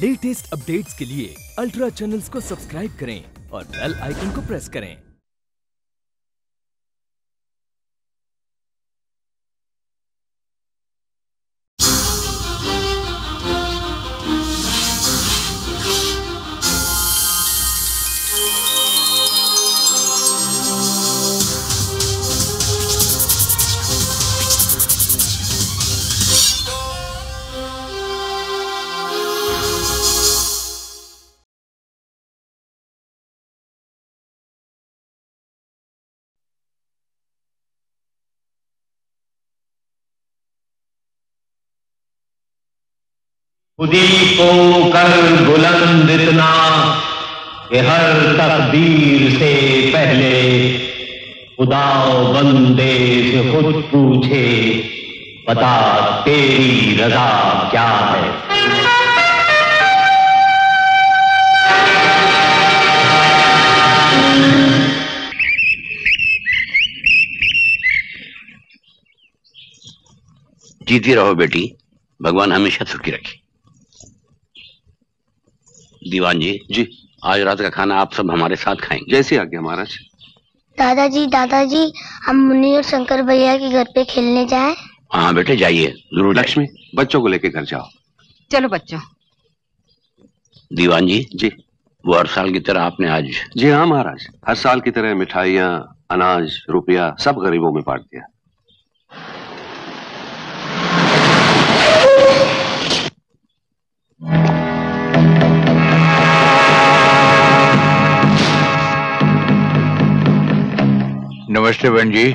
Latest updates के लिए ultra channels को सब्सक्राइब करें और बेल आइकन को प्रेस करें। खुदी को कर बुलंद इतना कि हर तकदीर से पहले खुदा बंदे से खुद पूछे, बता तेरी रजा क्या है। जीती रहो बेटी, भगवान हमेशा सुखी रखे। दीवान जी, आज रात का खाना आप सब हमारे साथ खाएंगे। जैसी आज्ञा महाराज। दादाजी, हम मुन्नी और शंकर भैया के घर पे खेलने जाएं? हाँ बेटे जाइए, जरूर। लक्ष्मी, बच्चों को लेके घर जाओ। चलो बच्चों। दीवान जी, वो हर साल की तरह आपने आज? जी हाँ महाराज, हर साल की तरह मिठाइयाँ, अनाज, रुपया सब गरीबों में बांट दिया। नमस्ते बहन जी।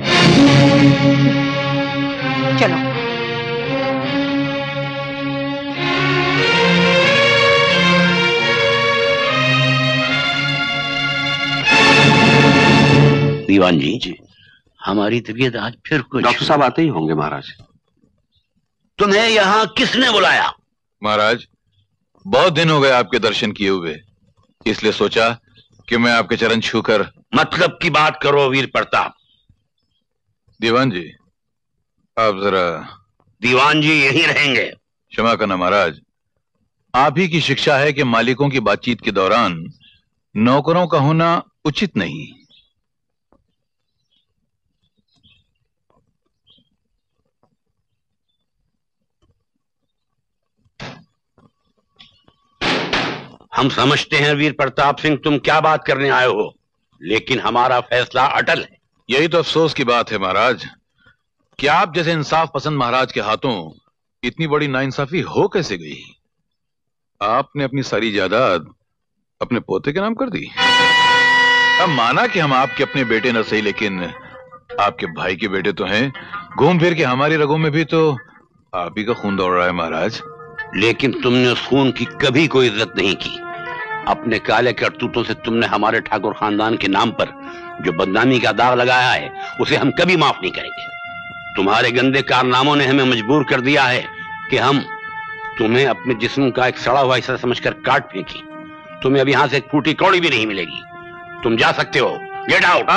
चलो। दीवान जी, हमारी तबीयत आज फिर कुछ। डॉक्टर साहब आते ही होंगे महाराज। तुम्हें यहाँ किसने बुलाया? महाराज, बहुत दिन हो गए आपके दर्शन किए हुए, इसलिए सोचा कि मैं आपके चरण छूकर। मतलब की बात करो वीर प्रताप। दीवान जी, आप जरा। दीवान जी यहीं रहेंगे। क्षमा करना महाराज, आप ही की शिक्षा है कि मालिकों की बातचीत के दौरान नौकरों का होना उचित नहीं। हम समझते हैं वीर प्रताप सिंह तुम क्या बात करने आए हो, लेकिन हमारा फैसला अटल है। यही तो अफसोस की बात है महाराज कि आप जैसे इंसाफ पसंद महाराज के हाथों इतनी बड़ी नाइंसाफी हो कैसे गई। आपने अपनी सारी जायदाद अपने पोते के नाम कर दी। अब माना कि हम आपके अपने बेटे न सही, लेकिन आपके भाई के बेटे तो हैं। घूम फिर के हमारी रगों में भी तो आप ही का खून दौड़ रहा है महाराज। लेकिन तुमने उस खून की कभी कोई इज्जत नहीं की। अपने काले करतूतों से तुमने हमारे ठाकुर खानदान के नाम पर जो बदनामी का दाग लगाया है, उसे हम कभी माफ नहीं करेंगे। तुम्हारे गंदे कारनामों ने हमें मजबूर कर दिया है कि हम तुम्हें अपने जिस्म का एक सड़ा हुआ हिस्सा समझकर काट फेंकी। तुम्हें अब यहां से एक फूटी कौड़ी भी नहीं मिलेगी। तुम जा सकते हो, गेट आउट।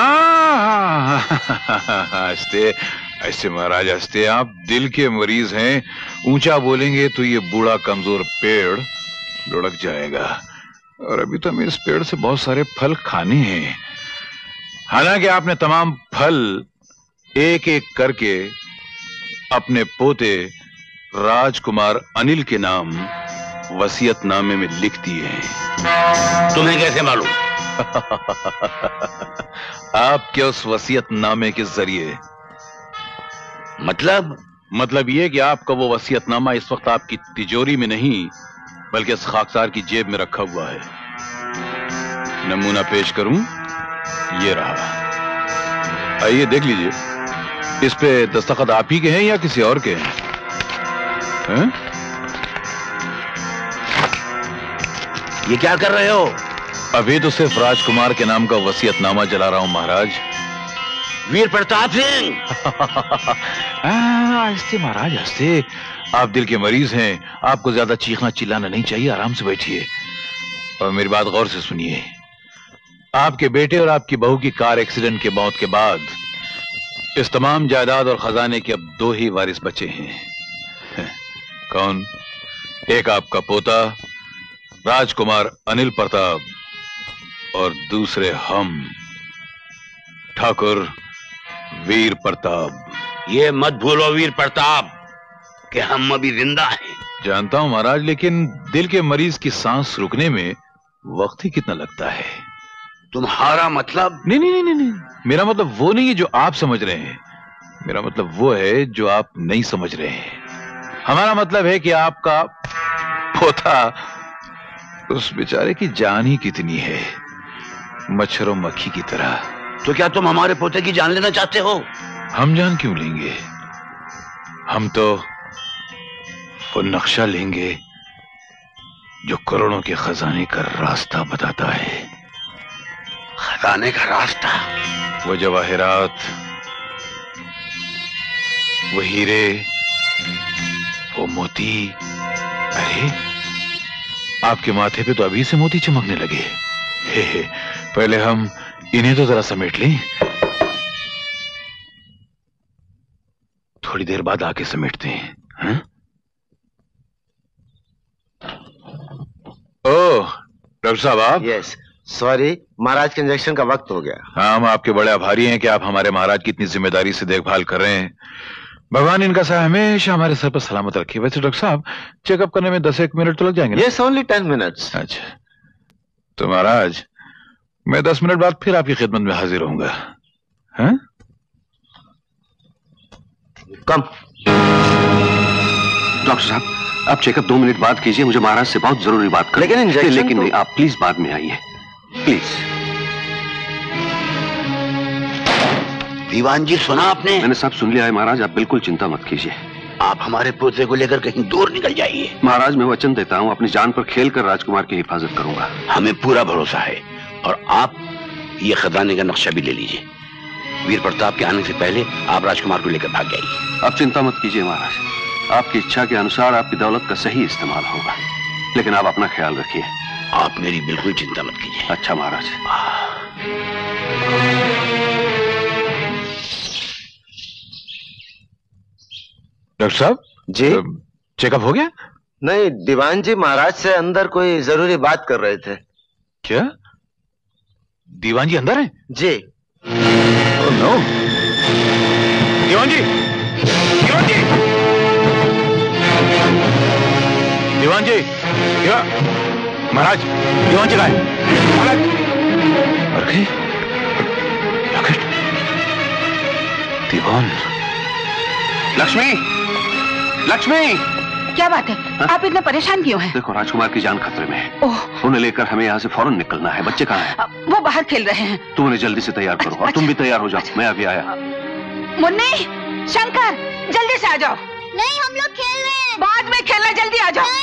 हंसते ऐसे महाराज, हंसते। आप दिल के मरीज हैं। ऊंचा बोलेंगे तो ये बूढ़ा कमजोर पेड़ लुढ़क जाएगा, और अभी तो हमें इस पेड़ से बहुत सारे फल खाने हैं। हालांकि आपने तमाम फल एक एक करके अपने पोते राजकुमार अनिल के नाम वसीयतनामे में लिख दिए हैं। तुम्हें कैसे मालूम? आपके उस वसीयतनामे के जरिए। मतलब ये कि आपका वो वसीयतनामा इस वक्त आपकी तिजोरी में नहीं, बल्कि इस खाकसार की जेब में रखा हुआ है। नमूना पेश करूं? ये रहा, आइए देख लीजिए। इस पे दस्तखत आप ही के हैं या किसी और के हैं? ये क्या कर रहे हो? अभी तो सिर्फ राजकुमार के नाम का वसीयतनामा जला रहा हूं महाराज। वीर प्रताप सिंह। हंसते महाराज, हंसते। आप दिल के मरीज हैं, आपको ज्यादा चीखना चिल्लाना नहीं चाहिए। आराम से बैठिए और मेरी बात गौर से सुनिए। आपके बेटे और आपकी बहू की कार एक्सीडेंट के मौत के बाद इस तमाम जायदाद और खजाने के अब दो ही वारिस बचे हैं। कौन? एक आपका पोता राजकुमार अनिल प्रताप और दूसरे हम ठाकुर वीर प्रताप। ये मत भूलो वीर प्रताप कि हम अभी जिंदा हैं। जानता हूं महाराज, लेकिन दिल के मरीज की सांस रुकने में वक्त ही कितना लगता है। तुम्हारा मतलब? नहीं नहीं नहीं नहीं, मेरा मतलब वो नहीं है जो आप समझ रहे हैं। मेरा मतलब वो है जो आप नहीं समझ रहे हैं। हमारा मतलब है कि आपका पोता, उस बेचारे की जान ही कितनी है, मच्छरों मक्खी की तरह। तो क्या तुम हमारे पोते की जान लेना चाहते हो? हम जान क्यों लेंगे? हम तो वो नक्शा लेंगे जो करोड़ों के खजाने का रास्ता बताता है। खजाने का रास्ता? वो जवाहरात, वो हीरे, वो मोती। अरे आपके माथे पे तो अभी से मोती चमकने लगे। हे, पहले हम इन्हें तो जरा समेट लें, थोड़ी देर बाद आके समेटते हैं। हाँ? ओह डॉक्टर साहब आप? यस सॉरी, महाराज के इंजेक्शन का वक्त हो गया। हाँ, हम आपके बड़े आभारी हैं कि आप हमारे महाराज की इतनी जिम्मेदारी से देखभाल कर रहे हैं। भगवान इनका साया हमेशा हमारे सर पर सलामत रखे। वैसे डॉक्टर साहब, चेकअप करने में 10-1 मिनट तो लग जाएंगे ना? Yes, only 10 minutes. अच्छा, तो महाराज मैं 10 मिनट बाद फिर आपकी खिदमत में हाजिर होऊंगा। हाँ? कम। डॉक्टर साहब, आप चेकअप 2 मिनट बाद कीजिए, मुझे महाराज से बहुत जरूरी बात करनी है। लेकिन नहीं, आप प्लीज बाद में आइए, प्लीज। दीवान जी, सुना आपने? मैंने सब सुन लिया है महाराज, आप बिल्कुल चिंता मत कीजिए। आप हमारे पोते को लेकर कहीं दूर निकल जाइए। महाराज, मैं वचन देता हूँ अपनी जान पर खेलकर राजकुमार की हिफाजत करूंगा। हमें पूरा भरोसा है। और आप ये खजाने का नक्शा भी ले लीजिए। वीर प्रताप के आने से पहले आप राजकुमार को लेकर भाग जाइए। आप चिंता मत कीजिए महाराज, आपकी इच्छा के अनुसार आपकी दौलत का सही इस्तेमाल होगा। लेकिन आप अपना ख्याल रखिए। आप मेरी बिल्कुल चिंता मत कीजिए। अच्छा महाराज। डॉक्टर साहब जी? चेकअप हो गया? नहीं, दीवान जी महाराज से अंदर कोई जरूरी बात कर रहे थे। क्या दीवान जी अंदर हैं? जी। Oh no. दीवान जी, दीवान जी, दीवान जी, महाराज, दीवान जी कहाँ है? महाराज, अरे लॉकेट, दीवान। लक्ष्मी, लक्ष्मी! क्या बात है? हा? आप इतना परेशान क्यों हैं? देखो, राजकुमार की जान खतरे में है। ओह, उन्हें लेकर हमें यहाँ से फौरन निकलना है। बच्चे कहाँ हैं? वो बाहर खेल रहे हैं। तुम उन्हें जल्दी से तैयार करो। और तुम भी तैयार हो जाओ, मैं अभी आया। मुन्नी, शंकर, जल्दी से आ जाओ। नहीं, हम लोग खेल रहे हैं। बाद में खेलना, जल्दी आ जाओ।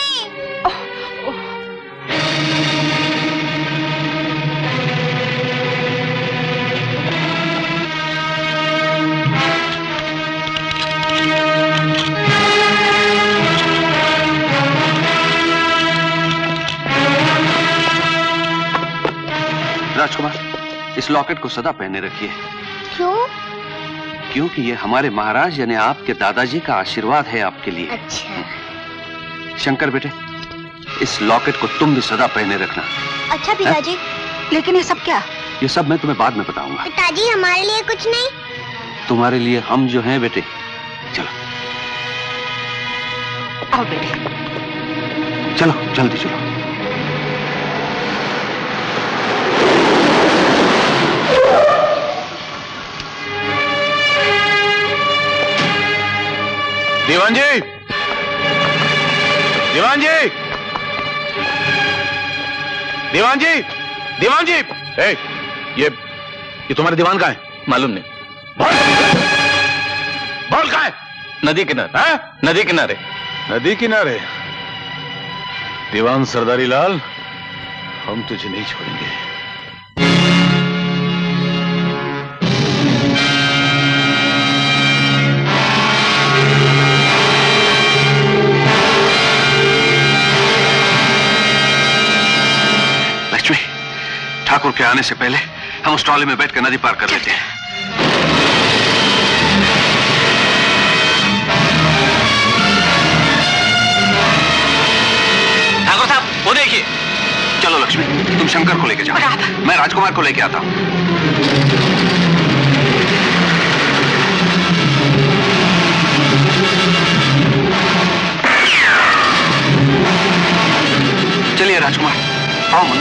राजकुमार, इस लॉकेट को सदा पहने रखिए। क्यों? क्योंकि ये हमारे महाराज यानी आपके दादाजी का आशीर्वाद है आपके लिए। अच्छा। शंकर बेटे, इस लॉकेट को तुम भी सदा पहने रखना। अच्छा पिताजी। लेकिन ये सब क्या? ये सब मैं तुम्हें बाद में बताऊंगा। पिताजी, हमारे लिए कुछ नहीं? तुम्हारे लिए हम जो हैं बेटे। चलो आओ बेटे। चलो, जल्दी चलो। दीवान जी, दीवान जी, दीवान जी, दीवान जी! ए, ये तुम्हारे दीवान कहाँ है? मालूम नहीं। बोल कहाँ है? नदी किनारे। हाँ? नदी किनारे। नदी किनारे? दीवान सरदारी लाल, हम तुझे नहीं छोड़ेंगे। लक्ष्मी, ठाकुर के आने से पहले हम उस ट्रॉली में बैठकर नदी पार कर लेते हैं। ठाकुर साहब, वो देखिए, तुम शंकर को लेके जाओ, मैं राजकुमार को लेके आता हूं। चलिए राजकुमार, आओ मुन्नी।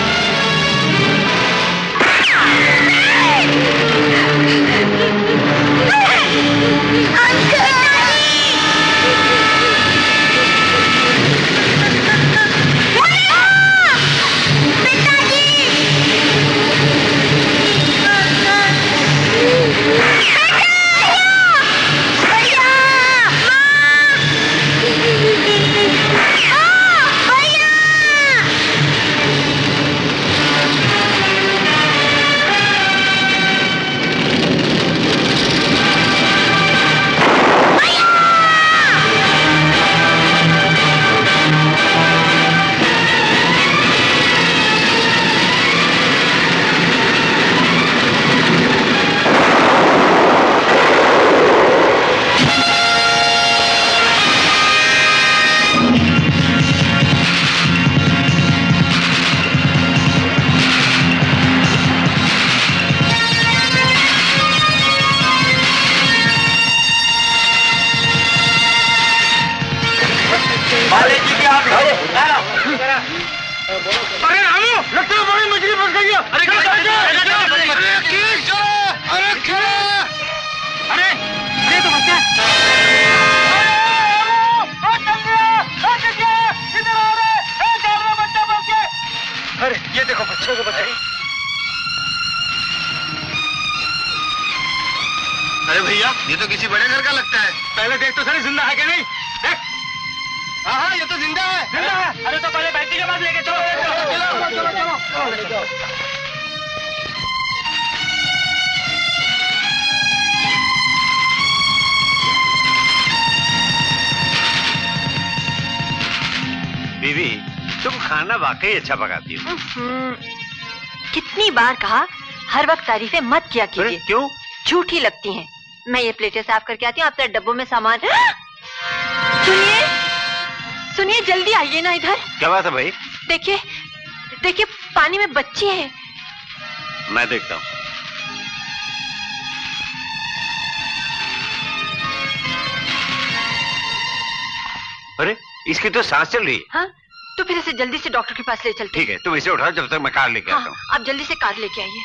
अरे रामू, लगता है बड़ी मछली फंस गई है। अरे अरे तो बच्चा अरे ये देखो बच्चों को बचाई। अरे भैया ये तो किसी बड़े घर का लगता है। पहले देख तो सही जिंदा है कि नहीं। देख हाँ ये तो जिंदा है। जिंदा है। अरे तो पहले बैठने के बाद लेके चलो चलो चलो चलो चलो। बीवी तुम खाना वाकई अच्छा पकाती हो। कितनी बार कहा हर वक्त तारीफें मत किया कीजिए। क्यों? झूठी लगती हैं। मैं ये प्लेटें साफ करके आती हूँ, आप तेरे डब्बों में सामान। सुनिए सुनिए जल्दी आइए ना इधर। क्या बात है भाई? देखिए देखिए पानी में बच्ची है। मैं देखता हूँ। अरे इसकी तो सांस चल रही है। हाँ तो फिर इसे जल्दी से डॉक्टर के पास ले चलते। ठीक है तुम इसे उठाओ जब तक मैं कार लेके आता हूँ। आप जल्दी से कार लेके आइए।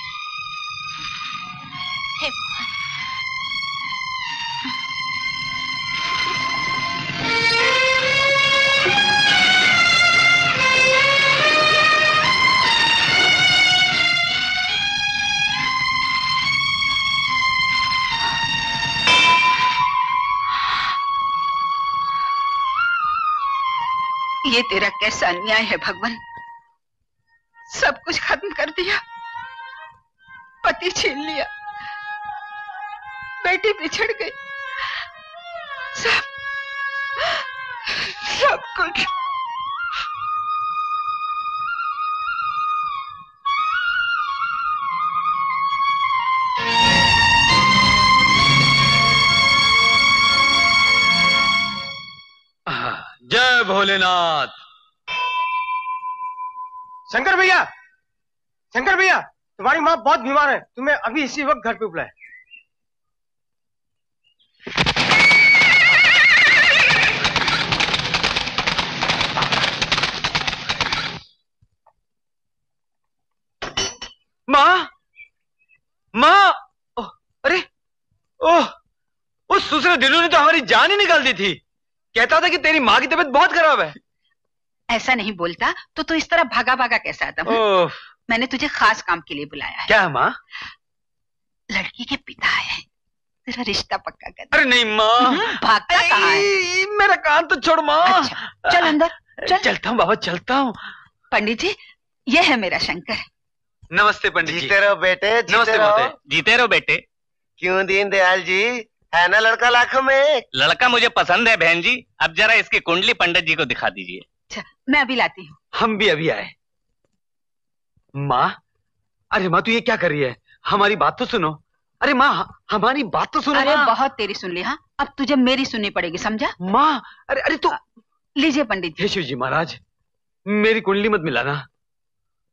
ये तेरा कैसा अन्याय है भगवान। सब कुछ खत्म कर दिया, पति छीन लिया, बेटी बिछड़ गई, सब कुछ। जय भोलेनाथ। शंकर भैया, शंकर भैया, तुम्हारी माँ बहुत बीमार है, तुम्हें अभी इसी वक्त घर पे बुलाए। माँ, माँ, अरे, ओह, उस दूसरे दिनों ने तो हमारी जान ही निकाल दी थी। कहता था कि तेरी माँ की तबीयत बहुत खराब है। ऐसा नहीं बोलता तो तू इस तरह भागा भागा कैसा आता? मैंने तुझे खास काम के लिए बुलाया है। क्या माँ? लड़की के पिता है, तेरा रिश्ता पक्का कर। अरे नहीं माँ, भागता कहाँ है? मेरा कान तो छोड़ माँ। अच्छा, चल अंदर चल। चलता हूँ बाबा, चलता हूँ। पंडित जी ये है मेरा शंकर। नमस्ते पंडित जी। जीते रहो बेटे, नमस्ते रहो। जीते रहो बेटे। क्यों दीनदयाल जी, है ना लड़का लाखों में? लड़का मुझे पसंद है बहन जी। अब जरा इसकी कुंडली पंडित जी को दिखा दीजिए। अच्छा मैं अभी लाती हूँ। हम भी अभी आए। माँ, अरे माँ तू ये क्या कर रही है? हमारी बात तो सुनो। अरे माँ हमारी बात तो सुनो। अरे बहुत तेरी सुन ली। हाँ अब तुझे मेरी सुननी पड़ेगी, समझा? माँ अरे अरे तू लीजिए पंडित जी। हे शिव जी महाराज, मेरी कुंडली मत मिलाना।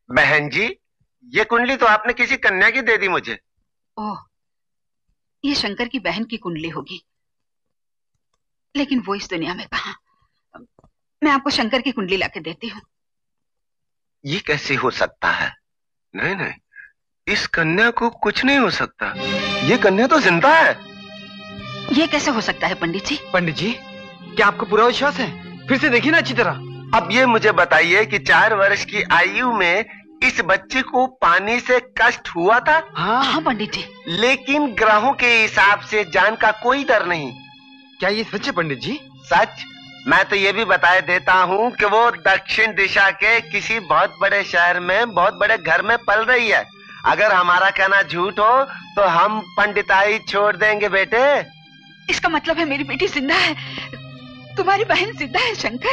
बहन जी, ये कुंडली तो आपने किसी कन्या की दे दी मुझे। ओह, ये शंकर की बहन की कुंडली होगी, लेकिन वो इस दुनिया में कहाँ। मैं आपको शंकर की कुंडली लाके देती हूँ। ये कैसे हो सकता है? नहीं नहीं, इस कन्या को कुछ नहीं हो सकता। ये कन्या तो जिंदा है। ये कैसे हो सकता है पंडित जी? पंडित जी, क्या आपको पूरा विश्वास है? फिर से देखिए ना अच्छी तरह। अब ये मुझे बताइए कि 4 वर्ष की आयु में इस बच्चे को पानी से कष्ट हुआ था? हाँ पंडित जी। लेकिन ग्रहों के हिसाब से जान का कोई डर नहीं। क्या ये सच है पंडित जी? सच। मैं तो ये भी बता देता हूँ कि वो दक्षिण दिशा के किसी बहुत बड़े शहर में बहुत बड़े घर में पल रही है। अगर हमारा कहना झूठ हो तो हम पंडिताई छोड़ देंगे बेटे। इसका मतलब है मेरी बेटी जिंदा है, तुम्हारी बहन जिंदा है। शंकर,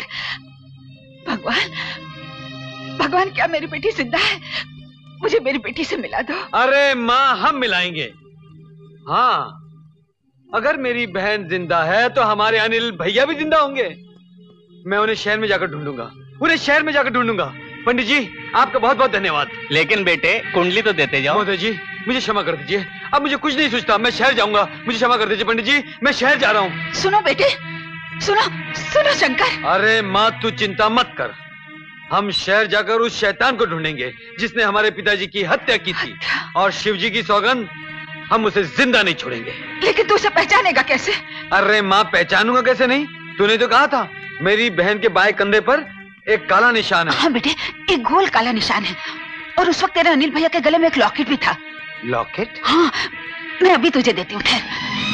भगवान भगवान, क्या मेरी बेटी जिंदा है? मुझे मेरी बेटी से मिला दो। अरे माँ, हम मिलाएंगे। हाँ, अगर मेरी बहन जिंदा है तो हमारे अनिल भैया भी जिंदा होंगे। मैं उन्हें शहर में जाकर ढूंढूंगा, उन्हें शहर में जाकर ढूंढूंगा। पंडित जी, आपका बहुत बहुत धन्यवाद। लेकिन बेटे, कुंडली तो देते जाओ। महोदय जी, मुझे क्षमा कर दीजिए, अब मुझे कुछ नहीं सोचता। मैं शहर जाऊंगा, मुझे क्षमा कर दीजिए पंडित जी, मैं शहर जा रहा हूँ। सुनो बेटे, सुनो सुनो शंकर। अरे माँ, तू चिंता मत कर, हम शहर जाकर उस शैतान को ढूंढेंगे जिसने हमारे पिताजी की हत्या की थी। और शिव जी की सौगंध, हम उसे जिंदा नहीं छोड़ेंगे। लेकिन तू उसे पहचानेगा कैसे? अरे माँ, पहचानूंगा कैसे नहीं? तूने तो कहा था मेरी बहन के बाएं कंधे पर एक काला निशान है। हाँ बेटे, एक गोल काला निशान है। और उस वक्त तेरे अनिल भैया के गले में एक लॉकेट भी था। लॉकेट? हाँ, मैं अभी तुझे देती हूँ, ठहर।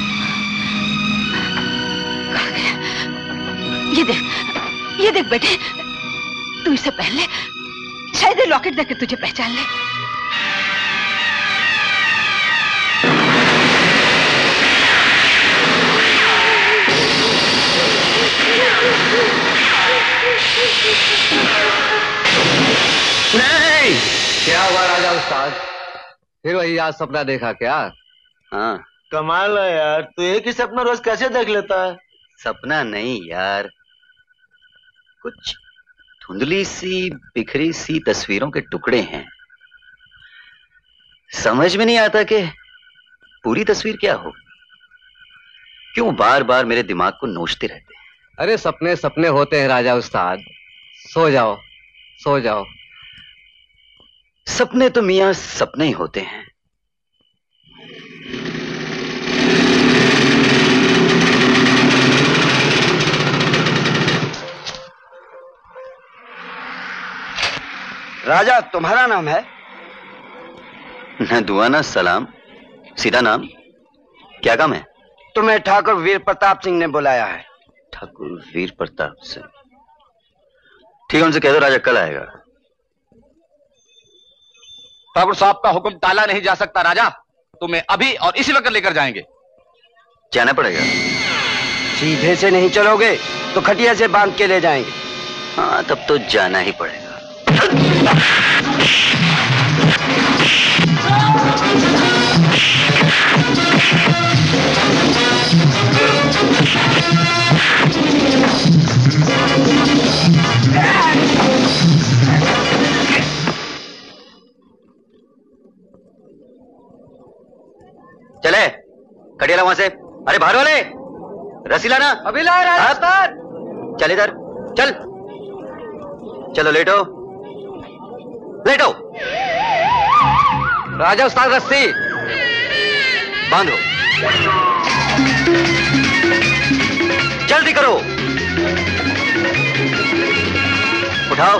ये देख बेटे, तू इसे पहन ले, शायद ये लॉकेट देख के तुझे पहचान ले। नहीं, क्या हुआ राजा उस्ताद? फिर वही आज सपना देखा क्या? हाँ, कमाल है यार, तू एक ही सपना रोज कैसे देख लेता है? सपना नहीं यार, कुछ धुंधली सी बिखरी सी तस्वीरों के टुकड़े हैं। समझ में नहीं आता कि पूरी तस्वीर क्या हो। क्यों बार बार मेरे दिमाग को नोचते रहते हैं। अरे सपने सपने होते हैं राजा उस्ताद, सो जाओ सो जाओ। सपने तो मियां सपने ही होते हैं। राजा, तुम्हारा नाम है? न दुआ न सलाम, सीधा नाम। क्या काम है? तुम्हें ठाकुर वीर प्रताप सिंह ने बुलाया है। ठाकुर वीर प्रताप सिंह? ठीक है, उनसे कह दो राजा कल आएगा। ठाकुर साहब का हुक्म टाला नहीं जा सकता राजा, तुम्हें अभी और इसी वक्त लेकर जाएंगे। जाना पड़ेगा। सीधे से नहीं चलोगे तो खटिया से बांध के ले जाएंगे। हाँ, तब तो जाना ही पड़ेगा। चले, खटिया वहां से। अरे बाहर वाले, रस्सी लाना। अभी ला रहा। चल इधर, चल। चलो लेटो लेटो। राजा उस्ताद, रस्सी बांधो। जल्दी करो, उठाओ।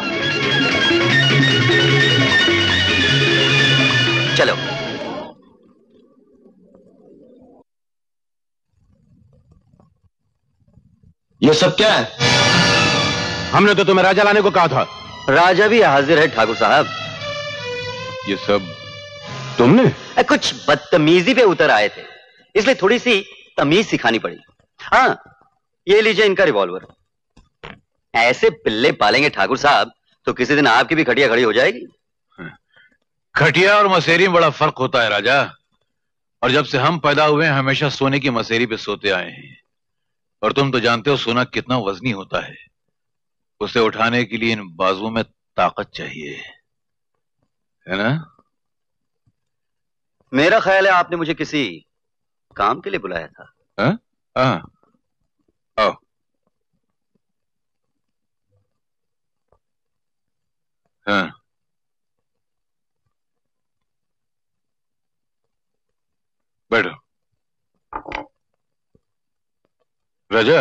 चलो। ये सब क्या है? हमने तो तुम्हें राजा लाने को कहा था। राजा भी हाजिर है ठाकुर साहब। ये सब तुमने? कुछ बदतमीजी पे उतर आए थे, इसलिए थोड़ी सी तमीज सिखानी पड़ी। हाँ, ये लीजिए इनका रिवॉल्वर। ऐसे पिल्ले पालेंगे ठाकुर साहब तो किसी दिन आपकी भी खटिया खड़ी हो जाएगी। खटिया और मसेरी में बड़ा फर्क होता है राजा, और जब से हम पैदा हुए हैं हमेशा सोने की मसेरी पे सोते आए हैं। और तुम तो जानते हो सोना कितना वजनी होता है, उसे उठाने के लिए इन बाजुओं में ताकत चाहिए। है ना? मेरा ख्याल है आपने मुझे किसी काम के लिए बुलाया था। हाँ? हाँ। आओ। हाँ। बैठो। राजा,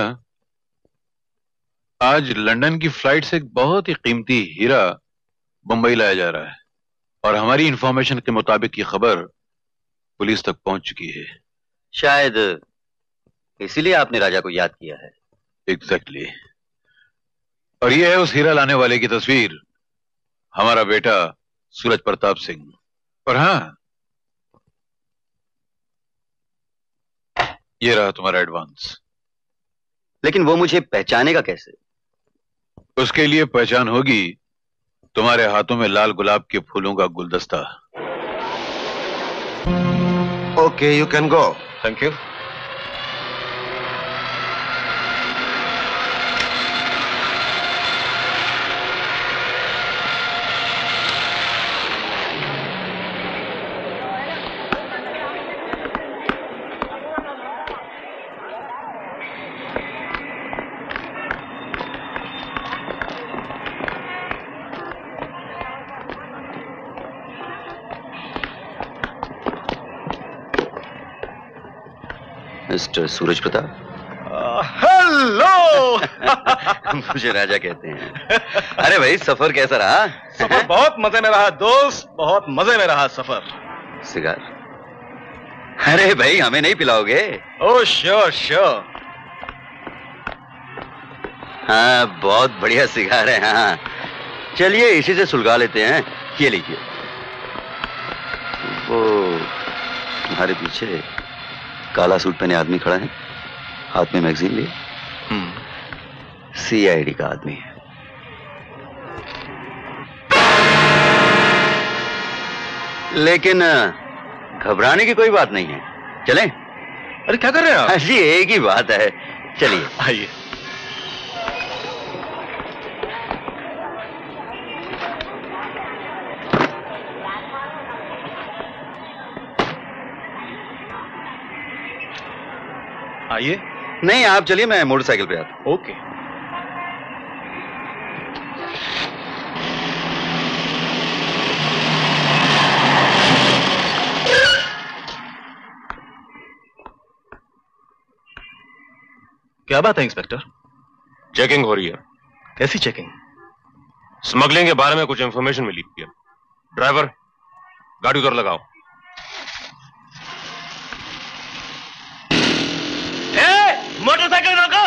आज लंदन की फ्लाइट से एक बहुत ही कीमती हीरा मुंबई लाया जा रहा है और हमारी इंफॉर्मेशन के मुताबिक ये खबर पुलिस तक पहुंच चुकी है। शायद इसीलिए आपने राजा को याद किया है। एग्जैक्टली। और ये है उस हीरा लाने वाले की तस्वीर, हमारा बेटा सूरज प्रताप सिंह। और हाँ, ये रहा तुम्हारा एडवांस। लेकिन वो मुझे पहचानेगा कैसे? उसके लिए पहचान होगी तुम्हारे हाथों में लाल गुलाब के फूलों का गुलदस्ता। Okay, you can go. Thank you. Mister Suraj Pratap. Hello. मुझे राजा कहते हैं। अरे भाई, सफर कैसा रहा? सफर बहुत मजे में रहा दोस्त, बहुत मजे में रहा सफर। सिगार? अरे भाई, हमें नहीं पिलाओगे? Oh sure sure. हाँ, बहुत बढ़िया सिगार है। हाँ, चलिए इसी से सुलगा लेते हैं। ये लीजिए। वो तुम्हारे पीछे काला सूट पहने आदमी खड़ा है, हाथ में मैगजीन लिए। CID का आदमी है। लेकिन घबराने की कोई बात नहीं है। चलें? अरे क्या कर रहे हैं आप? जी एक ही बात है, चलिए। आइए। आइए। नहीं, आप चलिए, मैं मोटरसाइकिल पे आता हूं। ओके। क्या बात है इंस्पेक्टर? चेकिंग हो रही है। कैसी चेकिंग? स्मगलिंग के बारे में कुछ इंफॉर्मेशन मिली है। ड्राइवर, गाड़ी उधर लगाओ। मोटरसाइकिल रोको।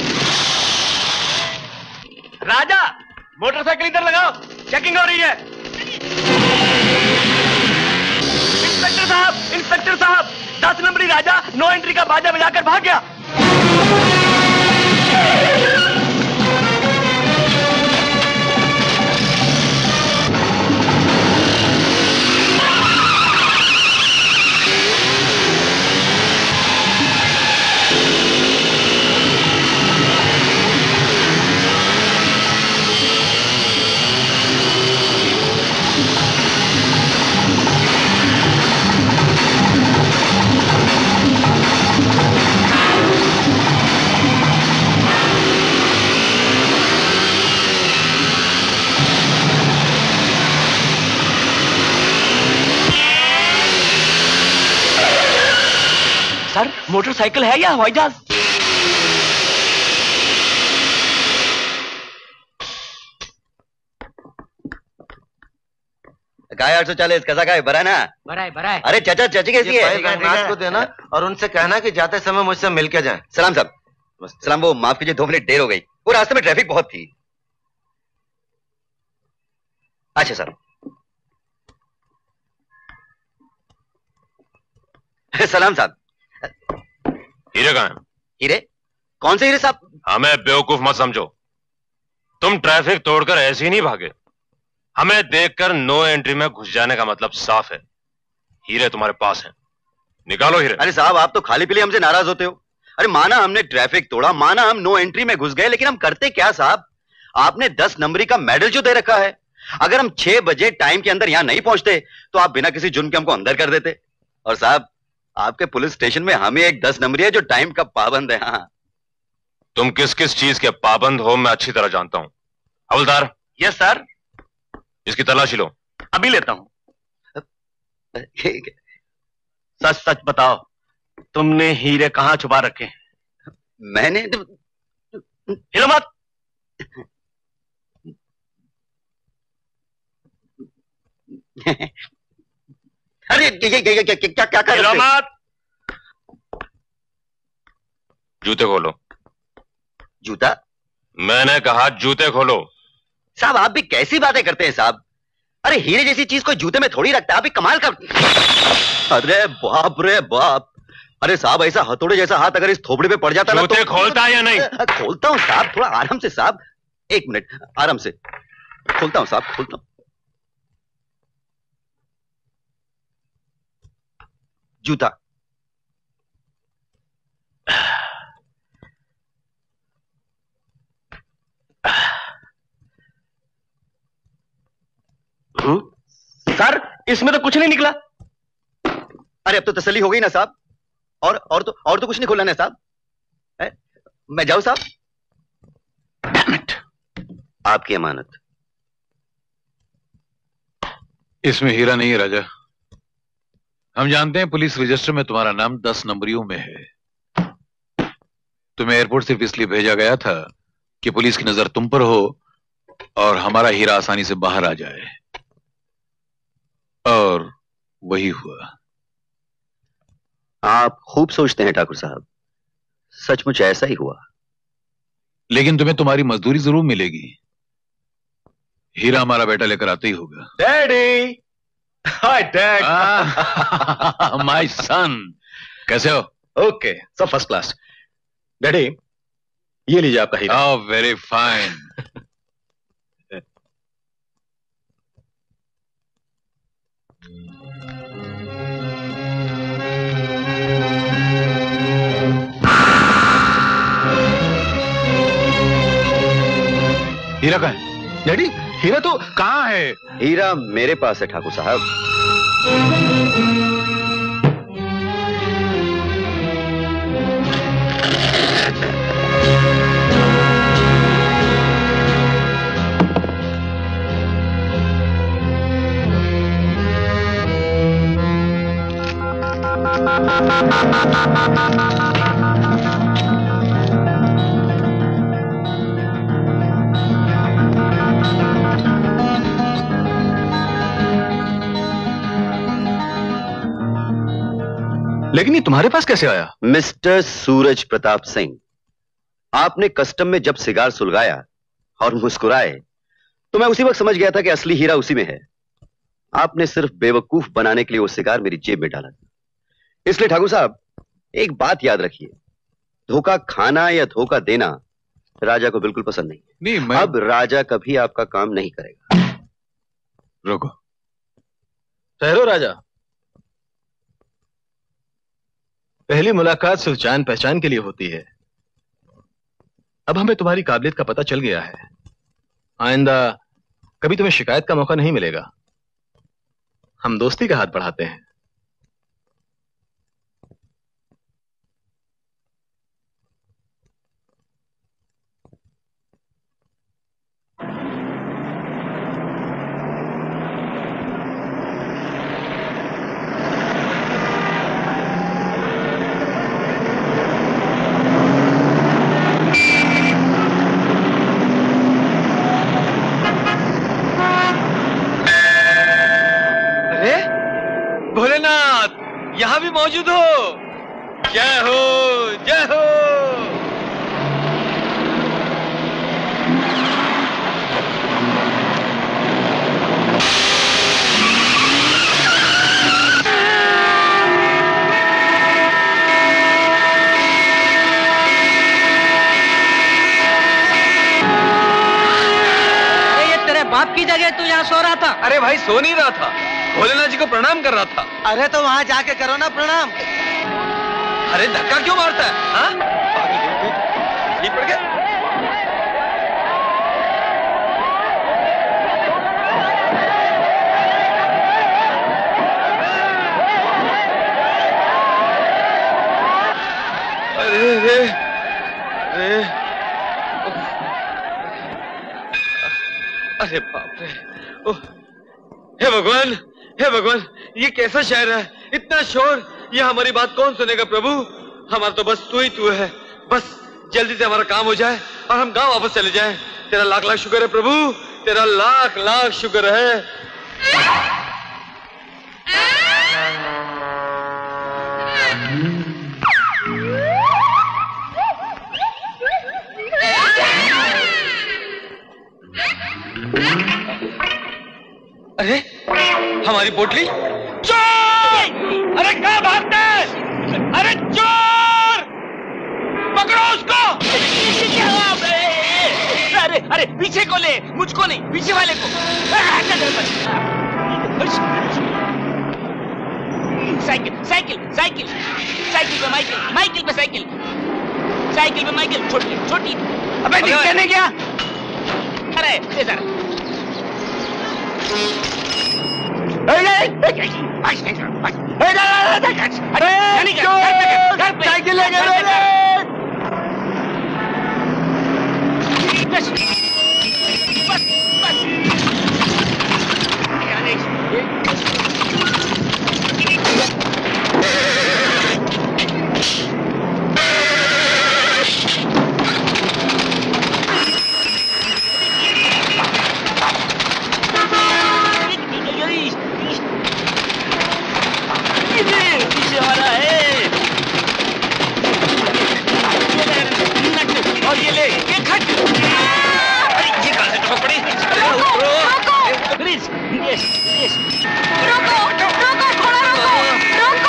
राजा, मोटरसाइकिल इधर लगाओ, चेकिंग हो रही है। इंस्पेक्टर साहब 10 नंबरी राजा नो एंट्री का बाजा बजाकर भाग गया। सर, मोटरसाइकिल है या हवाई जहाज? काय 840 कैसा काय? भरा ना? भरा है। अरे चाचा, चाची कैसी है? रघुनाथ को देना और उनसे कहना कि जाते समय मुझसे मिल के जाएं। सलाम साहब। सलाम। वो माफ कीजिए, 2 मिनट देर हो गई, वो रास्ते में ट्रैफिक बहुत थी। अच्छा सर। सलाम साहब। हीरे कहाँ हैं? हीरे? कौन से हीरे साहब? हमें बेवकूफ मत समझो। तुम ट्रैफिक तोड़कर ऐसे ही नहीं भागे। हमें देखकर नो एंट्री में घुस जाने का मतलब साफ है। हीरे तुम्हारे पास हैं, निकालो हीरे। अरे साहब, आप तो खाली पीली हमसे नाराज होते हो। अरे माना हमने ट्रैफिक तोड़ा, माना हम नो एंट्री में घुस गए, लेकिन हम करते क्या साहब? आपने 10 नंबरी का मेडल जो दे रखा है, अगर हम 6 बजे टाइम के अंदर यहां नहीं पहुंचते तो आप बिना किसी जुर्म के हमको अंदर कर देते। और साहब, आपके पुलिस स्टेशन में हमें एक 10 नंबरी है जो टाइम का पाबंद है। हाँ, तुम किस किस चीज के पाबंद हो मैं अच्छी तरह जानता हूं। हवलदार। Yes sir. इसकी तलाशी लो। अभी लेता हूं। सच सच बताओ, तुमने हीरे कहां छुपा रखे? मैंने हिलो मत। अरे क्या कर रहे हो? जूते खोलो। जूता? मैंने कहा जूते खोलो। साहब, आप भी कैसी बातें करते हैं साहब? अरे हीरे जैसी चीज कोई जूते में थोड़ी रखता है, आप भी कमाल कर। अरे बाप रे बाप। अरे साहब, ऐसा हथौड़े जैसा हाथ अगर इस थोपड़े पे पड़ जाता ना तो। जूते खोलता है या नहीं? खोलता हूँ साहब, थोड़ा आराम से साहब। 1 मिनट, आराम से खोलता हूँ साहब, खोलता हूँ। जूता। सर, इसमें तो कुछ नहीं निकला। अरे अब तो तसल्ली हो गई ना साहब। और तो कुछ नहीं खोला ना साहब। मैं जाऊं साहब? आपकी अमानत। इसमें हीरा नहीं है राजा। हम जानते हैं पुलिस रजिस्टर में तुम्हारा नाम 10 नंबरियों में है। तुम्हें एयरपोर्ट सिर्फ इसलिए भेजा गया था कि पुलिस की नजर तुम पर हो और हमारा हीरा आसानी से बाहर आ जाए, और वही हुआ। आप खूब सोचते हैं ठाकुर साहब, सचमुच ऐसा ही हुआ। लेकिन तुम्हें तुम्हारी मजदूरी जरूर मिलेगी। हीरा हमारा बेटा लेकर आते ही होगा। Daddy. Hi dad. My son, कैसे हो? ओके, सब फर्स्ट क्लास। डैडी, ये लीजिए आपका हीरा। ओह, वेरी फाइन। हीरा कहाँ है? डैडी, हीरा तो कहाँ है? हीरा मेरे पास है ठाकुर साहब। लेकिन ये तुम्हारे पास कैसे आया? मिस्टर सूरज प्रताप सिंह, आपने कस्टम में जब सिगार सुलगाया और मुस्कुराए तो मैं उसी वक्त समझ गया था कि असली हीरा उसी में है। आपने सिर्फ बेवकूफ बनाने के लिए वो सिगार मेरी जेब में डाला था। इसलिए ठाकुर साहब, एक बात याद रखिए, धोखा खाना या धोखा देना राजा को बिल्कुल पसंद नहीं। अब राजा कभी आपका काम नहीं करेगा। रुको। ठहरो राजा। पहली मुलाकात सिर्फ जान पहचान के लिए होती है। अब हमें तुम्हारी काबिलियत का पता चल गया है। आइंदा कभी तुम्हें शिकायत का मौका नहीं मिलेगा। हम दोस्ती का हाथ बढ़ाते हैं। भोलेनाथ यहां भी मौजूद हो। जय हो, जय हो। ये तेरे बाप की जगह तू यहाँ सो रहा था? अरे भाई, सो नहीं रहा था, भोलेनाथ जी को प्रणाम कर रहा था। अरे तो वहां जाके करो ना प्रणाम। अरे धक्का क्यों मारता है? हाँ? ठीक पड़ गया। अरे बाप रे, हे भगवान, हे भगवान, ये कैसा शहर है, इतना शोर, ये हमारी बात कौन सुनेगा प्रभु? हमारा तो बस तू ही तू है, बस जल्दी से हमारा काम हो जाए और हम गांव वापस चले जाएं। तेरा लाख लाख शुक्र है प्रभु, तेरा लाख लाख शुक्र है। अरे हमारी पोटली, चोर! अरे क्या भागते हैं? अरे चोर! पकड़ो उसको! अरे अरे पीछे को ले, मुझको नहीं, पीछे वाले को। साइकिल साइकिल साइकिल साइकिल पे माइकिल, माइकिल पे साइकिल, साइकिल पे माइकिल, छोटी छोटी। अबे दिखते नहीं क्या? अरे इधर। साइकिल ले गए। और ये ले, ये खट। अरे ये कहां से टपक पड़ी? रोको, प्लीज, यस, यस। रोको, रोको, थोड़ा रोको,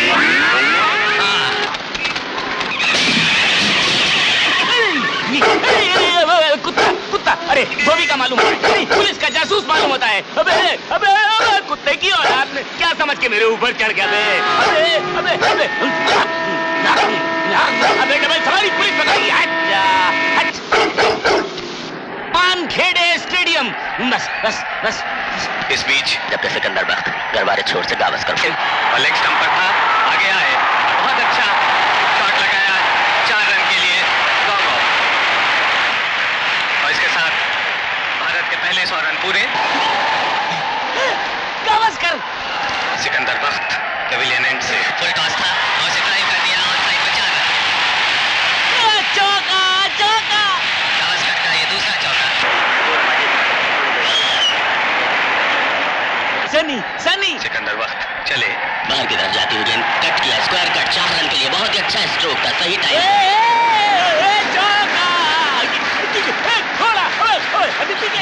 रोको। कुत्ता, कुत्ता, अरे धोबी का मालूम होता है, पुलिस का जासूस मालूम होता है। अबे, अबे, अबे, कुत्ते की औलाद ने क्या समझ के मेरे ऊपर चढ़ गया बे? अबे, अबे, अबे, अबे डबल सवारी पुलिस पकड़ी। पानखेड़े स्टेडियम। बस बस बस। इस बीच जब तक सिकंदर वक्त गरबारे छोर से गावस्कर और लेग स्टंप पर था, आगे आए, बहुत अच्छा शॉट लगाया 4 रन के लिए, गॉल ऑफ। और इसके साथ भारत के पहले 100 रन पूरे। गावस्कर। सिकंदर वक्त पेविलियन एंड से फुल टॉस था और उसे ड्राइव कर दिया और साइड पर 4 रन। चौका, चौका। गावस्कर का ये दूसरा चौका। सनी, सनी। सिकंदर वक्त चले, बाहर की तरफ जाती हुई गेंद कट किया, स्क्वायर कट, 4 रन के लिए बहुत ही अच्छा स्ट्रोक था, सही टाइम। थोड़ा, अभी पीछे।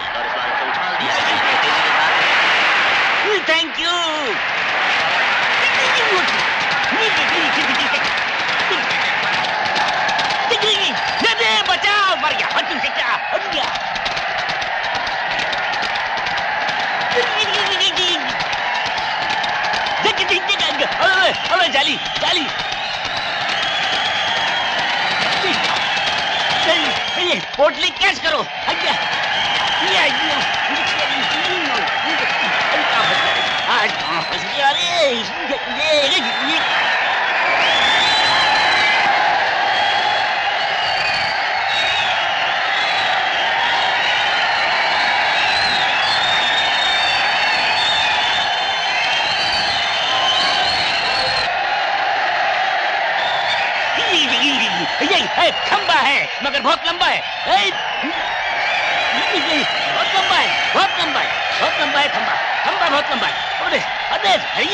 Thank you. बचाओ, मर गया। तुमसे क्या हो गया? अबे जाली, जाली। पोटली कैच करो। खंबा है मगर बहुत लंबा है। बहुत लंबा है, बहुत लंबा है, बहुत लंबा है खंबा, खंबा बहुत लंबा है। अबे अबे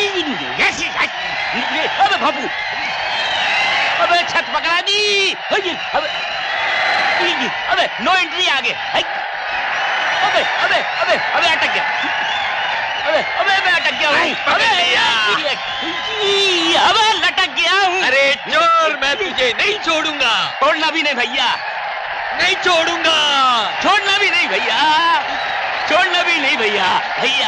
अबे बाबू, अबे छत पकड़ा दी। अबे अबे नो एंट्री आगे। अबे अबे अबे अबे अटक गया। अबे अबे अबे अटक गया हूँ। अबे लटक गया हूँ। अरे चोर, मैं तुझे नहीं छोड़ूंगा। छोड़ना भी नहीं भैया, नहीं छोड़ूंगा। छोड़ना भी नहीं भैया, छोड़ना भी नहीं भैया। भैया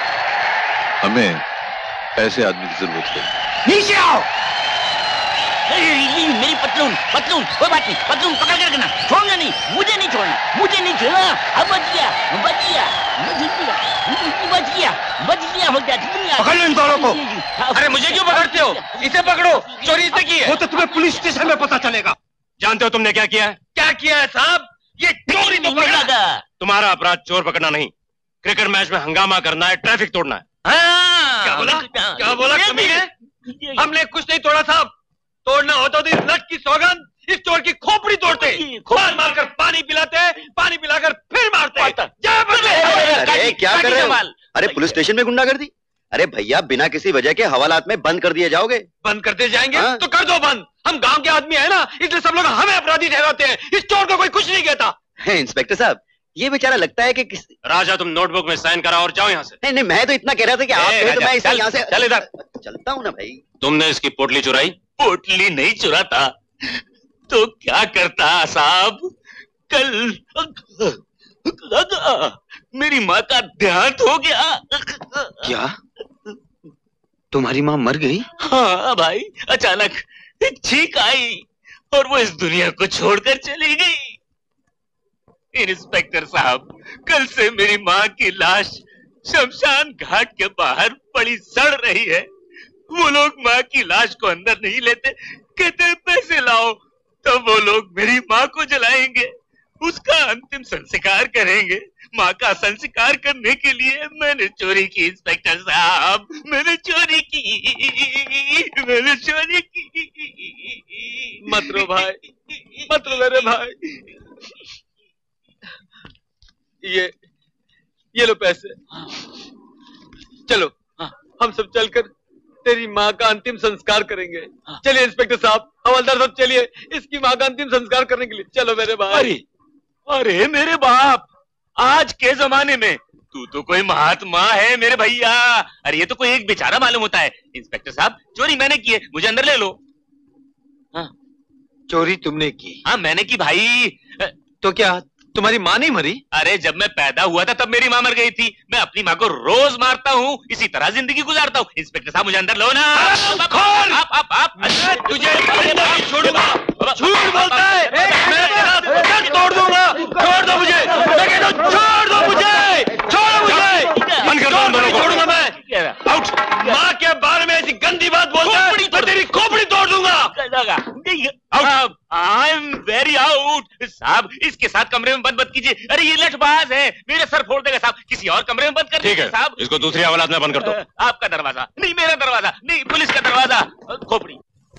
हमें ऐसे आदमी की जरूरत है। नीचे आओ, मेरी पतलून पतलून, कोई बात नहीं, पतलून पकड़ कर रखना, छोड़ना नहीं, मुझे नहीं छोड़ना, मुझे नहीं छोड़ना। अब बच गया, बच गया, बच गया, बच गया, हो गया। पकड़ लो इन दोनों को। अरे मुझे क्यों पकड़ते हो? इसे पकड़ो, चोरी इसने की है। वो तो तुम्हें पुलिस स्टेशन में पता चलेगा। जानते हो तुमने क्या किया है? क्या किया है साहब? ये चोरी तो पकड़ा। तुम्हारा अपराध चोर पकड़ना नहीं, क्रिकेट मैच में हंगामा करना है, ट्रैफिक तोड़ना है। क्या बोला? क्या बोला कमीने? हमने कुछ नहीं तोड़ा साहब। तोड़ना होता तो इस लट की सौगंध इस चोर की खोपड़ी तोड़ते, मार मार कर पानी पिलाते, पानी पिलाकर फिर मारते। अरे क्या कर रहे हो? अरे पुलिस स्टेशन में गुंडागर्दी? अरे भैया बिना किसी वजह के हवालात में बंद कर दिए जाओगे। बंद करते जाएंगे तो कर दो बंद। हम गांव के आदमी है ना, इसलिए सब लोग हमें अपराधी ठहराते हैं। इस चोर को कोई कुछ नहीं कहता। इंस्पेक्टर साहब, ये बेचारा लगता है कि राजा तुम नोटबुक में साइन कराओ और जाओ यहाँ से। नहीं, मैं तो इतना कह रहा था कि आप तो मैं इसे यहाँ से चल इधर। चलता हूँ ना भाई। तुमने इसकी पोटली चुराई? पोटली नहीं चुराता तो क्या करता साहब? कल मेरी माँ का देहांत हो गया। क्या तुम्हारी माँ मर गई? हाँ भाई, अचानक छींक आई और वो इस दुनिया को छोड़कर चली गई। इंस्पेक्टर साहब, कल से मेरी माँ की लाश शमशान घाट के बाहर पड़ी सड़ रही है। वो लोग माँ की लाश को अंदर नहीं लेते, कहते पैसे लाओ, तब वो लोग मेरी माँ को जलाएंगे, उसका अंतिम संस्कार करेंगे। माँ का संस्कार करने के लिए मैंने चोरी की इंस्पेक्टर साहब, मैंने चोरी की, मैंने चोरी की। मत रो भाई, मत रो मेरे भाई। ये लो पैसे। चलो हम सब चलकर तेरी माँ का अंतिम संस्कार करेंगे। चलिए इंस्पेक्टर साहब, हवलदार साहब, चलिए इसकी माँ का अंतिम संस्कार करने के लिए। चलो मेरे भाई। अरे मेरे बाप, आज के जमाने में तू तो कोई महात्मा है मेरे भैया। अरे ये तो कोई एक बेचारा मालूम होता है। इंस्पेक्टर साहब, चोरी मैंने की है, मुझे अंदर ले लो। हाँ, चोरी तुमने की? हाँ मैंने की भाई। तो क्या तुम्हारी माँ नहीं मरी? अरे जब मैं पैदा हुआ था तब मेरी माँ मर गई थी। मैं अपनी माँ को रोज मारता हूँ, इसी तरह जिंदगी गुजारता हूँ। इंस्पेक्टर साहब मुझे अंदर लो ना। आप तुझे छोड़ूंगा। झूठ बोलता है, मैं तेरा तोड़ दूंगा। छोड़ दो मुझे, मैं कहता हूँ छोड़ दो मुझे, छोड़ो मुझे। छोड़ूंगा मैं। आउट। माँ के बारे में ऐसी गंदी बात बोलता है, मैं तेरी खोपड़ी तोड़ दूंगा। I am very out. साहब इसके साथ कमरे में बंद मत कीजिए। अरे ये लठबाज है, मेरा सर फोड़ देगा साहब। किसी और कमरे में बंद कर दीजिए साहब। इसको दूसरी हवालात में बंद कर दो। आपका दरवाजा नहीं, मेरा दरवाजा नहीं, पुलिस का दरवाजा। खोपड़ी।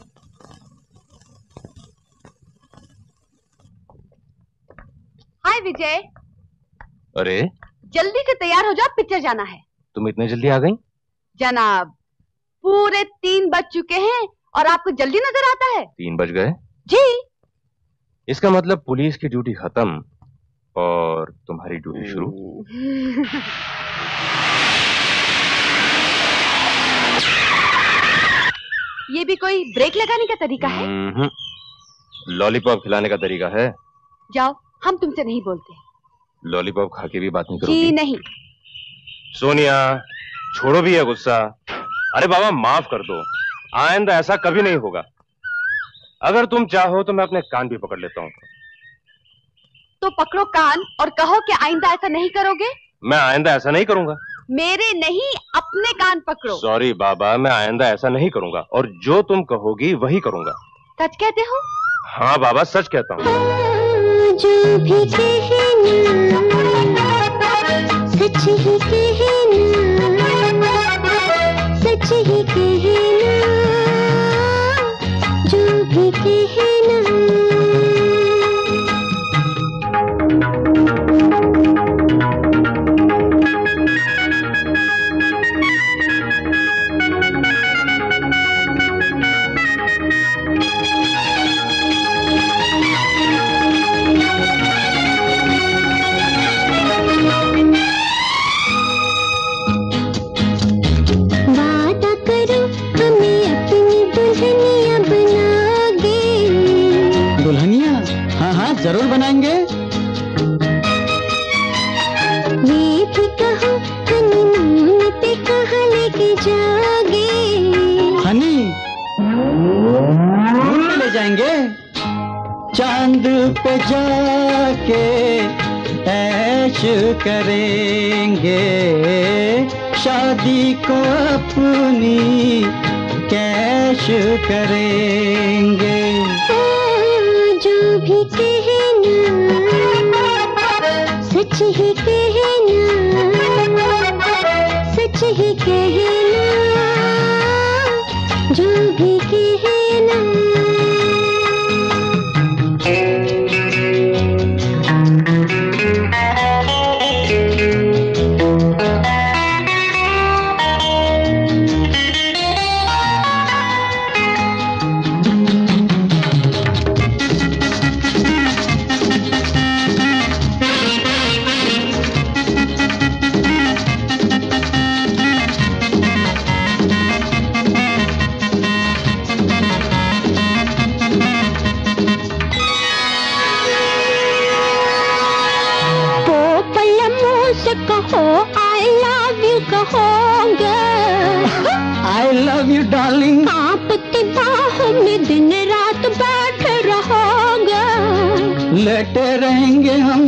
हाय विजय, अरे जल्दी से तैयार हो जाओ, पिक्चर जाना है। तुम इतने जल्दी आ गई? जनाब, पूरे 3 बज चुके हैं और आपको जल्दी नजर आता है? 3 बज गए? जी। इसका मतलब पुलिस की ड्यूटी खत्म और तुम्हारी ड्यूटी शुरू। ये भी कोई ब्रेक लगाने का तरीका है? लॉलीपॉप खिलाने का तरीका है। जाओ, हम तुमसे नहीं बोलते। लॉलीपॉप खा के भी बात नहीं करोगी? जी नहीं। सोनिया, छोड़ो भी है गुस्सा। अरे बाबा माफ कर दो, आइंदा ऐसा कभी नहीं होगा। अगर तुम चाहो तो मैं अपने कान भी पकड़ लेता हूँ। तो पकड़ो कान और कहो कि आइंदा ऐसा नहीं करोगे। मैं आइंदा ऐसा नहीं करूंगा। मेरे नहीं, अपने कान पकड़ो। सॉरी बाबा, मैं आइंदा ऐसा नहीं करूंगा और जो तुम कहोगी वही करूंगा। सच कहते हो? हाँ बाबा, सच कहता हूँ। जो भी कहना सच ही कहना, सच ही कहना, जो भी कहना। जरूर बनाएंगे। ये भी कहो हनीमून पे कहाँ लेके जाओगे? हनी जाएंगे, चांद पे जाके ऐश करेंगे, शादी को अपनी कैश करेंगे। जो भी कहना सच ही कहना, सच ही कहना, जो भी कहना। कहो I love you कहोगे, I love you darling, आपकी बाहों में दिन रात बैठे रहोगे, लेटे रहेंगे हम,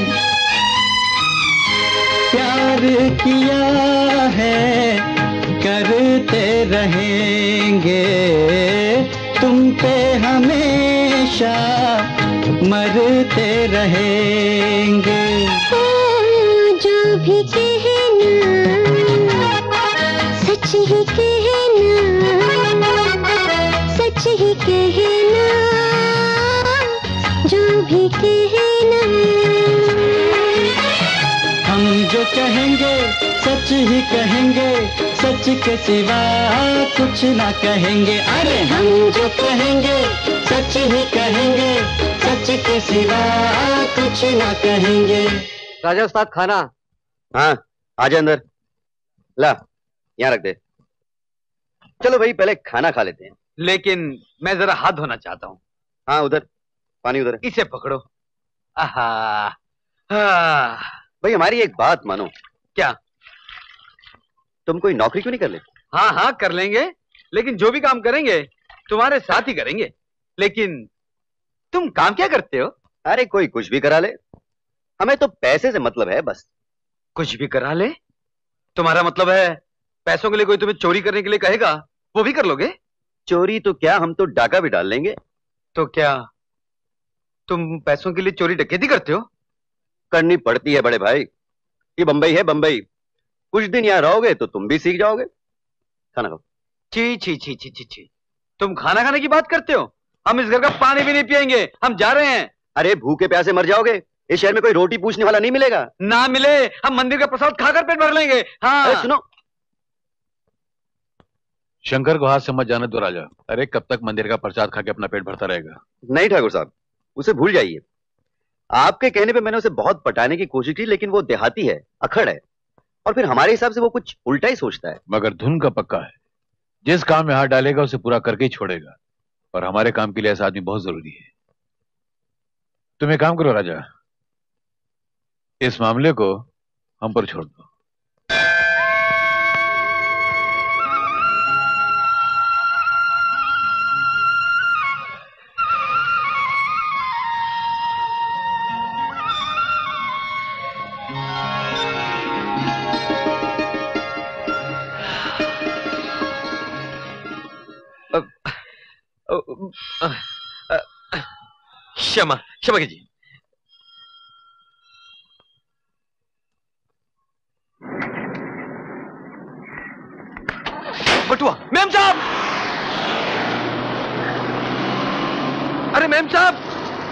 प्यार किया है करते रहेंगे, तुम पे हमेशा मरते रहेंगे। जो भी कहना सच ही कहना, सच ही कहना, जो भी कहना। हम जो कहेंगे सच ही कहेंगे, सच के सिवा कुछ ना कहेंगे। अरे हम जो कहेंगे सच ही कहेंगे, सच के सिवा कुछ ना कहेंगे। राजा उस्ताद खाना। हाँ आजा अंदर, ला यहाँ रख दे। चलो भाई पहले खाना खा लेते हैं। लेकिन मैं जरा हाथ धोना चाहता हूँ। हाँ उधर पानी उधर। इसे पकड़ो। आहा भाई हमारी एक बात मानो। क्या? तुम कोई नौकरी क्यों नहीं कर लेते? हाँ हाँ कर लेंगे, लेकिन जो भी काम करेंगे तुम्हारे साथ ही करेंगे। लेकिन तुम काम क्या करते हो? अरे कोई कुछ भी करा ले, हमें तो पैसे से मतलब है बस। कुछ भी करा ले? तुम्हारा मतलब है पैसों के लिए कोई तुम्हें चोरी करने के लिए कहेगा वो भी कर लोगे? चोरी तो क्या, हम तो डाका भी डाल लेंगे। तो क्या तुम पैसों के लिए चोरी डकैती करते हो? करनी पड़ती है बड़े भाई, ये बंबई है बंबई। कुछ दिन यहाँ रहोगे तो तुम भी सीख जाओगे। खाना खाओ। छी छी छी छी छी छी, तुम खाना खाने की बात करते हो? हम इस घर का पानी भी नहीं पिएंगे, हम जा रहे हैं। अरे भूखे प्यासे मर जाओगे, इस शहर में कोई रोटी पूछने वाला नहीं मिलेगा। ना मिले हम मंदिर का प्रसाद खाकर पेट भर लेंगे। हाँ अरे सुनो, शंकर को हाथ से मत जाने दो राजा। अरे कब तक मंदिर का प्रसाद खा के अपना पेट भरता रहेगा? नहीं ठाकुर साहब, उसे भूल जाइए। आपके कहने पे मैंने उसे बहुत पटाने की कोशिश की, लेकिन वो देहाती है, अखड़ है, और फिर हमारे हिसाब से वो कुछ उल्टा ही सोचता है। मगर धुन का पक्का है, जिस काम में हाथ डालेगा उसे पूरा करके ही छोड़ेगा, और हमारे काम के लिए ऐसा आदमी बहुत जरूरी है। तुम एक काम करो राजा, इस मामले को हम पर छोड़ दो। क्षमा क्षमा कीजिए। बटुआ मैम साहब, अरे मैम साहब,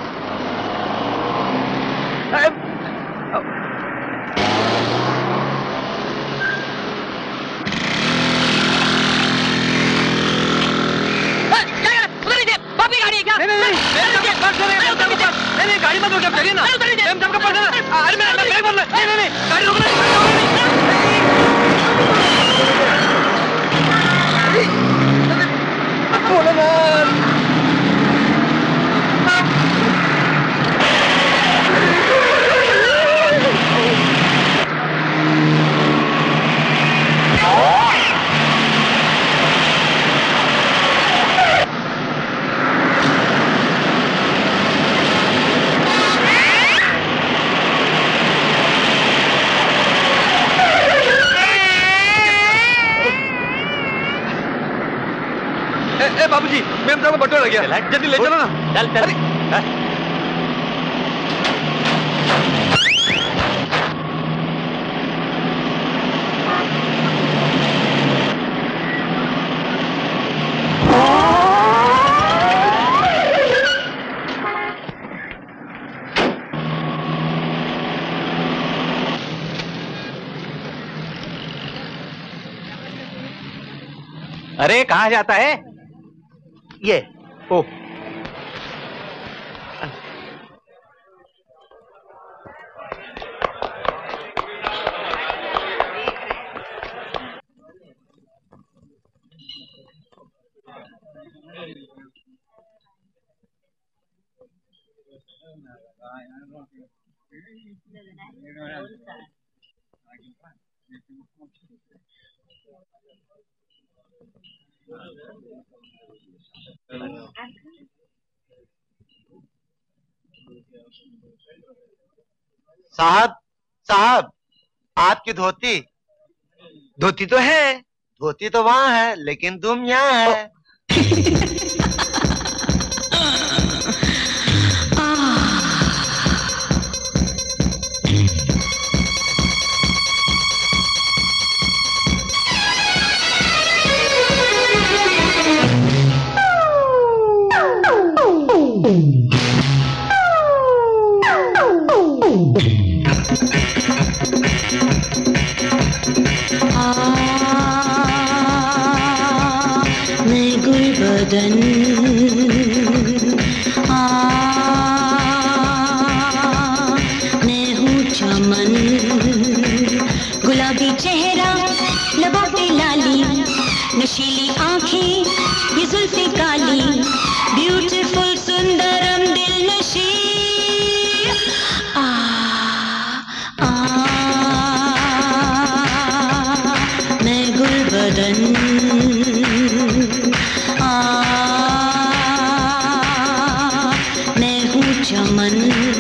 नहीं गाड़ी मत रोकिए, चलिए ना। मैम साहब का पर्स है ना। अरे मैं बैग भर ले। नहीं गाड़ी रोकना। साहब का बटुआ लग गया, जल्दी ले चलो ना। चल चल। अरे कहाँ जाता है ये? ओ साहब साहब, आपकी धोती। धोती तो है, धोती तो वहाँ है, लेकिन तुम यहाँ है। मैं हूँ चमन, गुलाबी चेहरा, लबों पे लाली, नशीली आंखें, ये जुल्फे काली, ब्यूटीफुल सुंदरम दिल नशी। मैं गुलबदन, मैं हूँ चमन।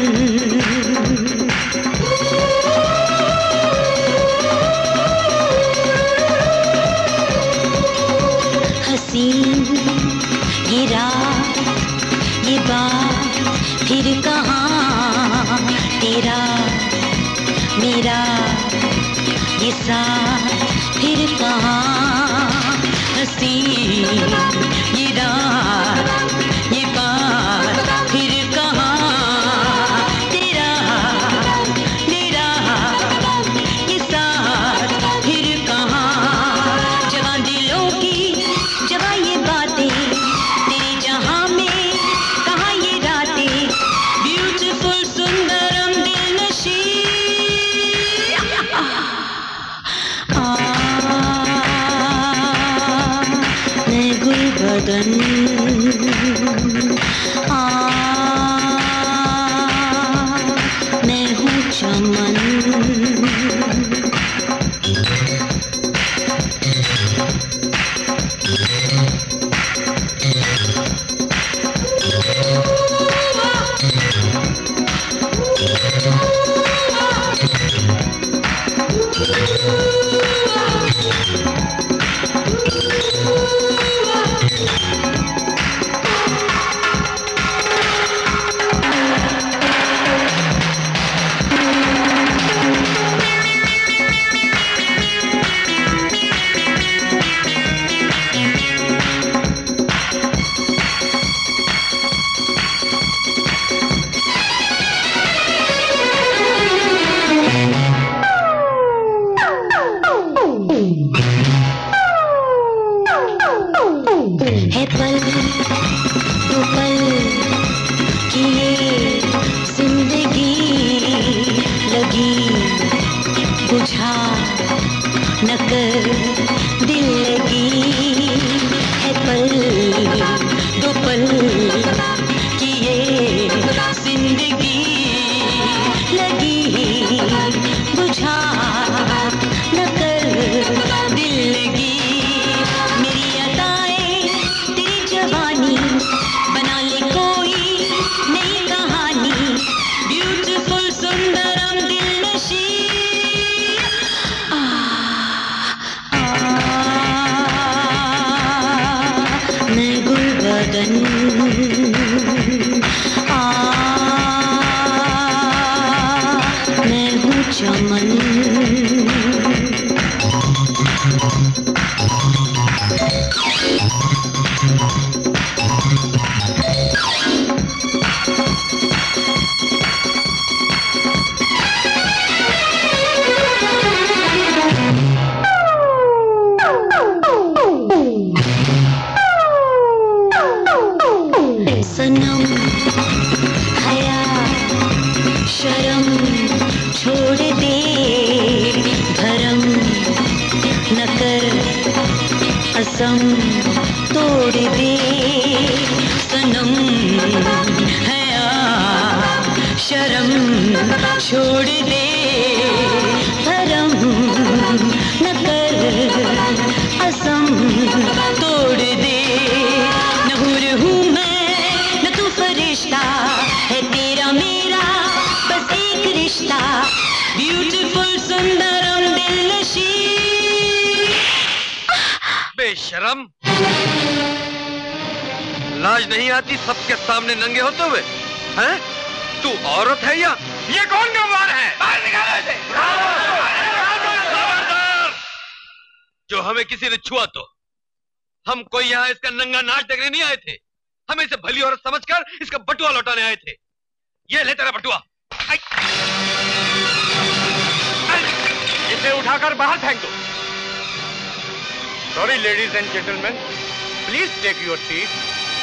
हसीन ये रात, ये बात फिर कहाँ, तेरा मेरा ये साथ फिर कहाँ। हसीन ये रात, ये बात फिर कहाँ, तेरा मेरा ये साथ फिर कहाँ। जवां दिलों की जवां ये बातें, तेरे जहां में कहाँ ये रातें। कसम तोड़ दे सनम है शर्म छोड़ दे धर्म न कर असम तोड़ दे न हूर हूँ मैं न तू फरिश्ता है तेरा मेरा बस एक रिश्ता ब्यूटीफुल सुंदरम दिलनशी। बेशरम, लाज नहीं आती सबके सामने नंगे होते हुए? हैं? तू औरत है या ये कौन गंवार है? बाहर निकालो इसे। खबरदार! जो हमें किसी ने छुआ तो हम कोई यहाँ इसका नंगा नाच देखने नहीं आए थे, हम इसे भली औरत समझकर इसका बटुआ लौटाने आए थे। ये ले तेरा बटुआ, इसे उठाकर बाहर फेंक दो। Sorry ladies and gentleman, please take your seat.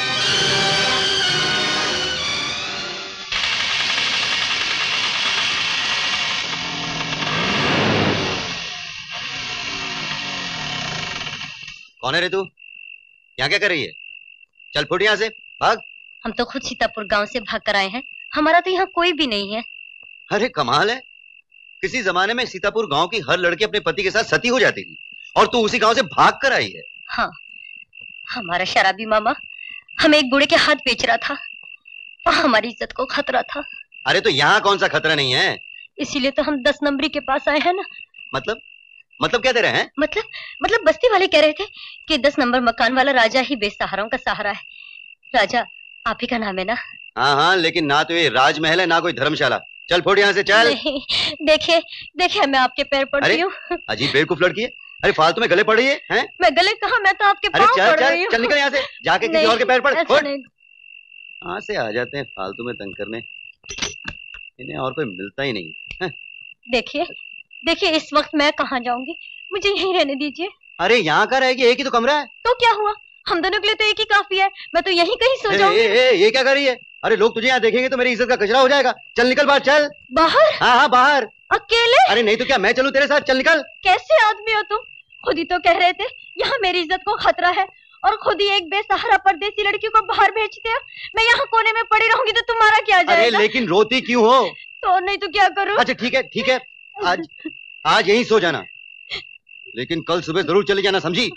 कौन है रे तू? यहाँ क्या कर रही है? चल फुट यहाँ से, भाग। हम तो खुद सीतापुर गांव से भाग कर आए हैं, हमारा तो यहाँ कोई भी नहीं है। अरे कमाल है, किसी जमाने में सीतापुर गांव की हर लड़की अपने पति के साथ सती हो जाती थी और तू उसी गांव से भाग कर आई है। हाँ, हमारा शराबी मामा हमें एक बूढ़े के हाथ बेच रहा था, वहाँ हमारी इज्जत को खतरा था। अरे तो यहाँ कौन सा खतरा नहीं है? इसीलिए तो हम 10 नंबरी के पास आए हैं ना। मतलब क्या दे रहे हैं? मतलब बस्ती वाले कह रहे थे कि 10 नंबर मकान वाला राजा ही बेसहाराओं का सहारा है। राजा आप ही का नाम है ना? हाँ, लेकिन ना तो ये राजमहल है ना कोई धर्मशाला। चल फुट यहाँ से, चल। देखिए मैं आपके पैर पड़ रही हूँ। अजीब बेवकूफ लड़की है। अरे फालतू में गले पड़ रही है, हैं? मैं गले कहाँ, मैं तो आपके पाँव पड़ रही हूँ। चल निकल यहाँ से, जाके किसी और के पैर पड़। कहाँ से आ जाते हैं फालतू में तंग करने, इन्हें और कोई मिलता ही नहीं। देखिए इस वक्त मैं कहाँ जाऊंगी, मुझे यहीं रहने दीजिए। अरे यहाँ का रहेगी, एक ही तो कमरा है। तो क्या हुआ, हम दोनों के लिए तो एक ही काफी है, मैं तो यहीं कहीं सो जाऊंगी। ये क्या कर रही है? अरे लोग तुझे यहाँ देखेंगे तो मेरी इज्जत का कचरा हो जाएगा। चल निकल बाहर, चल। बाहर? हाँ बाहर। अकेले? अरे नहीं तो क्या, मैं चलूं तेरे साथ, चल निकल। कैसे आदमी हो तुम, खुद ही तो कह रहे थे यहाँ मेरी इज्जत को खतरा है और खुद ही एक बेसहारा परदेसी लड़की को बाहर भेजते हो। मैं यहाँ कोने में पड़ी रहूंगी तो तुम्हारा क्या जाएगा? अरे लेकिन रोती क्यों हो? तो नहीं तो क्या करूँ? अच्छा ठीक है, आज यहीं सो जाना, लेकिन कल सुबह जरूर चली जाना, समझी?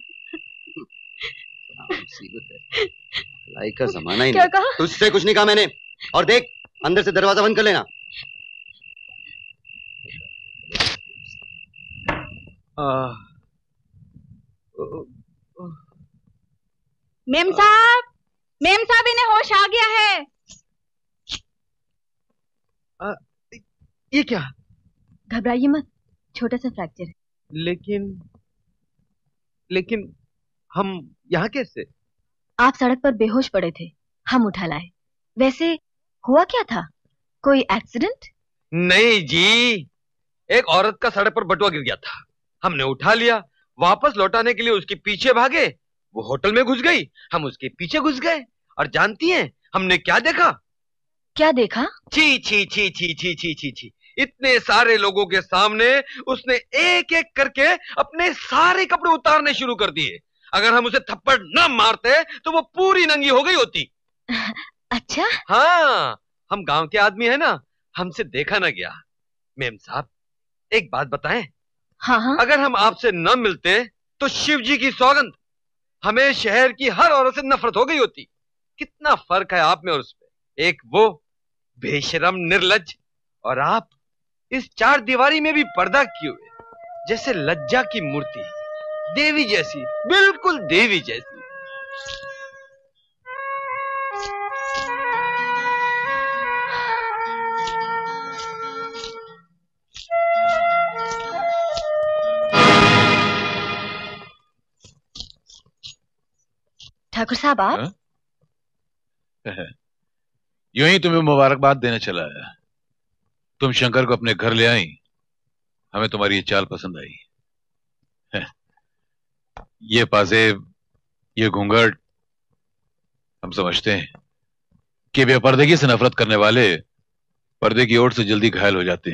लाई का जमाना ही नहीं। तुझसे कुछ नहीं कहा मैंने। और देख अंदर से दरवाजा बंद कर लेना। मेम साहब इन्हें होश आ गया है। ये क्या? घबराइए मत, छोटा सा फ्रैक्चर है। लेकिन हम यहाँ कैसे? आप सड़क पर बेहोश पड़े थे, हम उठा लाए। वैसे हुआ क्या था, कोई एक्सीडेंट? नहीं जी, एक औरत का सड़क पर बटुआ गिर गया था, हमने उठा लिया, वापस लौटाने के लिए उसके पीछे भागे, वो होटल में घुस गई, हम उसके पीछे घुस गए और जानती हैं हमने क्या देखा? क्या देखा? छी छी छी छी छी छी छी छी, इतने सारे लोगों के सामने उसने एक एक करके अपने सारे कपड़े उतारने शुरू कर दिए। अगर हम उसे थप्पड़ न मारते तो वो पूरी नंगी हो गई होती। अच्छा? हाँ, हम गांव के आदमी है ना, हमसे देखा ना गया। मेम साहब एक बात बताएं। हाँ। अगर हम आपसे न मिलते तो शिव जी की सौगंध हमें शहर की हर औरत से नफरत हो गई होती। कितना फर्क है आप में और उस पे। एक वो बेशरम निर्लज्ज, और आप इस 4 दीवारी में भी पर्दा किए हुए, जैसे लज्जा की मूर्ति, देवी जैसी, बिल्कुल देवी जैसी। ठाकुर साहब आप? यूं ही तुम्हें मुबारकबाद देने चला है। तुम शंकर को अपने घर ले आई, हमें तुम्हारी ये चाल पसंद आई। ये पाजेब, ये घूंघट, हम समझते हैं कि बेपर्दगी से नफरत करने वाले पर्दे की ओर से जल्दी घायल हो जाते हैं, है ना? खैर, कहां तक कामयाबी मिली? मेम साहब, मेम साहब इन्हें होश आ गया है।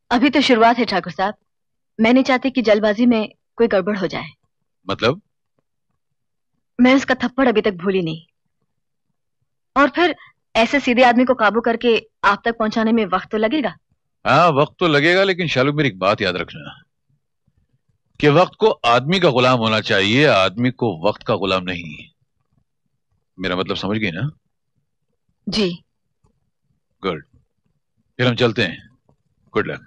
अभी तो शुरुआत है ठाकुर साहब। मैं नहीं चाहती कि जल्दबाजी में कोई गड़बड़ हो जाए। मतलब? मैं उसका थप्पड़ अभी तक भूली नहीं, और फिर ऐसे सीधे आदमी को काबू करके आप तक पहुंचाने में वक्त तो लगेगा। हाँ, वक्त तो लगेगा, लेकिन शालू मेरी एक बात याद रखना कि वक्त को आदमी का गुलाम होना चाहिए, आदमी को वक्त का गुलाम नहीं। मेरा मतलब समझ गई ना? जी। गुड, फिर हम चलते हैं। Good luck.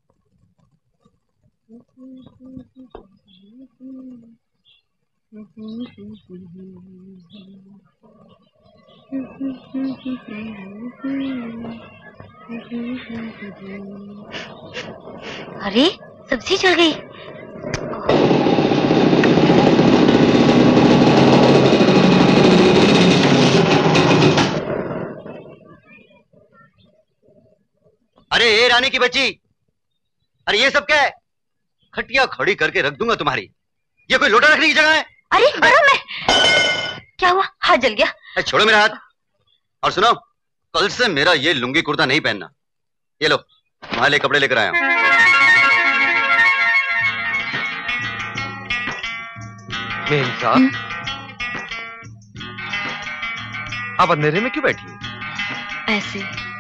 अरे सब्जी जल गई। अरे ये रानी की बच्ची, अरे ये सब क्या है? खटिया खड़ी करके रख दूंगा तुम्हारी। ये कोई लोटा रखने की जगह है? अरे गरम है। क्या हुआ? हाथ जल गया? अरे छोड़ो मेरा हाथ। और सुनो, कल से मेरा ये लुंगी कुर्ता नहीं पहनना। ये लो, तुम्हारे लिए कपड़े लेकर आया हूं। मेम साहब, आप अंधेरे में क्यों बैठी हैं? ऐसे।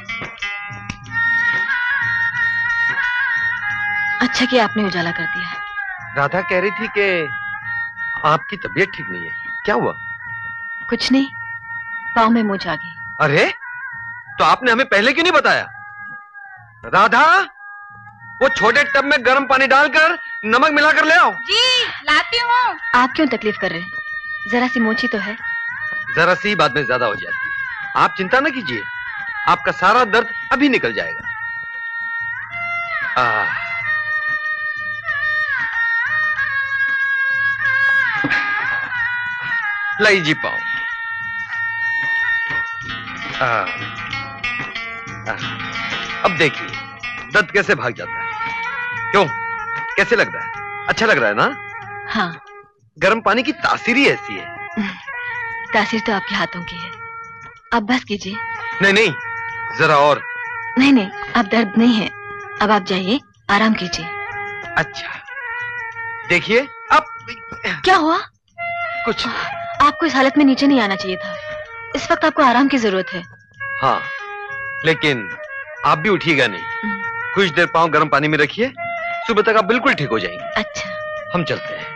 अच्छा कि आपने उजाला कर दिया। राधा कह रही थी कि आपकी तबीयत ठीक नहीं है। क्या हुआ? कुछ नहीं, पाँव में मोच आ गई। अरे, तो आपने हमें पहले क्यों नहीं बताया? राधा, वो छोटे टब में गर्म पानी डालकर नमक मिलाकर ले आओ। जी, लाती हूँ। आप क्यों तकलीफ कर रहे हैं? जरा सी मोची तो है। जरा सी बात में ज्यादा हो जाती है। आप चिंता न कीजिए, आपका सारा दर्द अभी निकल जाएगा। लाई जी पाओ। अब देखिए दर्द कैसे भाग जाता है। क्यों, कैसे लग रहा है? अच्छा लग रहा है ना? हाँ। गर्म पानी की तासीर ही ऐसी है। तासीर तो आपके हाथों की है। अब बस कीजिए। नहीं नहीं, जरा और। नहीं नहीं, अब दर्द नहीं है। अब आप जाइए, आराम कीजिए। अच्छा, देखिए अब। क्या हुआ? कुछ। आपको इस हालत में नीचे नहीं आना चाहिए था। इस वक्त आपको आराम की जरूरत है। हाँ, लेकिन आप भी उठिएगा नहीं। कुछ देर पाँव गर्म पानी में रखिए, सुबह तक आप बिल्कुल ठीक हो जाएंगे। अच्छा, हम चलते हैं।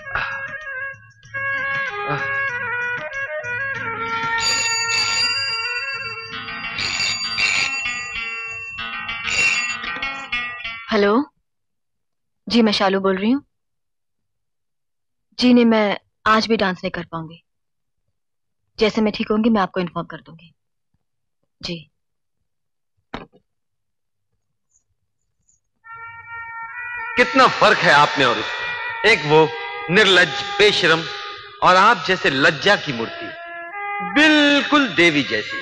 हेलो जी, मैं शालू बोल रही हूँ। जी नहीं, मैं आज भी डांस नहीं कर पाऊंगी। जैसे मैं ठीक होंगी मैं आपको इन्फॉर्म कर दूंगी। जी। कितना फर्क है आप में और उसमें। एक वो निर्लज्ज बेशरम, और आप जैसे लज्जा की मूर्ति, बिल्कुल देवी जैसी।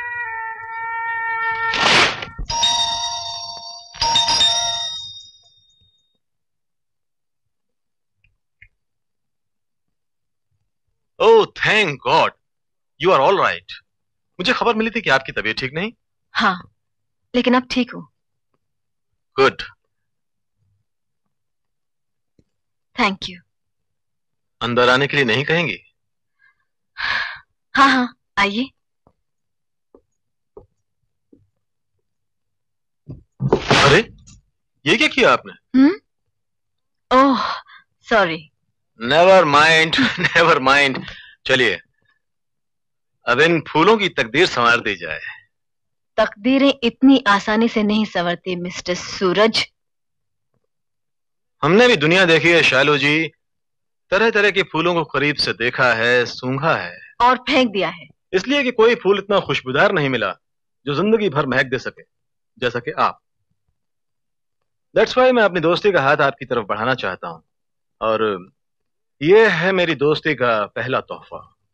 Oh thank God, you are all right. मुझे खबर मिली थी कि आपकी तबीयत ठीक नहीं। हाँ, लेकिन अब ठीक हूँ। Good, thank you. अंदर आने के लिए नहीं कहेंगी? हाँ हाँ, आइए। अरे, ये क्या किया आपने? Oh sorry. Never mind, never mind. चलिए, अब इन फूलों की तकदीर संवार दी जाए। तकदीरें इतनी आसानी से नहीं संवरती मिस्टर सूरज। हमने भी दुनिया देखी है शालू जी, तरह तरह के फूलों को करीब से देखा है, सूंघा है और फेंक दिया है, इसलिए कि कोई फूल इतना खुशबूदार नहीं मिला जो जिंदगी भर महक दे सके जैसा कि आप। दैट्स वाई मैं अपनी दोस्ती का हाथ आपकी तरफ बढ़ाना चाहता हूं, और ये है मेरी दोस्ती का पहला तोहफा।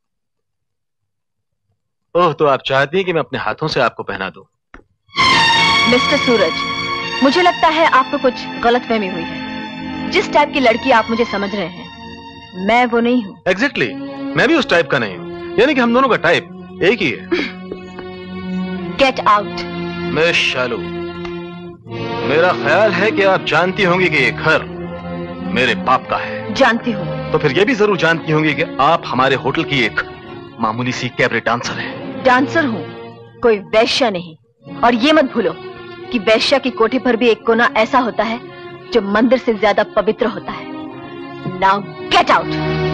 ओह, तो आप चाहती हैं कि मैं अपने हाथों से आपको पहना दूं? मिस्टर सूरज, मुझे लगता है आपको कुछ गलतफहमी हुई है। जिस टाइप की लड़की आप मुझे समझ रहे हैं, मैं वो नहीं हूँ। एग्जैक्टली, मैं भी उस टाइप का नहीं हूँ। यानी कि हम दोनों का टाइप एक ही है। Get out. मिस शालू। मेरा ख्याल है कि आप जानती होंगी कि ये घर मेरे बाप का है। जानती हूँ। तो फिर ये भी जरूर जानती होंगी कि आप हमारे होटल की एक मामूली सी कैबरे डांसर है। डांसर हूँ, कोई वैश्या नहीं। और ये मत भूलो कि वैश्या की कोठी पर भी एक कोना ऐसा होता है जो मंदिर से ज्यादा पवित्र होता है। Now get out.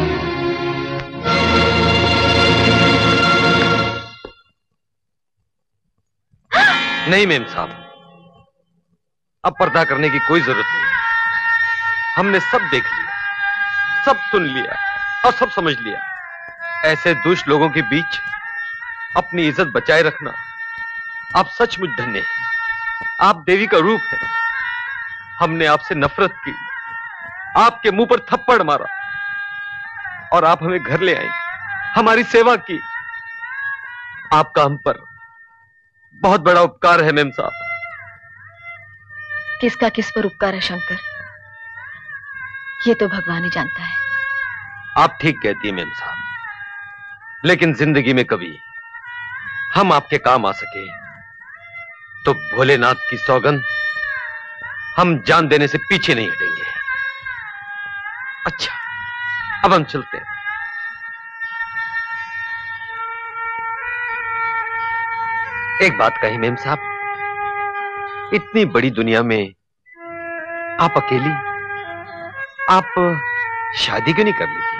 नहीं मेम साहब, अब पर्दा करने की कोई जरूरत नहीं। हमने सब देख लिया, सब सुन लिया और सब समझ लिया। ऐसे दुष्ट लोगों के बीच अपनी इज्जत बचाए रखना आप सचमुच धन्य हैं। आप देवी का रूप है। हमने आपसे नफरत की, आपके मुंह पर थप्पड़ मारा और आप हमें घर ले आई, हमारी सेवा की। आपका हम पर बहुत बड़ा उपकार है मेम साहब। किसका किस पर उपकार है शंकर, ये तो भगवान ही जानता है। आप ठीक कहती हैं मेम साहब, लेकिन जिंदगी में कभी हम आपके काम आ सके तो भोलेनाथ की सौगंध हम जान देने से पीछे नहीं हटेंगे। अच्छा, अब हम चलते हैं। एक बात कही मेम साहब, इतनी बड़ी दुनिया में आप अकेली, आप शादी क्यों नहीं कर लेती?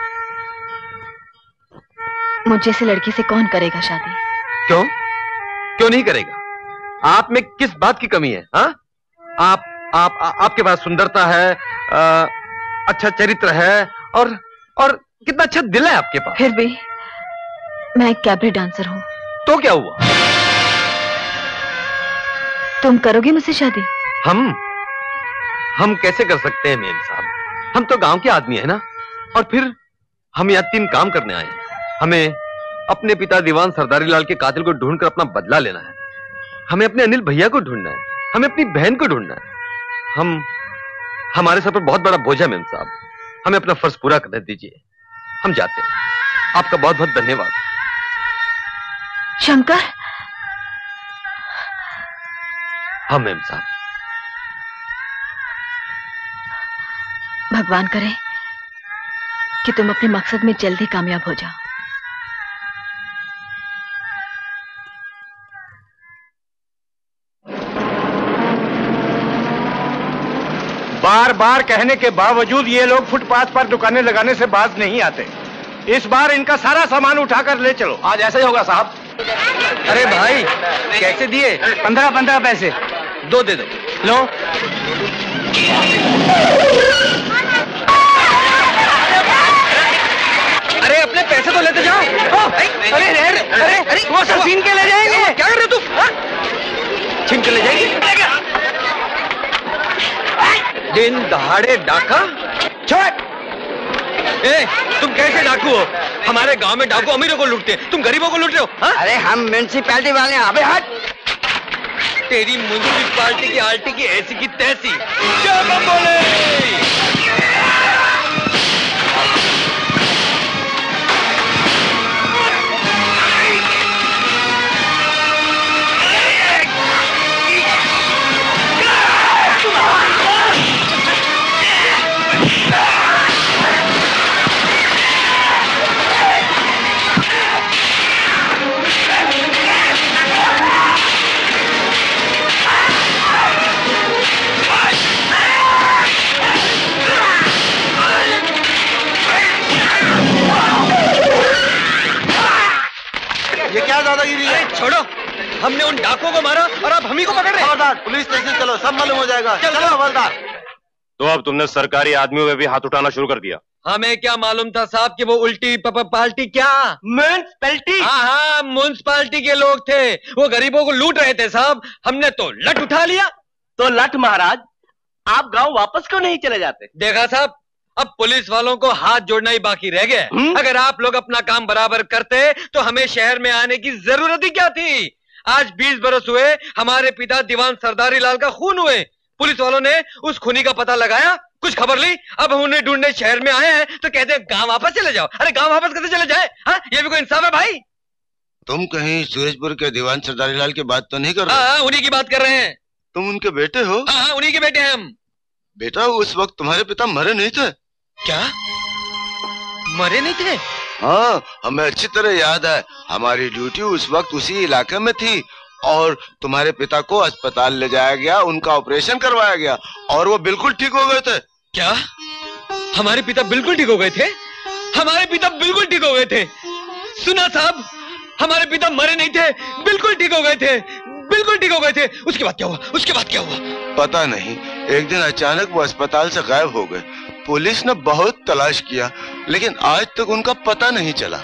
मुझे से लड़की से कौन करेगा शादी? क्यों क्यों नहीं करेगा? आप में किस बात की कमी है? हाँ, आपके पास सुंदरता है, अच्छा चरित्र है और कितना अच्छा दिल है आपके पास। फिर भी मैं एक कैबरे डांसर हूँ। तो क्या हुआ? तुम करोगे मुझसे शादी? हम कैसे कर सकते हैं मेम साहब? हम तो गांव के आदमी है ना, और फिर हम यहाँ 3 काम करने आए हैं। हमें अपने पिता दीवान सरदारी लाल के कातिल को ढूंढकर अपना बदला लेना है, हमें अपने अनिल भैया को ढूंढना है, हमें अपनी बहन को ढूंढना है। हमारे सर पर बहुत बड़ा बोझ है मेम साहब, हमें अपना फर्ज पूरा करने दीजिए। हम जाते हैं। आपका बहुत बहुत धन्यवाद। शंकर। हाँ मेम साहब। भगवान करे कि तुम अपने मकसद में जल्दी कामयाब हो जाओ। बार बार कहने के बावजूद ये लोग फुटपाथ पर दुकानें लगाने से बाज नहीं आते। इस बार इनका सारा सामान उठाकर ले चलो। आज ऐसा ही होगा साहब। अरे भाई, कैसे दिए? 15 पैसे। 2 दे दो। लो। अरे अपने पैसे तो लेते जाओ। अरे वो सब छीन के ले जाएंगे। क्या कर रहे हो तुम? छीन के ले जाएंगे? दिन दहाड़े डाका? तुम कैसे डाकू हो? हमारे गांव में डाकू अमीरों को लूटते हैं, तुम गरीबों को लूट रहे हो। हा? अरे हम म्यूनिसिपैलिटी वाले हैं। अबे हट। तेरी म्यूनिसिपैलिटी की आल्टी की ऐसी की तैसी। क्या कम बोले? ये क्या दादागिरी है? छोड़ो, हमने उन डाकुओं को मारा और आप हम ही को पकड़ रहे हैं। पुलिस स्टेशन चलो, सब मालूम हो जाएगा। चलो हवलदार। तो अब तुमने सरकारी आदमियों पे भी हाथ उठाना शुरू कर दिया। हमें क्या मालूम था साहब कि वो उल्टी पार्टी क्या म्यूनिसिपैलिटी? हाँ, म्यूनिसिपैलिटी के लोग थे। वो गरीबों को लूट रहे थे साहब। हमने तो लट उठा लिया। तो लट महाराज, आप गांव वापस क्यों नहीं चले जाते? देखा साहब, अब पुलिस वालों को हाथ जोड़ना ही बाकी रह गया। अगर आप लोग अपना काम बराबर करते तो हमें शहर में आने की जरूरत ही क्या थी? आज 20 बरस हुए हमारे पिता दीवान सरदारी लाल का खून हुए। पुलिस वालों ने उस खूनी का पता लगाया, कुछ खबर ली, अब हम उन्हें ढूंढने शहर में आए हैं तो कहते हैं गांव वापस चले जाओ। अरे गांव वापस कैसे चले जाए? हाँ, ये भी कोई इंसाफ है भाई? तुम कहीं सूरजपुर के दीवान सरदारी लाल की बात तो नहीं कर रहे? हाँ, उन्हीं की बात कर रहे हैं। तुम उनके बेटे हो? हाँ, उन्हीं के बेटे हैं हम। बेटा, उस वक्त तुम्हारे पिता मरे नहीं थे? क्या मरे नहीं थे? हाँ, हमें अच्छी तरह याद है। हमारी ड्यूटी उस वक्त उसी इलाके में थी और तुम्हारे पिता को अस्पताल ले जाया गया, उनका ऑपरेशन करवाया गया और वो बिल्कुल ठीक हो गए थे। क्या हमारे पिता बिल्कुल ठीक हो गए थे? हमारे पिता बिल्कुल ठीक हो गए थे। सुना साहब, हमारे पिता मरे नहीं थे, बिल्कुल ठीक हो गए थे, बिल्कुल ठीक हो गए थे। उसके बाद क्या हुआ? उसके बाद क्या हुआ? पता नहीं, एक दिन अचानक वो अस्पताल से गायब हो गए। पुलिस ने बहुत तलाश किया लेकिन आज तक उनका पता नहीं चला।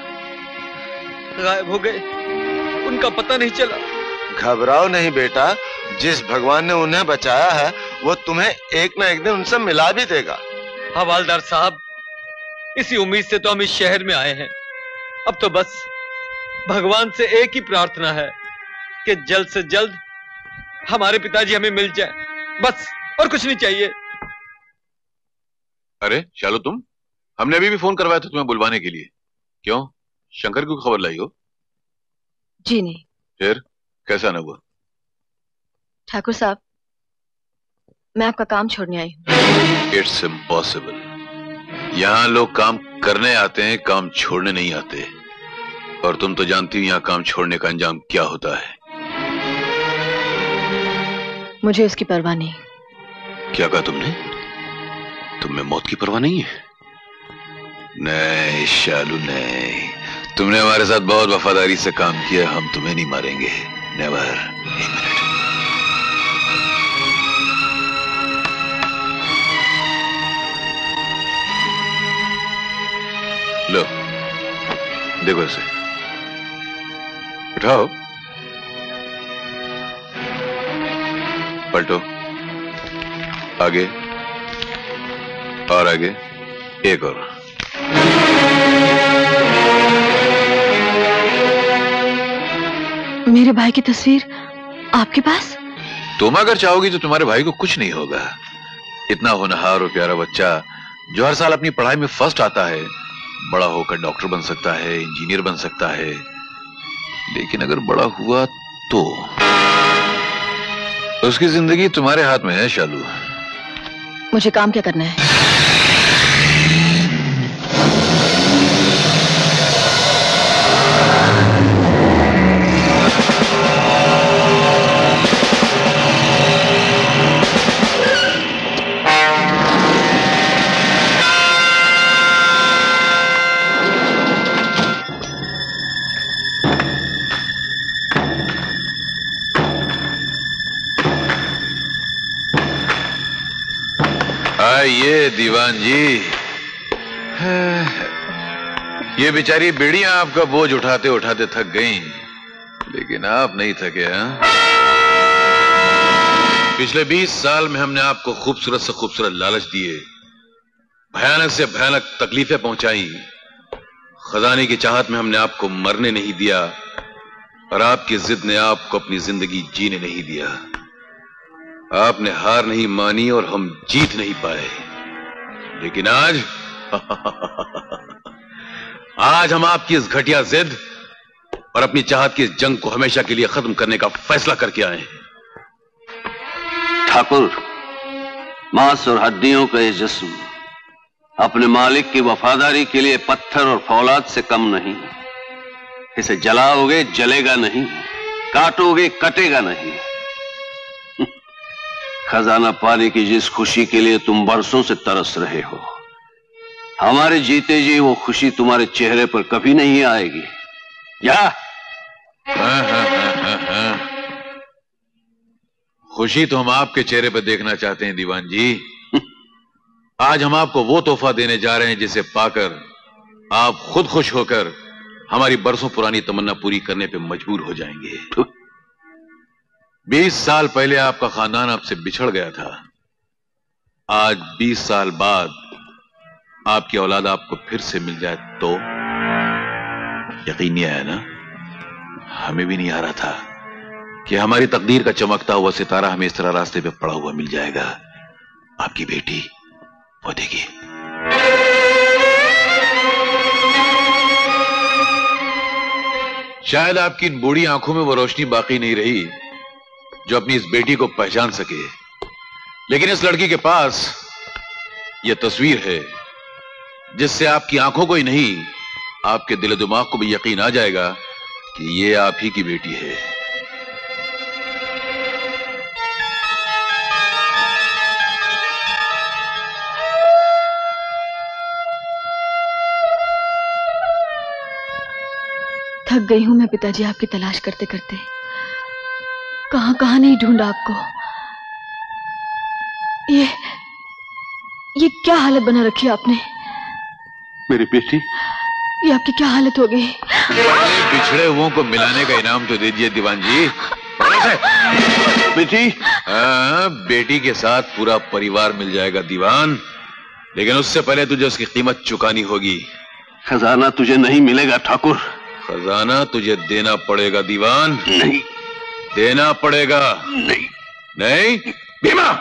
गायब हो गए, उनका पता नहीं चला। घबराओ नहीं बेटा, जिस भगवान ने उन्हें बचाया है वो तुम्हें एक ना एक दिन उनसे मिला भी देगा। हवालदार साहब, इसी उम्मीद से तो हम इस शहर में आए हैं। अब तो बस भगवान से एक ही प्रार्थना है कि जल्द से जल्द हमारे पिताजी हमें मिल जाए, बस, और कुछ नहीं चाहिए। अरे शालू, तुम? हमने अभी भी फोन करवाया था तुम्हें बुलवाने के लिए। क्यों, शंकर की खबर लाई हो? जी नहीं। फिर कैसा ना हुआ? ठाकुर साहब, मैं आपका काम छोड़ने आई हूँ। It's impossible. यहाँ लोग काम करने आते हैं, काम छोड़ने नहीं आते। और तुम तो जानती हो यहाँ काम छोड़ने का अंजाम क्या होता है। मुझे उसकी परवाह नहीं। क्या कहा तुमने? तुम्हें मौत की परवाह नहीं है? नहीं शालू, नहीं। तुमने हमारे साथ बहुत वफादारी से काम किया, हम तुम्हें नहीं मारेंगे, नेवर। एक मिनट। लो, देखो इसे, उठाओ, पलटो, आगे और आगे, एक और। मेरे भाई की तस्वीर आपके पास? तुम अगर चाहोगी तो तुम्हारे भाई को कुछ नहीं होगा। इतना होनहार और प्यारा बच्चा जो हर साल अपनी पढ़ाई में फर्स्ट आता है, बड़ा होकर डॉक्टर बन सकता है, इंजीनियर बन सकता है। लेकिन अगर बड़ा हुआ तो उसकी जिंदगी तुम्हारे हाथ में है शालू। मुझे काम क्या करना है? ये दीवान जी, ये बेचारी बेड़ियां आपका बोझ उठाते उठाते थक गईं, लेकिन आप नहीं थके। हाँ, पिछले 20 साल में हमने आपको खूबसूरत से खूबसूरत लालच दिए, भयानक से भयानक तकलीफें पहुंचाई। खजाने की चाहत में हमने आपको मरने नहीं दिया और आपकी जिद ने आपको अपनी जिंदगी जीने नहीं दिया। आपने हार नहीं मानी और हम जीत नहीं पाए। लेकिन आज आज हम आपकी इस घटिया जिद और अपनी चाहत की इस जंग को हमेशा के लिए खत्म करने का फैसला करके आए हैं। ठाकुर, मांस और हड्डियों का ये जिस्म अपने मालिक की वफादारी के लिए पत्थर और फौलाद से कम नहीं। इसे जलाओगे जलेगा नहीं, काटोगे कटेगा नहीं। खजाना पाने की जिस खुशी के लिए तुम बरसों से तरस रहे हो, हमारे जीते जी वो खुशी तुम्हारे चेहरे पर कभी नहीं आएगी। या खुशी तो हम आपके चेहरे पर देखना चाहते हैं दीवान जी। आज हम आपको वो तोहफा देने जा रहे हैं जिसे पाकर आप खुद खुश होकर हमारी बरसों पुरानी तमन्ना पूरी करने पे मजबूर हो जाएंगे। 20 साल पहले आपका खानदान आपसे बिछड़ गया था। आज 20 साल बाद आपकी औलाद आपको फिर से मिल जाए तो यकीन नहीं आया ना? हमें भी नहीं आ रहा था कि हमारी तकदीर का चमकता हुआ सितारा हमें इस तरह रास्ते पे पड़ा हुआ मिल जाएगा। आपकी बेटी, वो देखिए। शायद आपकी इन बूढ़ी आंखों में वो रोशनी बाकी नहीं रही जो अपनी इस बेटी को पहचान सके। लेकिन इस लड़की के पास यह तस्वीर है जिससे आपकी आंखों को ही नहीं, आपके दिल दिमाग को भी यकीन आ जाएगा कि ये आप ही की बेटी है। थक गई हूं मैं पिताजी आपकी तलाश करते करते। कहां कहां नहीं ढूंढा आपको। ये क्या हालत बना रखी है आपने? मेरी बेटी, ये आपकी क्या हालत हो गई? बिछड़े हुओं को मिलाने का इनाम तो दीजिए दीवान जी। बेटी? हाँ, बेटी के साथ पूरा परिवार मिल जाएगा दीवान, लेकिन उससे पहले तुझे उसकी कीमत चुकानी होगी। खजाना तुझे नहीं मिलेगा ठाकुर। खजाना तुझे देना पड़ेगा दीवान। नहीं देना पड़ेगा। नहीं नहीं भीमा,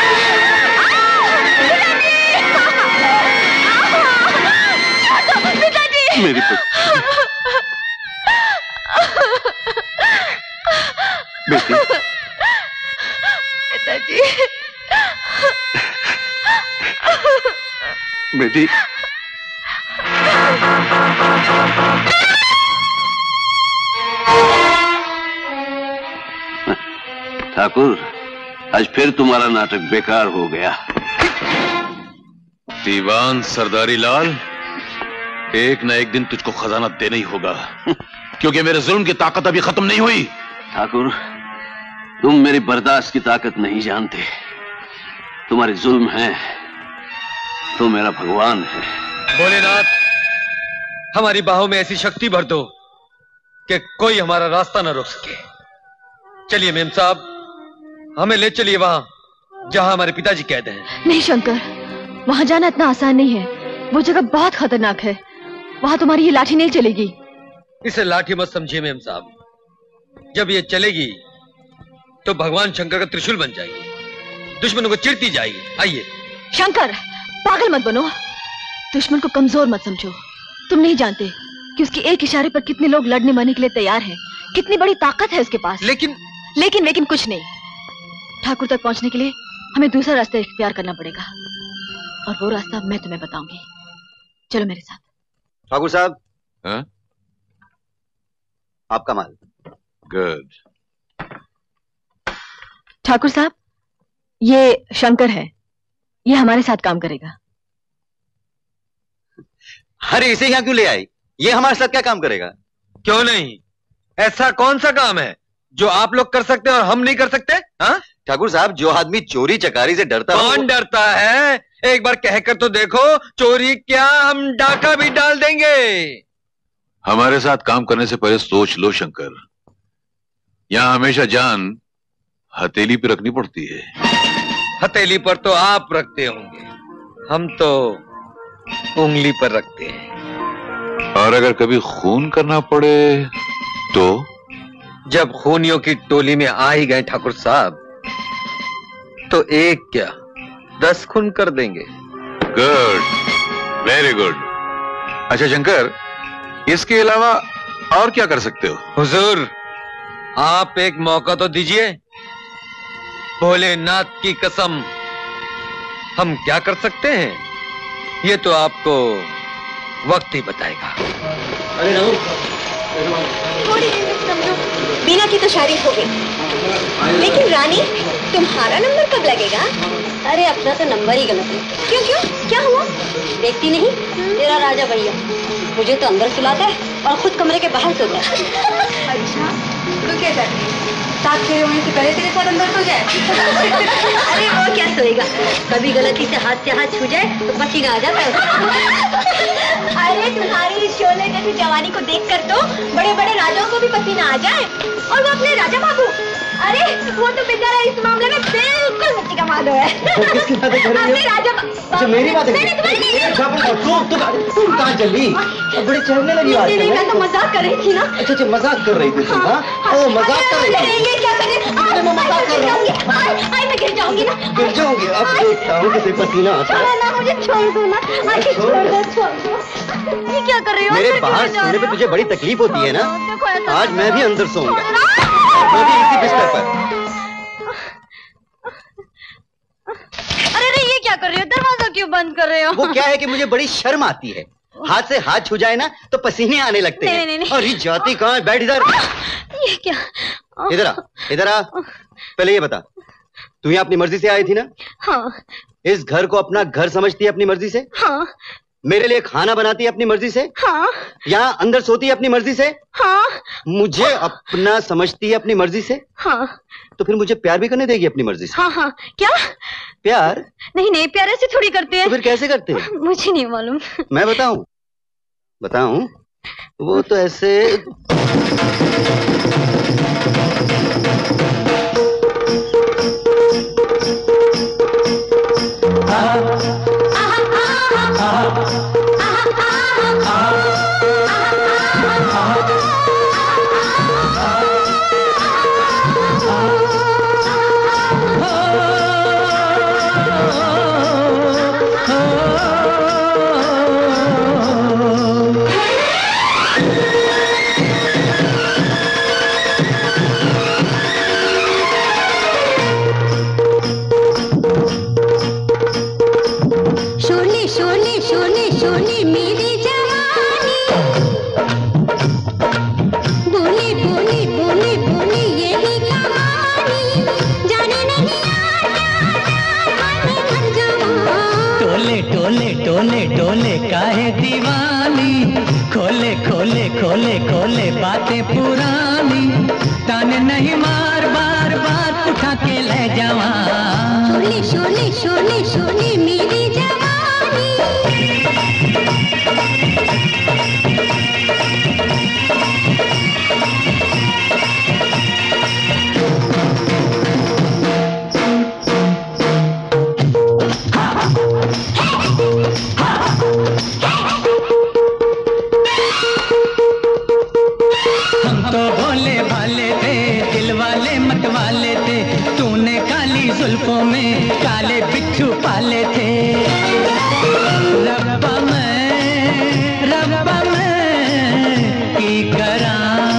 मेरी बेटी, पिताजी, बेटी, ठाकुर, आज फिर तुम्हारा नाटक बेकार हो गया। दीवान सरदारी लाल, एक न एक दिन तुझको खजाना देना ही होगा, क्योंकि मेरे जुल्म की ताकत अभी खत्म नहीं हुई। ठाकुर, तुम मेरी बर्दाश्त की ताकत नहीं जानते। तुम्हारी जुल्म है तो मेरा भगवान है। भोलेनाथ, हमारी बाहों में ऐसी शक्ति भर दो कि कोई हमारा रास्ता न रोक सके। चलिए मेम साहब, हमें ले चलिए वहां जहां हमारे पिताजी कैद हैं। नहीं शंकर, वहां जाना इतना आसान नहीं है। वो जगह बहुत खतरनाक है। वहां तुम्हारी ये लाठी नहीं चलेगी। इसे लाठी मत समझिए मेम साहब। जब ये चलेगी तो भगवान शंकर का त्रिशूल बन जाएगी, दुश्मनों को चिरती जाएगी। आइए। शंकर, पागल मत बनो। दुश्मन को कमजोर मत समझो। तुम नहीं जानते कि उसके एक इशारे पर कितने लोग लड़ने मरने के लिए तैयार हैं। कितनी बड़ी ताकत है उसके पास। लेकिन कुछ नहीं। ठाकुर तक पहुंचने के लिए हमें दूसरा रास्ता इख्तियार करना पड़ेगा, और वो रास्ता मैं तुम्हें बताऊंगी। चलो मेरे साथ। ठाकुर साहब। हाँ? आपका माल। गुड। ठाकुर साहब, ये शंकर है। ये हमारे साथ काम करेगा। अरे इसे यहाँ क्यों ले आई? ये हमारे साथ क्या काम करेगा? क्यों नहीं? ऐसा कौन सा काम है जो आप लोग कर सकते हैं और हम नहीं कर सकते? हाँ? ठाकुर साहब, जो आदमी चोरी चकारी से डरता है, कौन डरता है? एक बार कहकर तो देखो। चोरी क्या, हम डाका भी डाल देंगे। हमारे साथ काम करने से पहले सोच लो शंकर। यहां हमेशा जान हथेली पे रखनी पड़ती है। हथेली पर तो आप रखते होंगे, हम तो उंगली पर रखते हैं। और अगर कभी खून करना पड़े तो? जब खूनियों की टोली में आ ही गए ठाकुर साहब, तो एक क्या 10 खून कर देंगे। Good, very good. अच्छा शंकर, इसके अलावा और क्या कर सकते हो? हुजूर, आप एक मौका तो दीजिए। भोलेनाथ की कसम, हम क्या कर सकते हैं ये तो आपको वक्त ही बताएगा। अरे थोड़ी देर में समझो, बीना की तो शादी हो गई, लेकिन रानी तुम्हारा नंबर कब लगेगा? अरे अपना तो नंबर ही गलत है। क्यों क्यों, क्या हुआ? देखती नहीं, तेरा राजा भैया मुझे तो अंदर सुलाता है और खुद कमरे के बाहर सोता है। अच्छा, तो क्या करते हैं? साथ फेरे होने से पहले तेरे साथ अंदर सो जाए। अरे वो क्या सोएगा, कभी गलती से हाथ छू जाए तो पसीना आ जाता है। अरे तुम्हारी शोले जैसी जवानी को देखकर तो बड़े बड़े राजाओं को भी पसीना आ जाए। और वो अपने राजा बाबू, अरे वो तो बेचारा इस मामले में बिल्कुल मिट्टी का माधो है। किसकी बातें कर रही हो? अपने राजा अच्छा मेरी बातें तुम कहाँ चल रही? बड़ी चढ़ने लगी बात। नहीं, मैं तो मजाक कर रही थी ना। अच्छा मजाक कर रही थी तुम? हाँ, मजाक कर रही थी। ये क्या कर रही है? मैं मजाक कर रहा हूँ। मैं गिर जाऊंगी ना। गिर जाऊंगी? अब देखता हूँ किसे पसीना आता है। ना, मुझे छोड़ दो ना। छोड़ दो। ये क्या कर रही हो? मेरे बाहर सोने पे तुझे बड़ी तकलीफ होती है ना? आज मैं भी अंदर सोऊंगा, वो भी इसी बिस्तर पर। क्या कर रहे हो? दरवाजा क्यों बंद कर रहे हो? वो क्या है कि मुझे बड़ी शर्म आती है, हाथ से हाथ छू जाए ना तो पसीने आने लगते हैं। नहीं। और ये जाती कहाँ है? बैठ इधर। ये क्या? इधर आ, इधर आ। पहले ये बता, तू यहाँ अपनी मर्जी से आई थी ना? हाँ। इस घर को अपना घर समझती है अपनी मर्जी से? हाँ। मेरे लिए खाना बनाती है अपनी मर्जी से? हाँ। यहाँ अंदर सोती है अपनी मर्जी से? हाँ। मुझे अपना समझती है अपनी मर्जी से? हाँ। तो फिर मुझे प्यार भी करने देगी अपनी मर्जी से? हाँ हाँ। क्या? प्यार? नहीं, प्यार ऐसे थोड़ी करते हैं। तो फिर कैसे करते हैं? मुझे नहीं मालूम। मैं बताऊं? वो तो ऐसे। शोले मेरी जवानी, बोले बोले बोले बोले यही कहानी, जाने नहीं मर जावा। टोले टोले टोले टोले काहे दीवानी, खोले खोले खोले खोले बातें पुरानी, ताने नहीं मार बार बार उठा के ले जावा। शोले शोले शोले शोले मेरी जवानी। हम तो भोले भाले थे, दिल वाले मत वाले थे, तूने काली जुल्फों में काले बिच्छू पाले थे। रब्बा मैं की करा,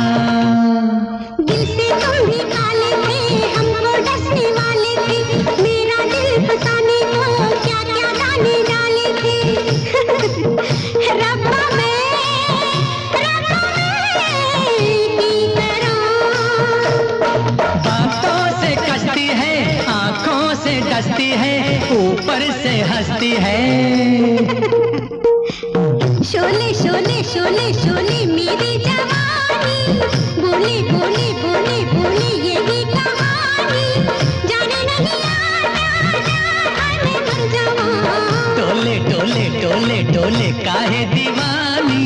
दिल से तुम भी काले थे, हमको डसने वाले थे, मेरा दिल फसाने को क्या क्या गाने डाले थे। रब्बा मैं की करा। बातों से कश्ती है, आंखों से डसती है, ऊपर से हंसती है। शोले शोले शोले शोले मेरी जवानी, बोले बोले बोले बोले यही कहानी, जाने नहीं मर जावा। टोले टोले टोले टोले काहे दीवानी।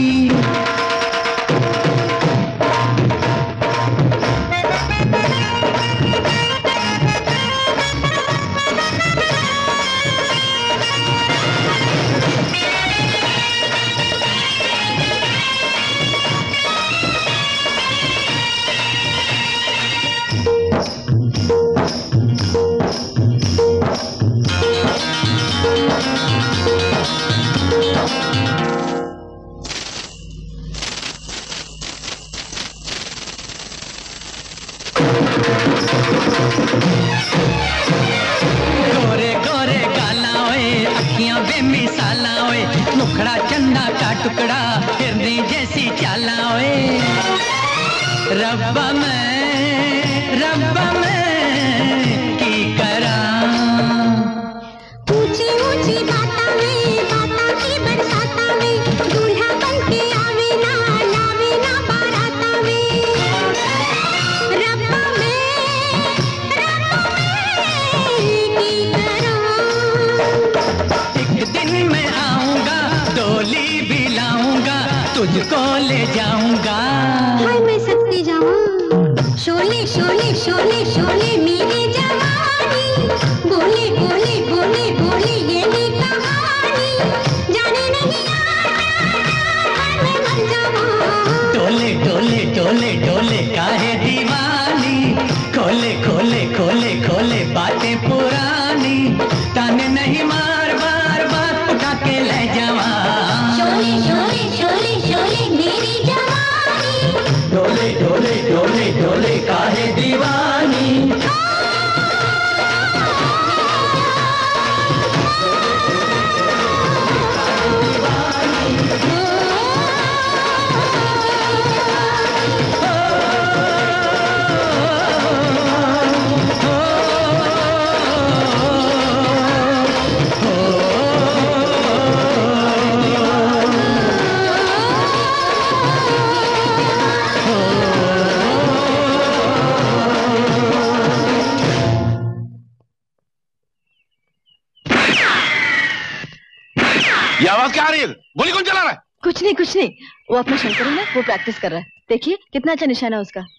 गोरे गोरे गाला ओए, अखियां बेमिसाला ओए, मुखड़ा चंदा का टुकड़ा, हिरनी जैसी चाला ओए। रब्बा मैं की करा, ऊंची ऊंची बाता की बरसाता में, दूल्हा बन के आवे ना लावे ना बाराता में। रब्बा मैं की करा। एक दिन मैं आऊंगा, डोली भी लाऊंगा, तुझको ले जाऊंगा। हाय मैं सकती जाऊं। शोले शोले शोले शोले मेरी जवानी, बोले बोले बोले बोले यही कहानी, जाने नहीं मर जावा। टोले टोले टोले टोले काहे दीवानी, खोले खोले खोले खोले बातें पुरानी, ताने नहीं मार बार बार उठा के ले जावा। शोले शोले शोले शोले मेरी जवानी, टोले टोले टोले टोले काहे दीवानी। क्या आ रही है? गोली कौन चला रहा है? कुछ नहीं, वो अपना शंकर है ना, वो प्रैक्टिस कर रहा है। देखिए कितना अच्छा निशाना है उसका।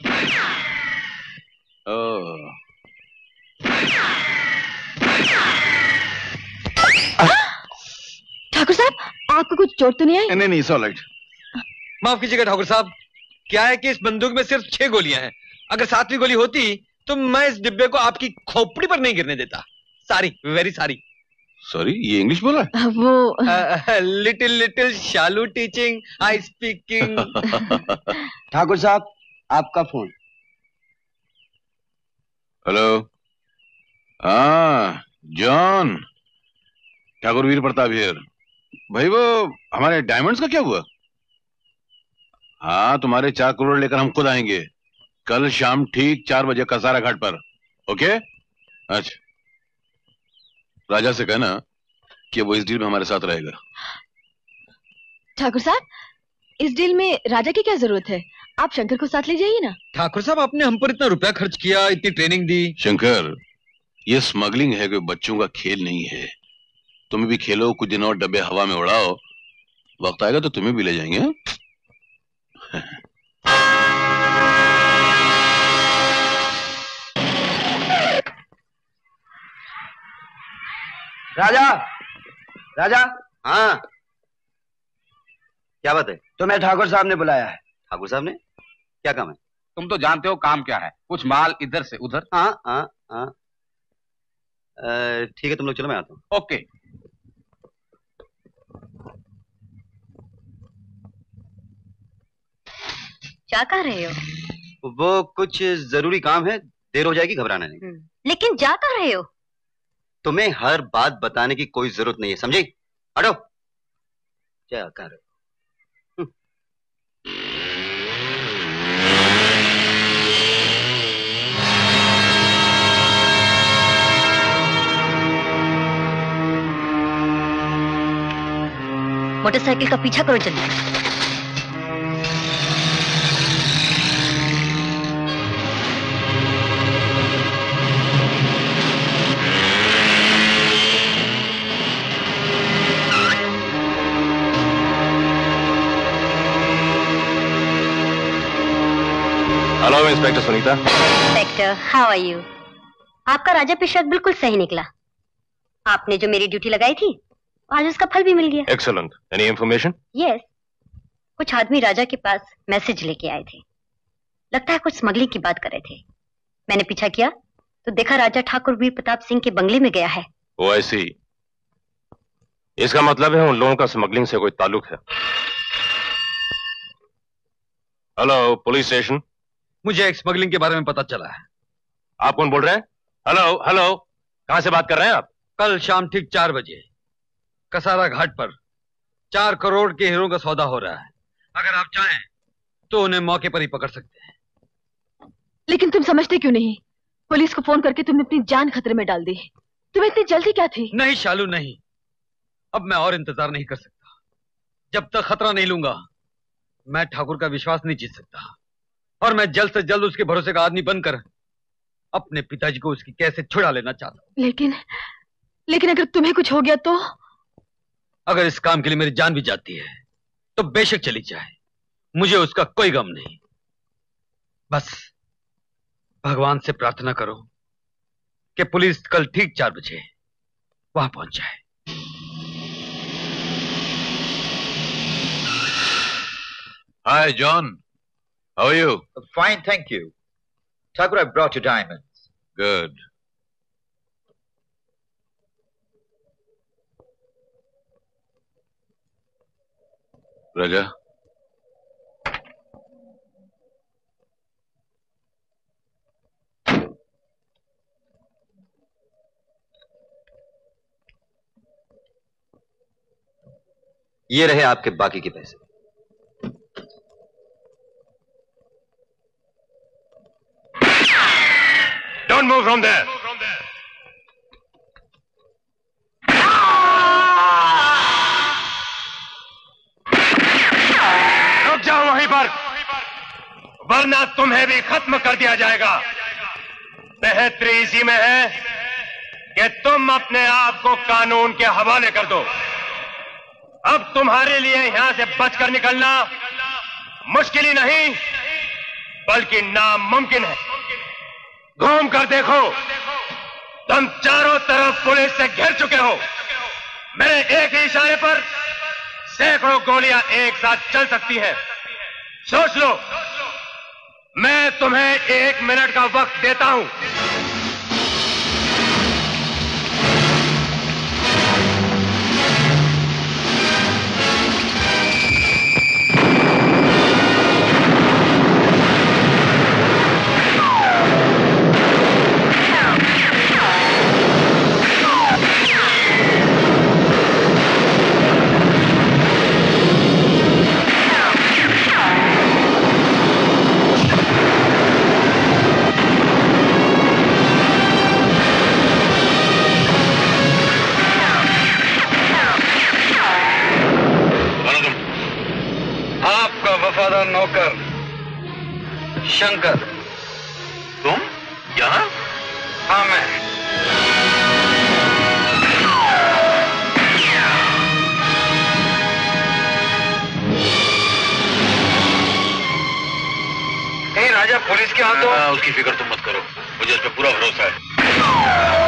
ठाकुर साहब, आपको कुछ चोट तो नहीं आई? नहीं, इट्स ऑल राइट। माफ कीजिएगा ठाकुर साहब, क्या है कि इस बंदूक में सिर्फ 6 गोलियां हैं। अगर 7वीं गोली होती तो मैं इस डिब्बे को आपकी खोपड़ी पर नहीं गिरने देता। Sorry, very sorry. सॉरी, ये इंग्लिश बोला? वो little Shalu teaching, I speaking. Thakur साहब, आपका फोन। हेलो। हाँ, जॉन, ठाकुर वीर प्रताप हियर। भाई वो हमारे डायमंड्स का क्या हुआ? हाँ, तुम्हारे 4 करोड़ लेकर हम खुद आएंगे कल शाम ठीक 4 बजे कसारा घाट पर। ओके? अच्छा, राजा से कहना कि वो इस डील में हमारे साथ रहेगा। ठाकुर साहब, इस डील में राजा की क्या जरूरत है? आप शंकर को साथ ले जाइए ना। ठाकुर साहब, आपने हम पर इतना रुपया खर्च किया, इतनी ट्रेनिंग दी। शंकर, ये स्मगलिंग है, कोई बच्चों का खेल नहीं है। तुम्हें भी खेलो, कुछ दिन और डब्बे हवा में उड़ाओ, वक्त आएगा तो तुम्हें भी ले जाएंगे। राजा, राजा। हाँ, क्या बात है? तुम्हें ठाकुर साहब ने बुलाया है। ठाकुर साहब ने? क्या काम है? तुम तो जानते हो काम क्या है, कुछ माल इधर से उधर। हाँ, ठीक है, तुम लोग चलो, मैं आता हूँ। ओके। क्या कर रहे हो? वो कुछ जरूरी काम है, देर हो जाएगी, घबराना नहीं। लेकिन जा कर रहे हो? तुम्हें हर बात बताने की कोई जरूरत नहीं है, समझी? हटो। क्या कर रहे हो? मोटरसाइकिल का पीछा करो जल्दी। Hello inspector Sunita. Inspector, how are you? आपका राजा पे शक बिल्कुल सही निकला। आपने जो मेरी ड्यूटी लगाई थी, आज उसका फल भी मिल गया। एक्सीलेंट। Any information? यस, कुछ आदमी राजा के पास मैसेज लेके आए थे। लगता है कुछ स्मगलिंग की बात कर रहे थे। मैंने पीछा किया तो देखा राजा ठाकुर वीर प्रताप सिंह के बंगले में गया है। ओ आई सी। इसका मतलब है उन लोगों का स्मगलिंग से कोई ताल्लुक है। Hello, police station. मुझे एक स्मगलिंग के बारे में पता चला है। आप कौन बोल रहे हैं? हेलो हेलो, कहां से बात कर रहे हैं आप? कल शाम ठीक 4 बजे कसारा घाट पर 4 करोड़ के हीरों का सौदा हो रहा है। अगर आप चाहें तो उन्हें मौके पर ही पकड़ सकते हैं। लेकिन तुम समझते क्यों नहीं? पुलिस को फोन करके तुमने अपनी जान खतरे में डाल दी। तुम्हें इतनी जल्दी क्या थी? नहीं शालू, नहीं। अब मैं और इंतजार नहीं कर सकता। जब तक खतरा नहीं लूंगा मैं ठाकुर का विश्वास नहीं जीत सकता। और मैं जल्द से जल्द उसके भरोसे का आदमी बनकर अपने पिताजी को उसकी कैसे छुड़ा लेना चाहता हूं। लेकिन अगर तुम्हें कुछ हो गया तो? अगर इस काम के लिए मेरी जान भी जाती है तो बेशक चली जाए, मुझे उसका कोई गम नहीं। बस भगवान से प्रार्थना करो कि पुलिस कल ठीक 4 बजे वहां पहुंच जाए। Hi John, how are you? Fine, thank you. Thakur, I brought you diamonds. Good. Raja, ये रहे आपके बाकी के पैसे। Don't move from there. रुक जाओ वहीं पर, वरना तुम्हें भी खत्म कर दिया जाएगा। बेहतरी इसी में है कि तुम अपने आप को कानून के हवाले कर दो। अब तुम्हारे लिए यहां से बचकर निकलना मुश्किल ही नहीं बल्कि नामुमकिन है। घूम कर देखो, तुम चारों तरफ पुलिस से घिर चुके हो। मेरे एक ही इशारे पर सैकड़ों गोलियां एक साथ चल सकती हैं। सोच लो, मैं तुम्हें 1 मिनट का वक्त देता हूं। वफादार नौकर शंकर। तुम यहाँ? हाँ, मैं। कहीं राजा पुलिस के हाथों? उसकी फिक्र तुम मत करो, मुझे उस पर पूरा भरोसा है।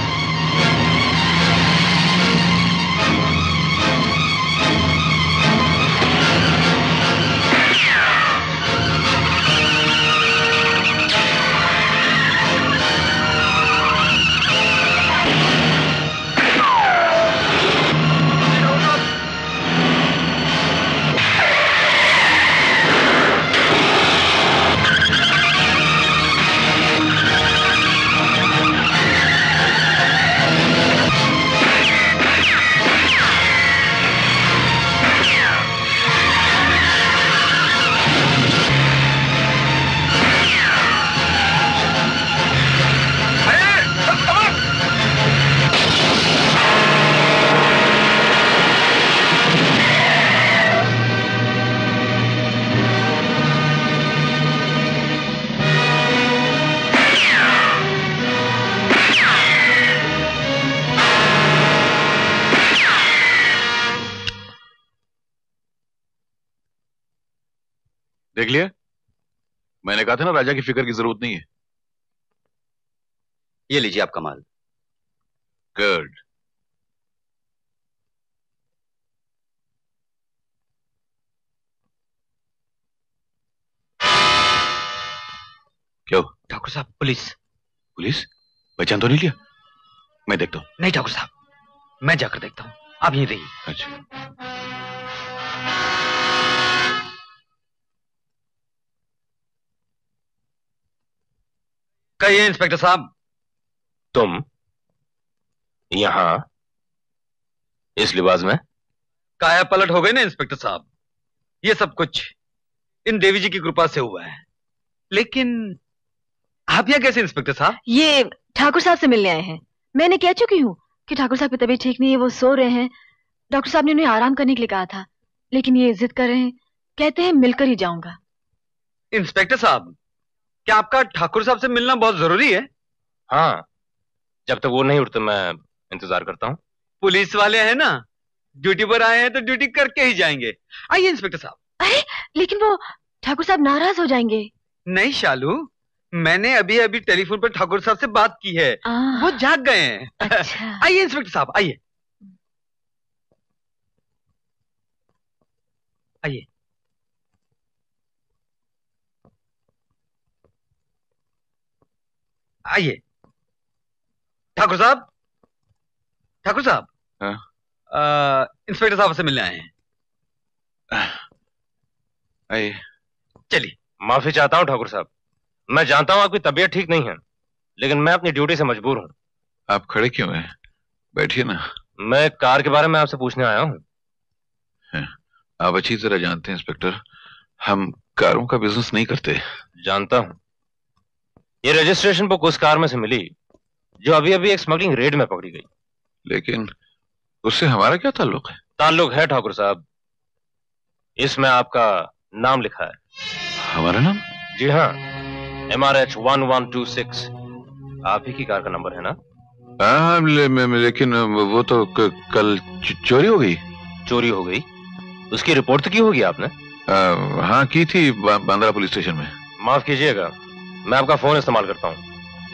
देख लिया, मैंने कहा था ना राजा की फिक्र की जरूरत नहीं है। ये लीजिए आपका माल। गुड। क्या हो? ठाकुर साहब, पुलिस। पुलिस? पहचान तो नहीं लिया? मैं देखता हूँ। नहीं ठाकुर साहब, मैं जाकर देखता हूँ, आप यहीं रहिए। अच्छा। कहिए इंस्पेक्टर साहब। तुम यहां इस लिबास में? काया पलट हो गई ना इंस्पेक्टर साहब। ये सब कुछ इन देवी जी की कृपा से हुआ है। लेकिन आप यहाँ कैसे इंस्पेक्टर साहब? ये ठाकुर साहब से मिलने आए हैं। मैंने कह चुकी हूँ कि ठाकुर साहब की तबीयत ठीक नहीं है, वो सो रहे हैं। डॉक्टर साहब ने उन्हें आराम करने के लिए कहा था, लेकिन ये जिद कर रहे हैं, कहते हैं मिलकर ही जाऊंगा। इंस्पेक्टर साहब, क्या आपका ठाकुर साहब से मिलना बहुत जरूरी है? हाँ, जब तक वो नहीं उठते मैं इंतजार करता हूँ। पुलिस वाले हैं ना, ड्यूटी पर आए हैं तो ड्यूटी करके ही जाएंगे। आइए इंस्पेक्टर साहब। अरे लेकिन वो ठाकुर साहब नाराज हो जाएंगे। नहीं शालू, मैंने अभी अभी टेलीफोन पर ठाकुर साहब से बात की है, वो जाग गए हैं। अच्छा। आइए इंस्पेक्टर साहब, आइए आइए। आइए ठाकुर साहब। ठाकुर साहब, इंस्पेक्टर साहब से मिलने आए हैं। आइए। चलिए। माफी चाहता हूँ ठाकुर साहब, मैं जानता हूँ आपकी तबीयत ठीक नहीं है, लेकिन मैं अपनी ड्यूटी से मजबूर हूँ। आप खड़े क्यों हैं? बैठिए ना। मैं कार के बारे में आपसे पूछने आया हूँ। आप अच्छी तरह जानते हैं इंस्पेक्टर, हम कारों का बिजनेस नहीं करते। जानता हूँ। ये रजिस्ट्रेशन बुक उस कार में से मिली जो अभी अभी एक स्मगलिंग रेड में पकड़ी गई। लेकिन उससे हमारा क्या ताल्लुक है? ताल्लुक है ठाकुर साहब, इसमें आपका नाम लिखा है। हमारा नाम? जी हाँ, MRH 1126 आप ही की कार का नंबर है ना? हाँ, लेकिन वो तो कल चोरी हो गई। चोरी हो गई, उसकी रिपोर्ट तो की होगी आपने? हाँ की थी, बांद्रा पुलिस स्टेशन में। माफ कीजिएगा, मैं आपका फोन इस्तेमाल करता हूं।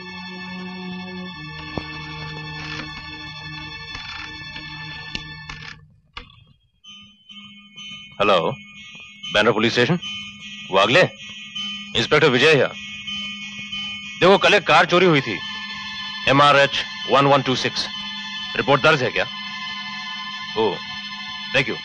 Hello, Bandra police station, Wagle, inspector Vijay है। देखो, कल एक कार चोरी हुई थी, MRH 1126। रिपोर्ट दर्ज है क्या? Oh, thank you.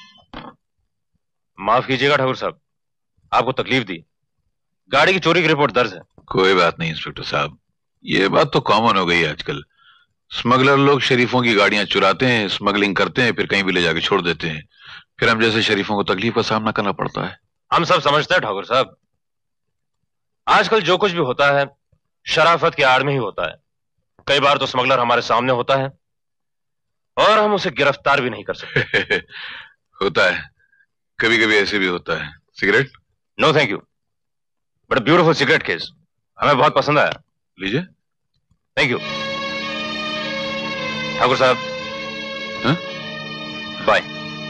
माफ कीजिएगा ठाकुर साहब, आपको तकलीफ दी। गाड़ी की चोरी की रिपोर्ट दर्ज है। कोई बात नहीं इंस्पेक्टर साहब, ये बात तो कॉमन हो गई है आजकल। स्मगलर लोग शरीफों की गाड़ियां चुराते हैं, स्मगलिंग करते हैं, फिर कहीं भी ले जाके छोड़ देते हैं। फिर हम जैसे शरीफों को तकलीफ का सामना करना पड़ता है। हम सब समझते हैं ठाकुर साहब, आजकल जो कुछ भी होता है शराफत की आड़ में ही होता है। कई बार तो स्मगलर हमारे सामने होता है और हम उसे गिरफ्तार भी नहीं कर सकते। होता है, कभी कभी ऐसे भी होता है। Cigarette? No thank you, but beautiful cigarette case, हमें बहुत पसंद आया। लीजिए। थैंक यू ठाकुर साहब। बाय।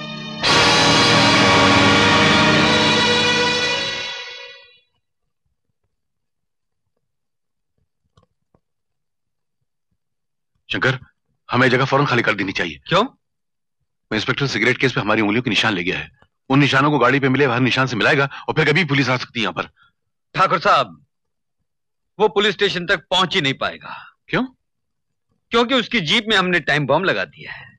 शंकर, हमें जगह फौरन खाली कर देनी चाहिए। क्यों? इंस्पेक्टर सिगरेट केस पे हमारी उंगलियों के निशान ले गया है। उन निशानों को गाड़ी पे मिले हर निशान से मिलाएगा और फिर कभी पुलिस आ सकती है यहाँ पर। ठाकुर साहब, वो पुलिस स्टेशन तक पहुंच ही नहीं पाएगा। क्यों? क्योंकि उसकी जीप में हमने टाइम बॉम्ब लगा दिया है।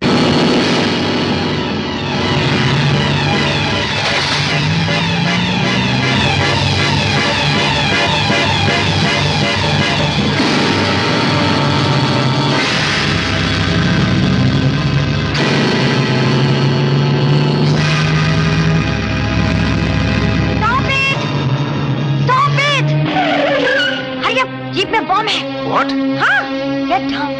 जीप में बॉम्ब है। What? हाँ, get down.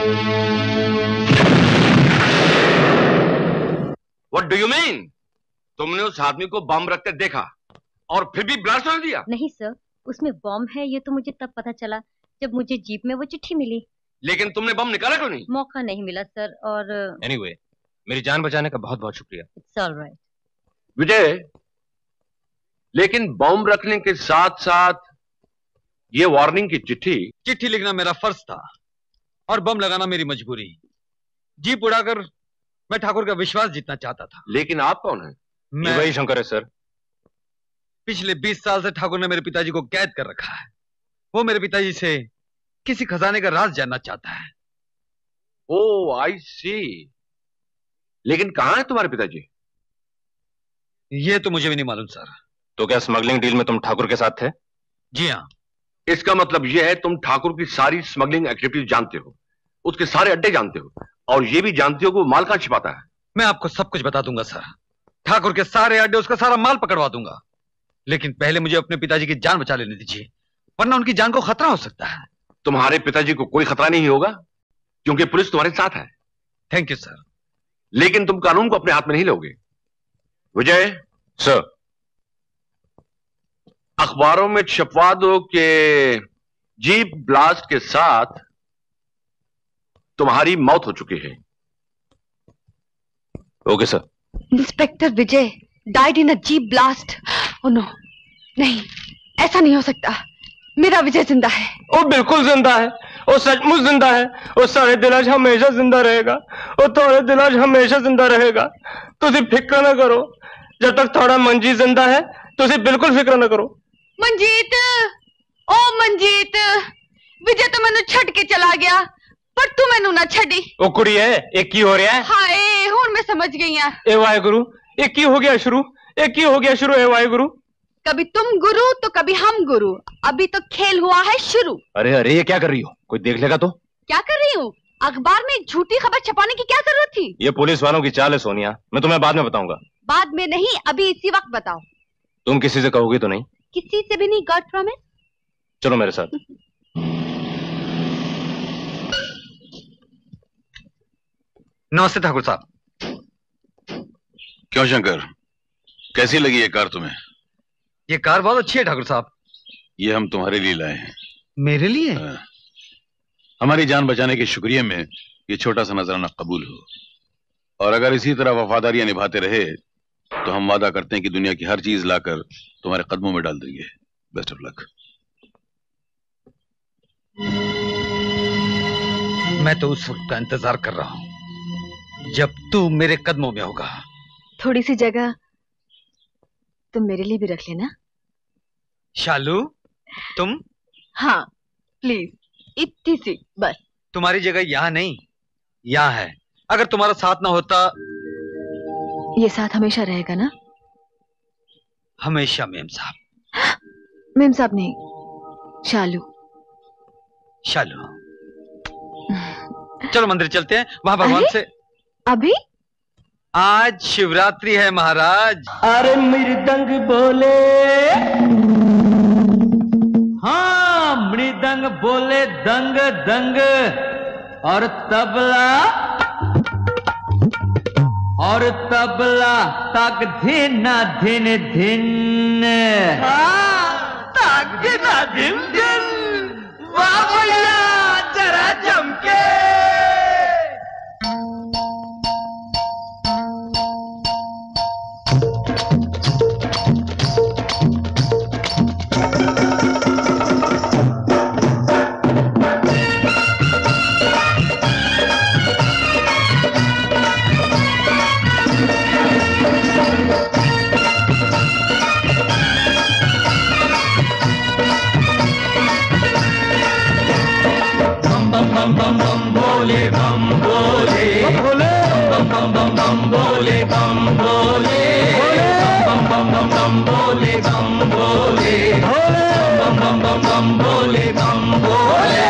What do you mean? तुमने उस आदमी को बम रखते देखा और फिर भी ब्लास्ट कर दिया? नहीं सर, उसमें बॉम्ब है ये तो मुझे तब पता चला जब मुझे जीप में वो चिट्ठी मिली। लेकिन तुमने बम निकाला क्यों नहीं? मौका नहीं मिला सर। और Anyway, मेरी जान बचाने का बहुत बहुत शुक्रिया। It's all right. विजय, लेकिन बम रखने के साथ साथ ये वार्निंग की चिट्ठी लिखना मेरा फर्ज था और बम लगाना मेरी मजबूरी। जीप उड़ाकर मैं ठाकुर का विश्वास जीतना चाहता था। लेकिन आप कौन है? मैं वही शंकर है सर। पिछले 20 साल से ठाकुर ने मेरे पिताजी को कैद कर रखा है। वो मेरे पिताजी से किसी खजाने का राज जानना चाहता है। ओह, आई सी। लेकिन कहां है तुम्हारे पिताजी? ये तो मुझे भी नहीं मालूम सर। तो क्या स्मगलिंग डील में तुम ठाकुर के साथ थे? जी हाँ। इसका मतलब यह है तुम ठाकुर की सारी स्मगलिंग एक्टिविटीज जानते हो, उसके सारे अड्डे जानते हो और ये भी जानते हो कि वो माल कहां छिपाता है। मैं आपको सब कुछ बता दूंगा सर। ठाकुर के सारे अड्डे, उसका सारा माल पकड़वा दूंगा। लेकिन पहले मुझे अपने पिताजी की जान बचा लेने दीजिए, वरना उनकी जान को खतरा हो सकता है। तुम्हारे पिताजी को कोई खतरा नहीं होगा क्योंकि पुलिस तुम्हारे साथ है। Thank you sir. लेकिन तुम कानून को अपने हाथ में नहीं लोगे। विजय सर, अखबारों में छपवा दो कि जीप ब्लास्ट के साथ तुम्हारी मौत हो चुकी है। Okay sir. Inspector Vijay died in a jeep blast. Oh no, नहीं, ऐसा नहीं हो सकता। मेरा विजय जिंदा है। वो बिल्कुल जिंदा है, वो सचमुच जिंदा है। वो सारे दिन आज हमेशा जिंदा रहेगा, वो थोड़े दिन आज हमेशा जिंदा रहेगा। तुसी फिक्र ना करो, जब तक थोड़ा मंजीत जिंदा है तुसी बिल्कुल फिक्र ना करो। मंजीत, ओ मंजीत, विजय तो मैनू छड़ के चला गया पर तू मैनू ना छड़ी। ओ कुड़िए, एक की हो रहा है? हाय, हुण मैं समझ गई हां। ए वाहेगुरु, एक की हो गया शुरू, एक की हो गया शुरू। ए वाहेगुरु, कभी तुम गुरु तो कभी हम गुरु, अभी तो खेल हुआ है शुरू। अरे अरे, ये क्या कर रही हो? कोई देख लेगा तो? क्या कर रही हूँ? अखबार में झूठी खबर छपाने की क्या जरूरत थी? ये पुलिस वालों की चाल है सोनिया, मैं तुम्हें बाद में बताऊंगा। बाद में नहीं, अभी इसी वक्त बताओ। तुम किसी से कहोगी तो नहीं? किसी से भी नहीं, गॉड प्रॉमिस। चलो मेरे साथ। नमस्ते ठाकुर साहब। क्यों शंकर, कैसी लगी ये कार तुम्हें? ये कार बहुत अच्छी है ठाकुर साहब। ये हम तुम्हारे लिए लाए हैं। मेरे लिए? हमारी जान बचाने के शुक्रिया में ये छोटा सा नजराना कबूल हो और अगर इसी तरह वफादारियां निभाते रहे तो हम वादा करते हैं कि दुनिया की हर चीज लाकर तुम्हारे कदमों में डाल देंगे। Best of luck. मैं तो उस वक्त का इंतजार कर रहा हूं जब तू मेरे कदमों में होगा। थोड़ी सी जगह तुम मेरे लिए भी रख लेना। शालू, तुम? हाँ प्लीज, इतनी सी बस। तुम्हारी जगह यहाँ नहीं, यहाँ है। अगर तुम्हारा साथ ना होता। ये साथ हमेशा रहेगा ना? हमेशा मेम साहब। मेम साहब नहीं, शालू। शालू, चलो मंदिर चलते हैं, वहां भगवान से। अभी? आज शिवरात्रि है महाराज। अरे मृदंग बोले, हाँ मृदंग बोले दंग दंग, और तबला तक धिना धिन धिन। तक धिना धिन धिन। वाह भैया जरा जम के। बम बम बम बोले बम बोले बम बम बम बम बोले बम बोले बम बम बम बम बोले बम बोले बम बम बम बम बोले बम बोले।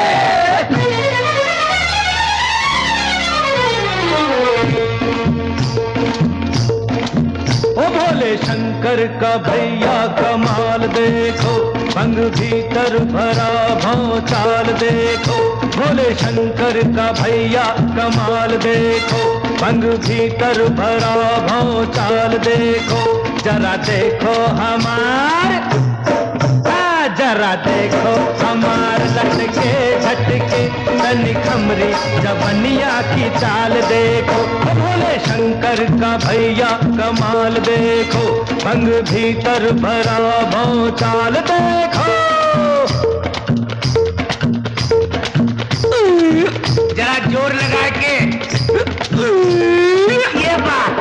ओ भोले शंकर का भैया कमाल देखो, भंग भीतर भरा भौचाल देखो। भोले शंकर का भैया कमाल देखो, भंग भीतर भरा भौचाल देखो। जरा देखो जरा देखो हमार लटके झटके तनी खमरी जवनिया की चाल देखो। भोले शंकर का भैया कमाल देखो, भंग भीतर भरा भौचाल देखो। जरा जोर लगा के ये बात।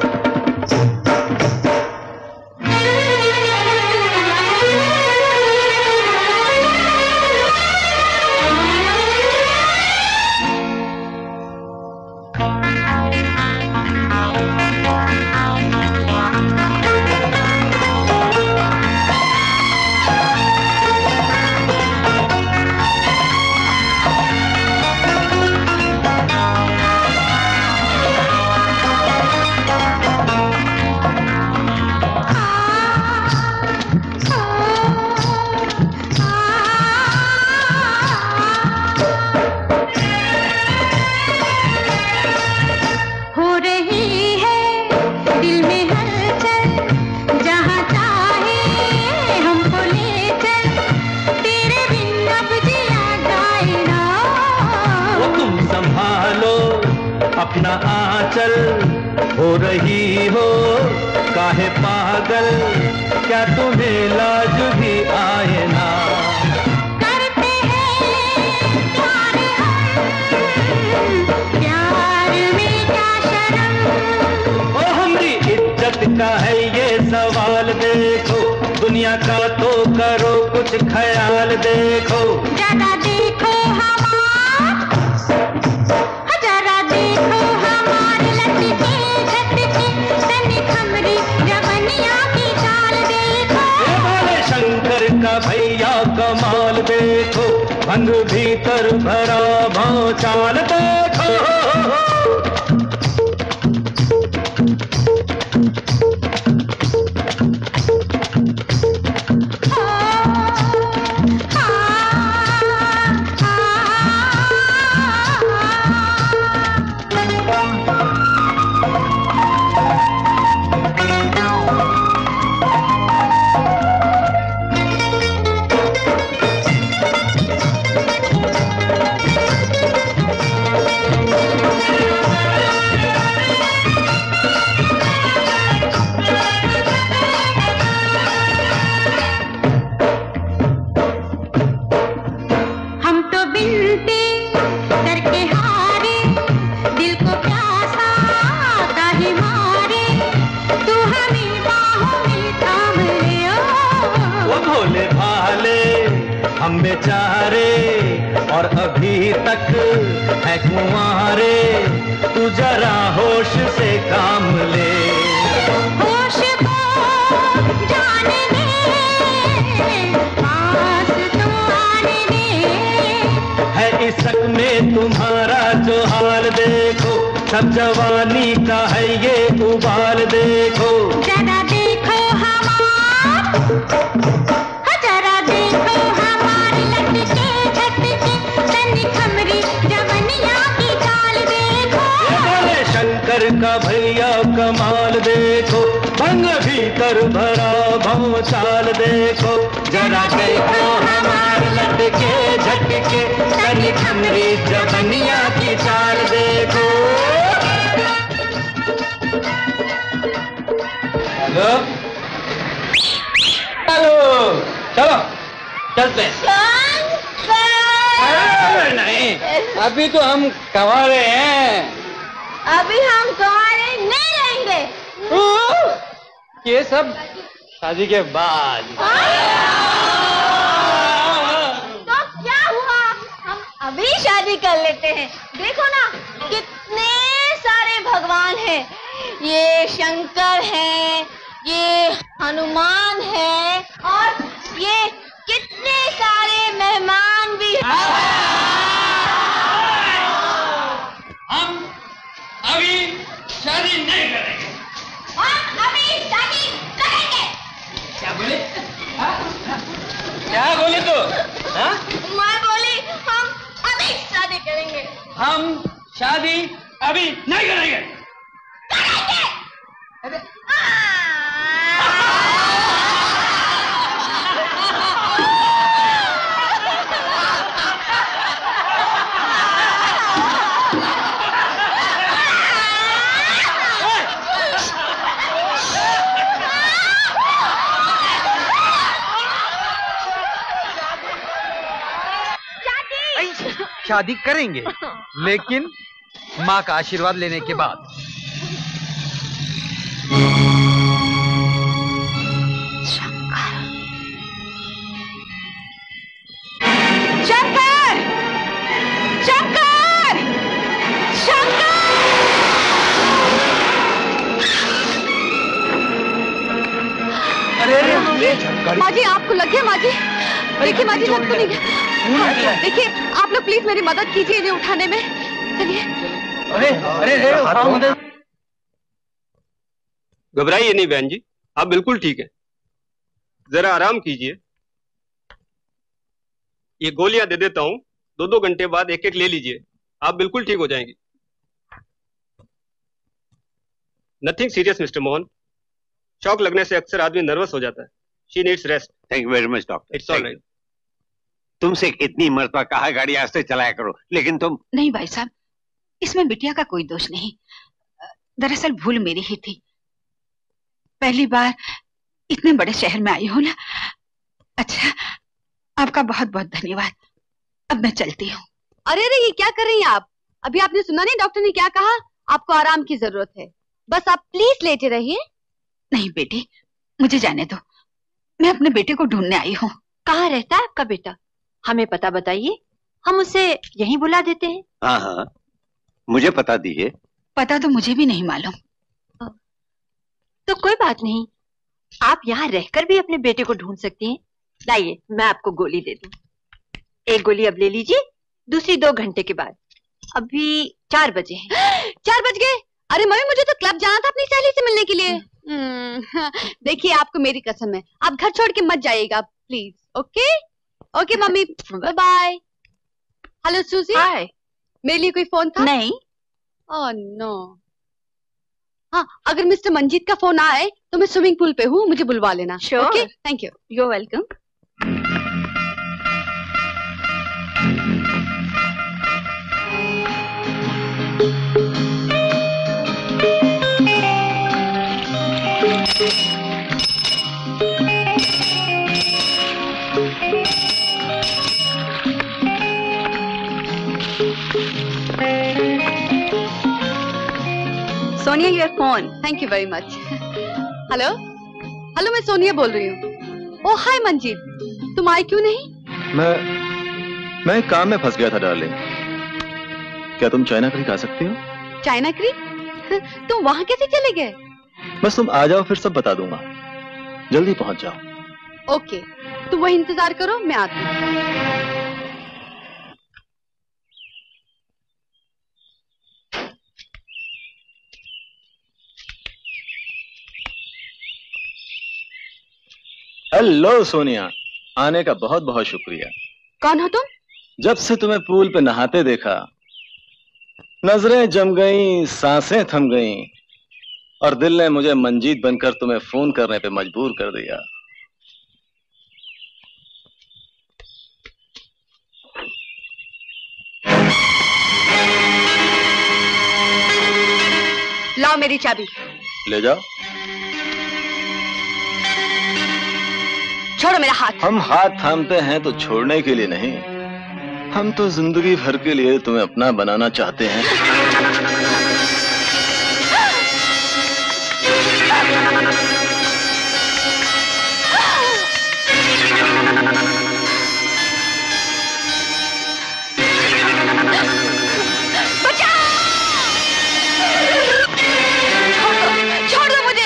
अपना आंचल हो रही हो काहे पागल, क्या तुम्हें लाज भी आए ना। करते हैं प्यार में क्या शर्म। ओ हमारी इज्जत का है ये सवाल देखो, दुनिया का तो करो कुछ ख्याल देखो। जरा देखो का भैया कमाल देखो, भंग भीतर भरा भौचाल देखो। हम बेचारे और अभी तक है कुंवारे, तू जरा होश से काम ले। होश को जाने दे, पास तो आने दे। है इसक में तुम्हारा जो हाल देखो, सब जवानी का है ये उबाल देखो। जरा देखो जरा देखो हमार लटके झटके, तनी खमरी जवनिया की चाल देखो। बोले शंकर का भैया कमाल देखो, भंग भीतर भरा भव चाल देखो। जरा देखो हमार लटके झटके, तनी खमरी जवनिया की चाल देखो। हेलो हेलो, चलो चलते हैं। नहीं, अभी तो हम कंवारे हैं। अभी हम कंवारे नहीं रहेंगे। ये सब शादी के बाद। तो क्या हुआ, हम अभी शादी कर लेते हैं। देखो ना कितने सारे भगवान हैं, ये शंकर है, ये हनुमान है, और ये कितने सारे मेहमान भी हैं। हम अभी शादी नहीं करेंगे। हम अभी शादी करेंगे। क्या बोले? क्या बोले तो? हाँ? मैं बोली हम अभी शादी करेंगे। हम शादी अभी नहीं करेंगे। शादी करेंगे, लेकिन माँ का आशीर्वाद लेने के बाद। शंकर! शंकर! शंकर! अरे माँ जी, आपको लग गया? माँ जी देखिए, माँ जी लग तो नहीं गया। देखिए आप लोग प्लीज मेरी मदद कीजिए इन्हें उठाने में। चलिए। अरे घबराइए नहीं बहन जी, आप बिल्कुल ठीक है। जरा आराम कीजिए, ये गोलियां दे देता हूं, 2-2 घंटे बाद एक एक ले लीजिए, आप बिल्कुल ठीक हो जाएंगे। Nothing serious mister Mohan, shock लगने से अक्सर आदमी नर्वस हो जाता है। She needs rest. Thank you very much doctor. It's all right. तुमसे इतनी मरतबा कहा गाड़ी आस्ते चलाया करो, लेकिन तुम। नहीं भाई साहब, इसमें बिटिया का कोई दोष नहीं, दरअसल भूल मेरी ही थी। पहली बार इतने बड़े शहर में आई हूं ना। अच्छा, आपका बहुत बहुत धन्यवाद। अब मैं चलती हूँ। अरे अरे, ये क्या कर रही हैं आप? अभी आपने सुना नहीं डॉक्टर ने क्या कहा? आपको आराम की जरूरत है, बस आप प्लीज लेटे रहिए। नहीं बेटी, मुझे जाने दो, मैं अपने बेटे को ढूंढने आई हूँ। कहाँ रहता है आपका बेटा? हमें पता बताइए, हम उसे यहीं बुला देते हैं। हाँ हाँ, मुझे पता दीजिए। पता तो मुझे भी नहीं मालूम। तो कोई बात नहीं, आप यहाँ रहकर भी अपने बेटे को ढूंढ सकती हैं। लाइए, मैं आपको गोली दे दूं। एक गोली अब ले लीजिए, दूसरी 2 घंटे के बाद। अभी 4 बजे हैं। 4 बज गए? अरे मम्मी, मुझे तो क्लब जाना था अपनी सहेली से मिलने के लिए। देखिए, आपको मेरी कसम है, आप घर छोड़ के मत जाइएगा please. Okay okay mummy, bye bye. Hello Suzie. Hi. मेरे लिए कोई फोन था? नहीं। Oh no. हाँ, अगर मिस्टर मंजीत का फोन आए तो मैं स्विमिंग पूल पे हूँ, मुझे बुलवा लेना। Sure. Okay, thank you. You are welcome. Sonia, your phone. Thank you very much. Hello hello, मैं सोनिया बोल रही हूँ। ओह हाय मंजीत, तुम आई क्यों नहीं? मैं एक काम में फंस गया था डार्लिंग। क्या तुम चाइना क्रीक आ सकती हो? China creek? तुम वहां कैसे चले गए? बस तुम आ जाओ, फिर सब बता दूंगा। जल्दी पहुंच जाओ। ओके, तुम वही इंतजार करो, मैं आती हूँ। हेलो सोनिया, आने का बहुत बहुत शुक्रिया। कौन हो तुम? जब से तुम्हें पूल पे नहाते देखा, नजरें जम गईं, सांसें थम गईं और दिल ने मुझे मंजीत बनकर तुम्हें फोन करने पे मजबूर कर दिया। लाओ मेरी चाबी। ले जाओ। छोड़ो मेरा हाथ। हम हाथ थामते हैं तो छोड़ने के लिए नहीं, हम तो जिंदगी भर के लिए तुम्हें अपना बनाना चाहते हैं। छोड़ दो मुझे।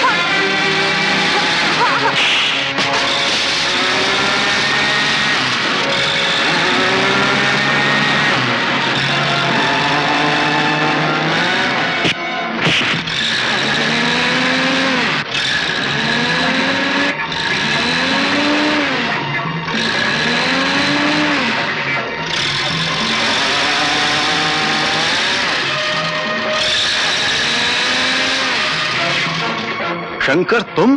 शंकर, तुम?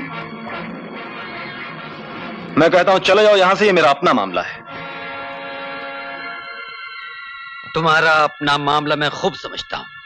मैं कहता हूं चले जाओ यहां से, ये मेरा अपना मामला है। तुम्हारा अपना मामला मैं खूब समझता हूं।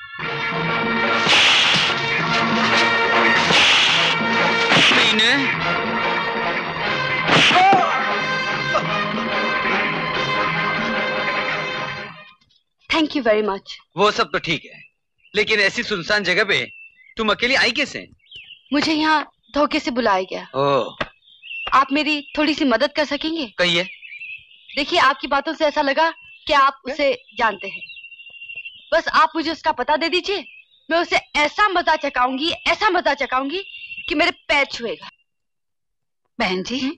Thank you very much. वो सब तो ठीक है, लेकिन ऐसी सुनसान जगह पे तुम अकेली आई कैसे? मुझे यहाँ धोखे से बुलाया गया। ओह, आप मेरी थोड़ी सी मदद कर सकेंगे? कहिए। देखिए, आपकी बातों से ऐसा लगा कि आप उसे जानते हैं। बस आप मुझे उसका पता दे दीजिए, मैं उसे ऐसा मजा चकाऊंगी कि मेरे पैर छुएगा। बहन जी।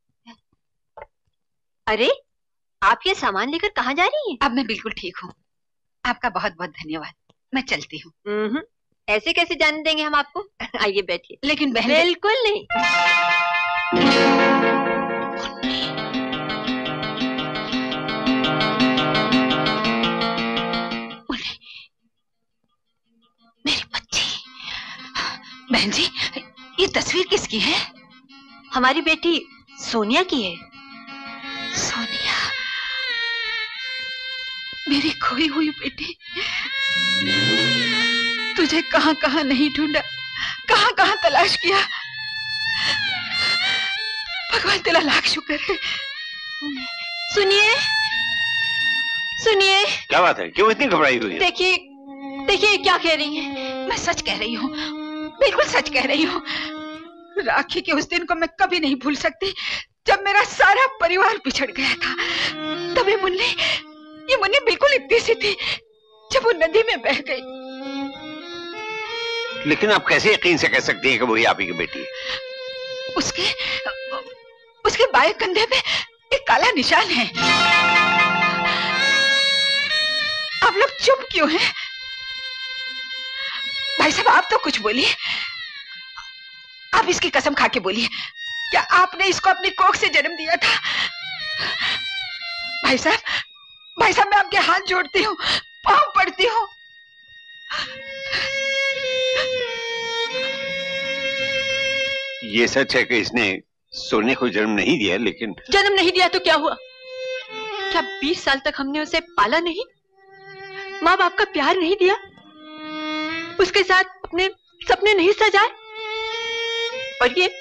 अरे, आप ये सामान लेकर कहाँ जा रही हैं? अब मैं बिल्कुल ठीक हूँ, आपका बहुत बहुत धन्यवाद। मैं चलती हूँ। ऐसे कैसे जाने देंगे हम आपको? आइए बैठिए। लेकिन बहन, बिल्कुल नहीं। मेरी बच्ची। बहन जी, ये तस्वीर किसकी है? हमारी बेटी सोनिया की है। सोनिया, मेरी खोई हुई बेटी। तुझे कहां कहां नहीं ढूंढा, कहां कहां तलाश किया। भगवान तेरा लाख शुक्र है। सुनिए, सुनिए। क्या बात है, क्यों इतनी घबराई हुई है? देखिए, देखिए क्या कह रही हैं। मैं सच कह रही हूँ, बिल्कुल सच कह रही हूँ। राखी के उस दिन को मैं कभी नहीं भूल सकती, जब मेरा सारा परिवार बिछड़ गया था। तभी ये मुन्नी बिल्कुल इतनी सी थी जब वो नदी में बह गई। लेकिन आप कैसे यकीन से कह सकती हैं कि वही आप ही की बेटी है? उसके बाएं कंधे पे एक काला निशान है। आप लोग चुप क्यों हैं? भाई साहब, आप तो कुछ बोलिए। आप इसकी कसम खा के बोलिए, क्या आपने इसको अपनी कोख से जन्म दिया था? भाई साहब, मैं आपके हाथ जोड़ती हूँ, पाँव पड़ती हूँ। ये सच है कि इसने सोने को जन्म नहीं दिया, लेकिन जन्म नहीं दिया तो क्या हुआ? क्या 20 साल तक हमने उसे पाला नहीं? माँ बाप का प्यार नहीं दिया? उसके साथ अपने सपने नहीं सजाए? और ये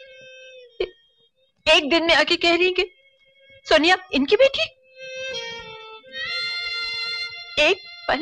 एक दिन में आके कह रही कि सोनिया इनकी बेटी? एक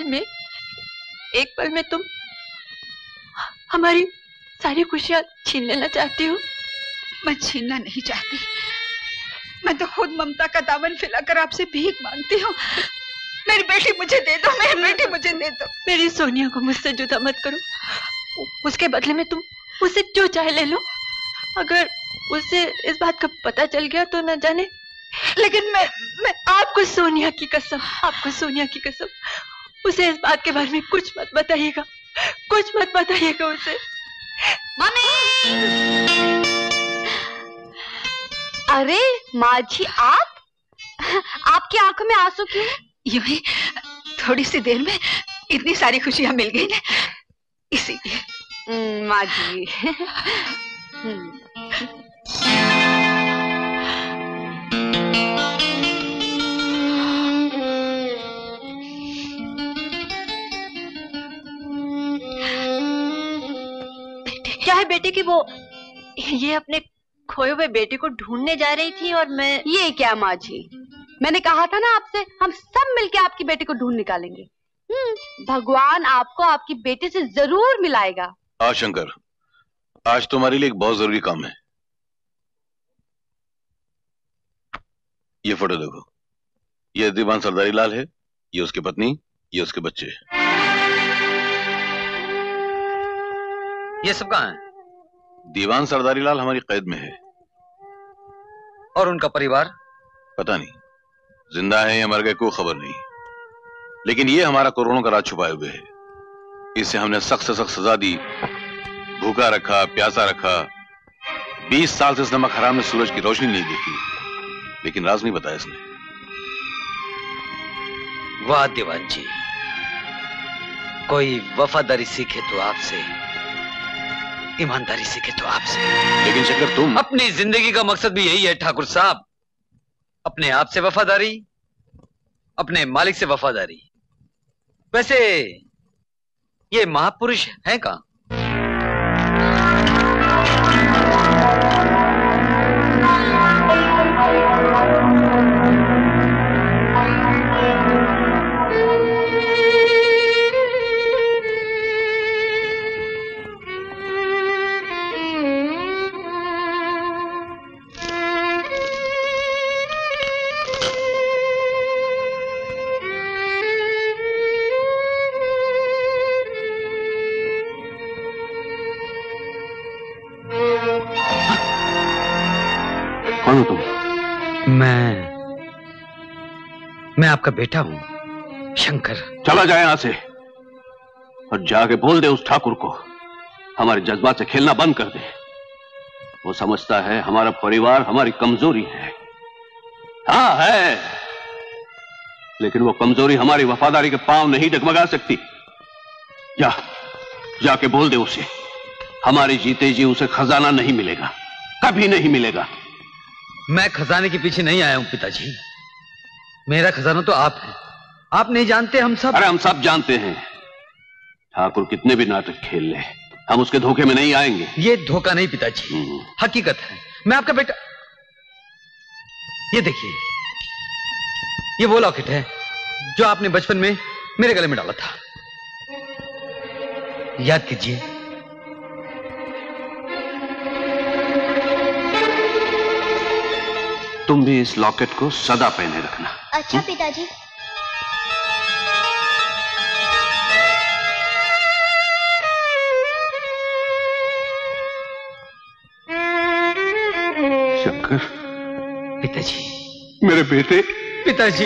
पल में तुम हमारी सारी खुशियां छीन लेना चाहती हो? मैं छीनना नहीं चाहती, मैं तो खुद ममता का दामन फैलाकर आपसे भीख मांगती हूँ। मेरी बेटी मुझे दे दो, मेरी बेटी मुझे दे दो। मेरी सोनिया को मुझसे जुदा मत करो। उसके बदले में तुम उसे जो चाहे ले लो। अगर उसे इस बात का पता चल गया तो न जाने, लेकिन मैं आपको सोनिया की कसम, आपको सोनिया की कसम, उसे इस बात के बारे में कुछ मत बताइएगा, कुछ मत बताइएगा उसे। मम्मी! अरे माँ जी, आपकी आंखों में आंसू क्यों? यूं ही थोड़ी सी देर में इतनी सारी खुशियां मिल गई ना, इसीलिए। माँ जी। क्या है बेटे की वो ये अपने खोए हुए बेटे को ढूंढने जा रही थी और मैं। ये क्या माँ जी, मैंने कहा था ना आपसे, हम सब मिलके आपकी बेटी को ढूंढ निकालेंगे। भगवान आपको आपकी बेटी से जरूर मिलाएगा। हाँ शंकर, आज तुम्हारे लिए एक बहुत जरूरी काम है। ये फोटो देखो, ये दीवान सरदारी लाल है, ये उसकी पत्नी, ये उसके बच्चे। ये सब कहाँ है? दीवान सरदारी लाल हमारी कैद में है। और उनका परिवार? पता नहीं, जिंदा है या मर गए कोई खबर नहीं, लेकिन ये हमारा करोड़ों का राज छुपाए हुए है। इसे हमने सख्त से सख्त सजा दी, भूखा रखा, प्यासा रखा। 20 साल से इस नमक हराम ने सूरज की रोशनी नहीं देखी, लेकिन राज नहीं बताया इसने। वाह दीवान जी, कोई वफादारी सीखे तो आपसे, ईमानदारी सीखे तो आपसे। लेकिन शंकर तुम। अपनी जिंदगी का मकसद भी यही है ठाकुर साहब, अपने आप से वफादारी, अपने मालिक से वफादारी। वैसे ये महापुरुष हैं कहां? कौन हो तुम? मैं आपका बेटा हूं, शंकर। चला जाए यहां से और जाके बोल दे उस ठाकुर को हमारे जज्बात से खेलना बंद कर दे। वो समझता है हमारा परिवार हमारी कमजोरी है। हाँ है, लेकिन वो कमजोरी हमारी वफादारी के पांव नहीं डगमगा सकती। जाके बोल दे उसे हमारी जीते जी उसे खजाना नहीं मिलेगा, कभी नहीं मिलेगा। मैं खजाने के पीछे नहीं आया हूं पिताजी, मेरा खजाना तो आप है। आप नहीं जानते, हम सब। अरे हम सब जानते हैं। ठाकुर कितने भी नाटक खेल ले, हम उसके धोखे में नहीं आएंगे। ये धोखा नहीं पिताजी, हकीकत है। मैं आपका बेटा। ये देखिए, ये वो लॉकेट है जो आपने बचपन में मेरे गले में डाला था। याद कीजिए। तुम भी इस लॉकेट को सदा पहने रखना। अच्छा पिताजी। शंकर। पिताजी। मेरे बेटे। पिताजी।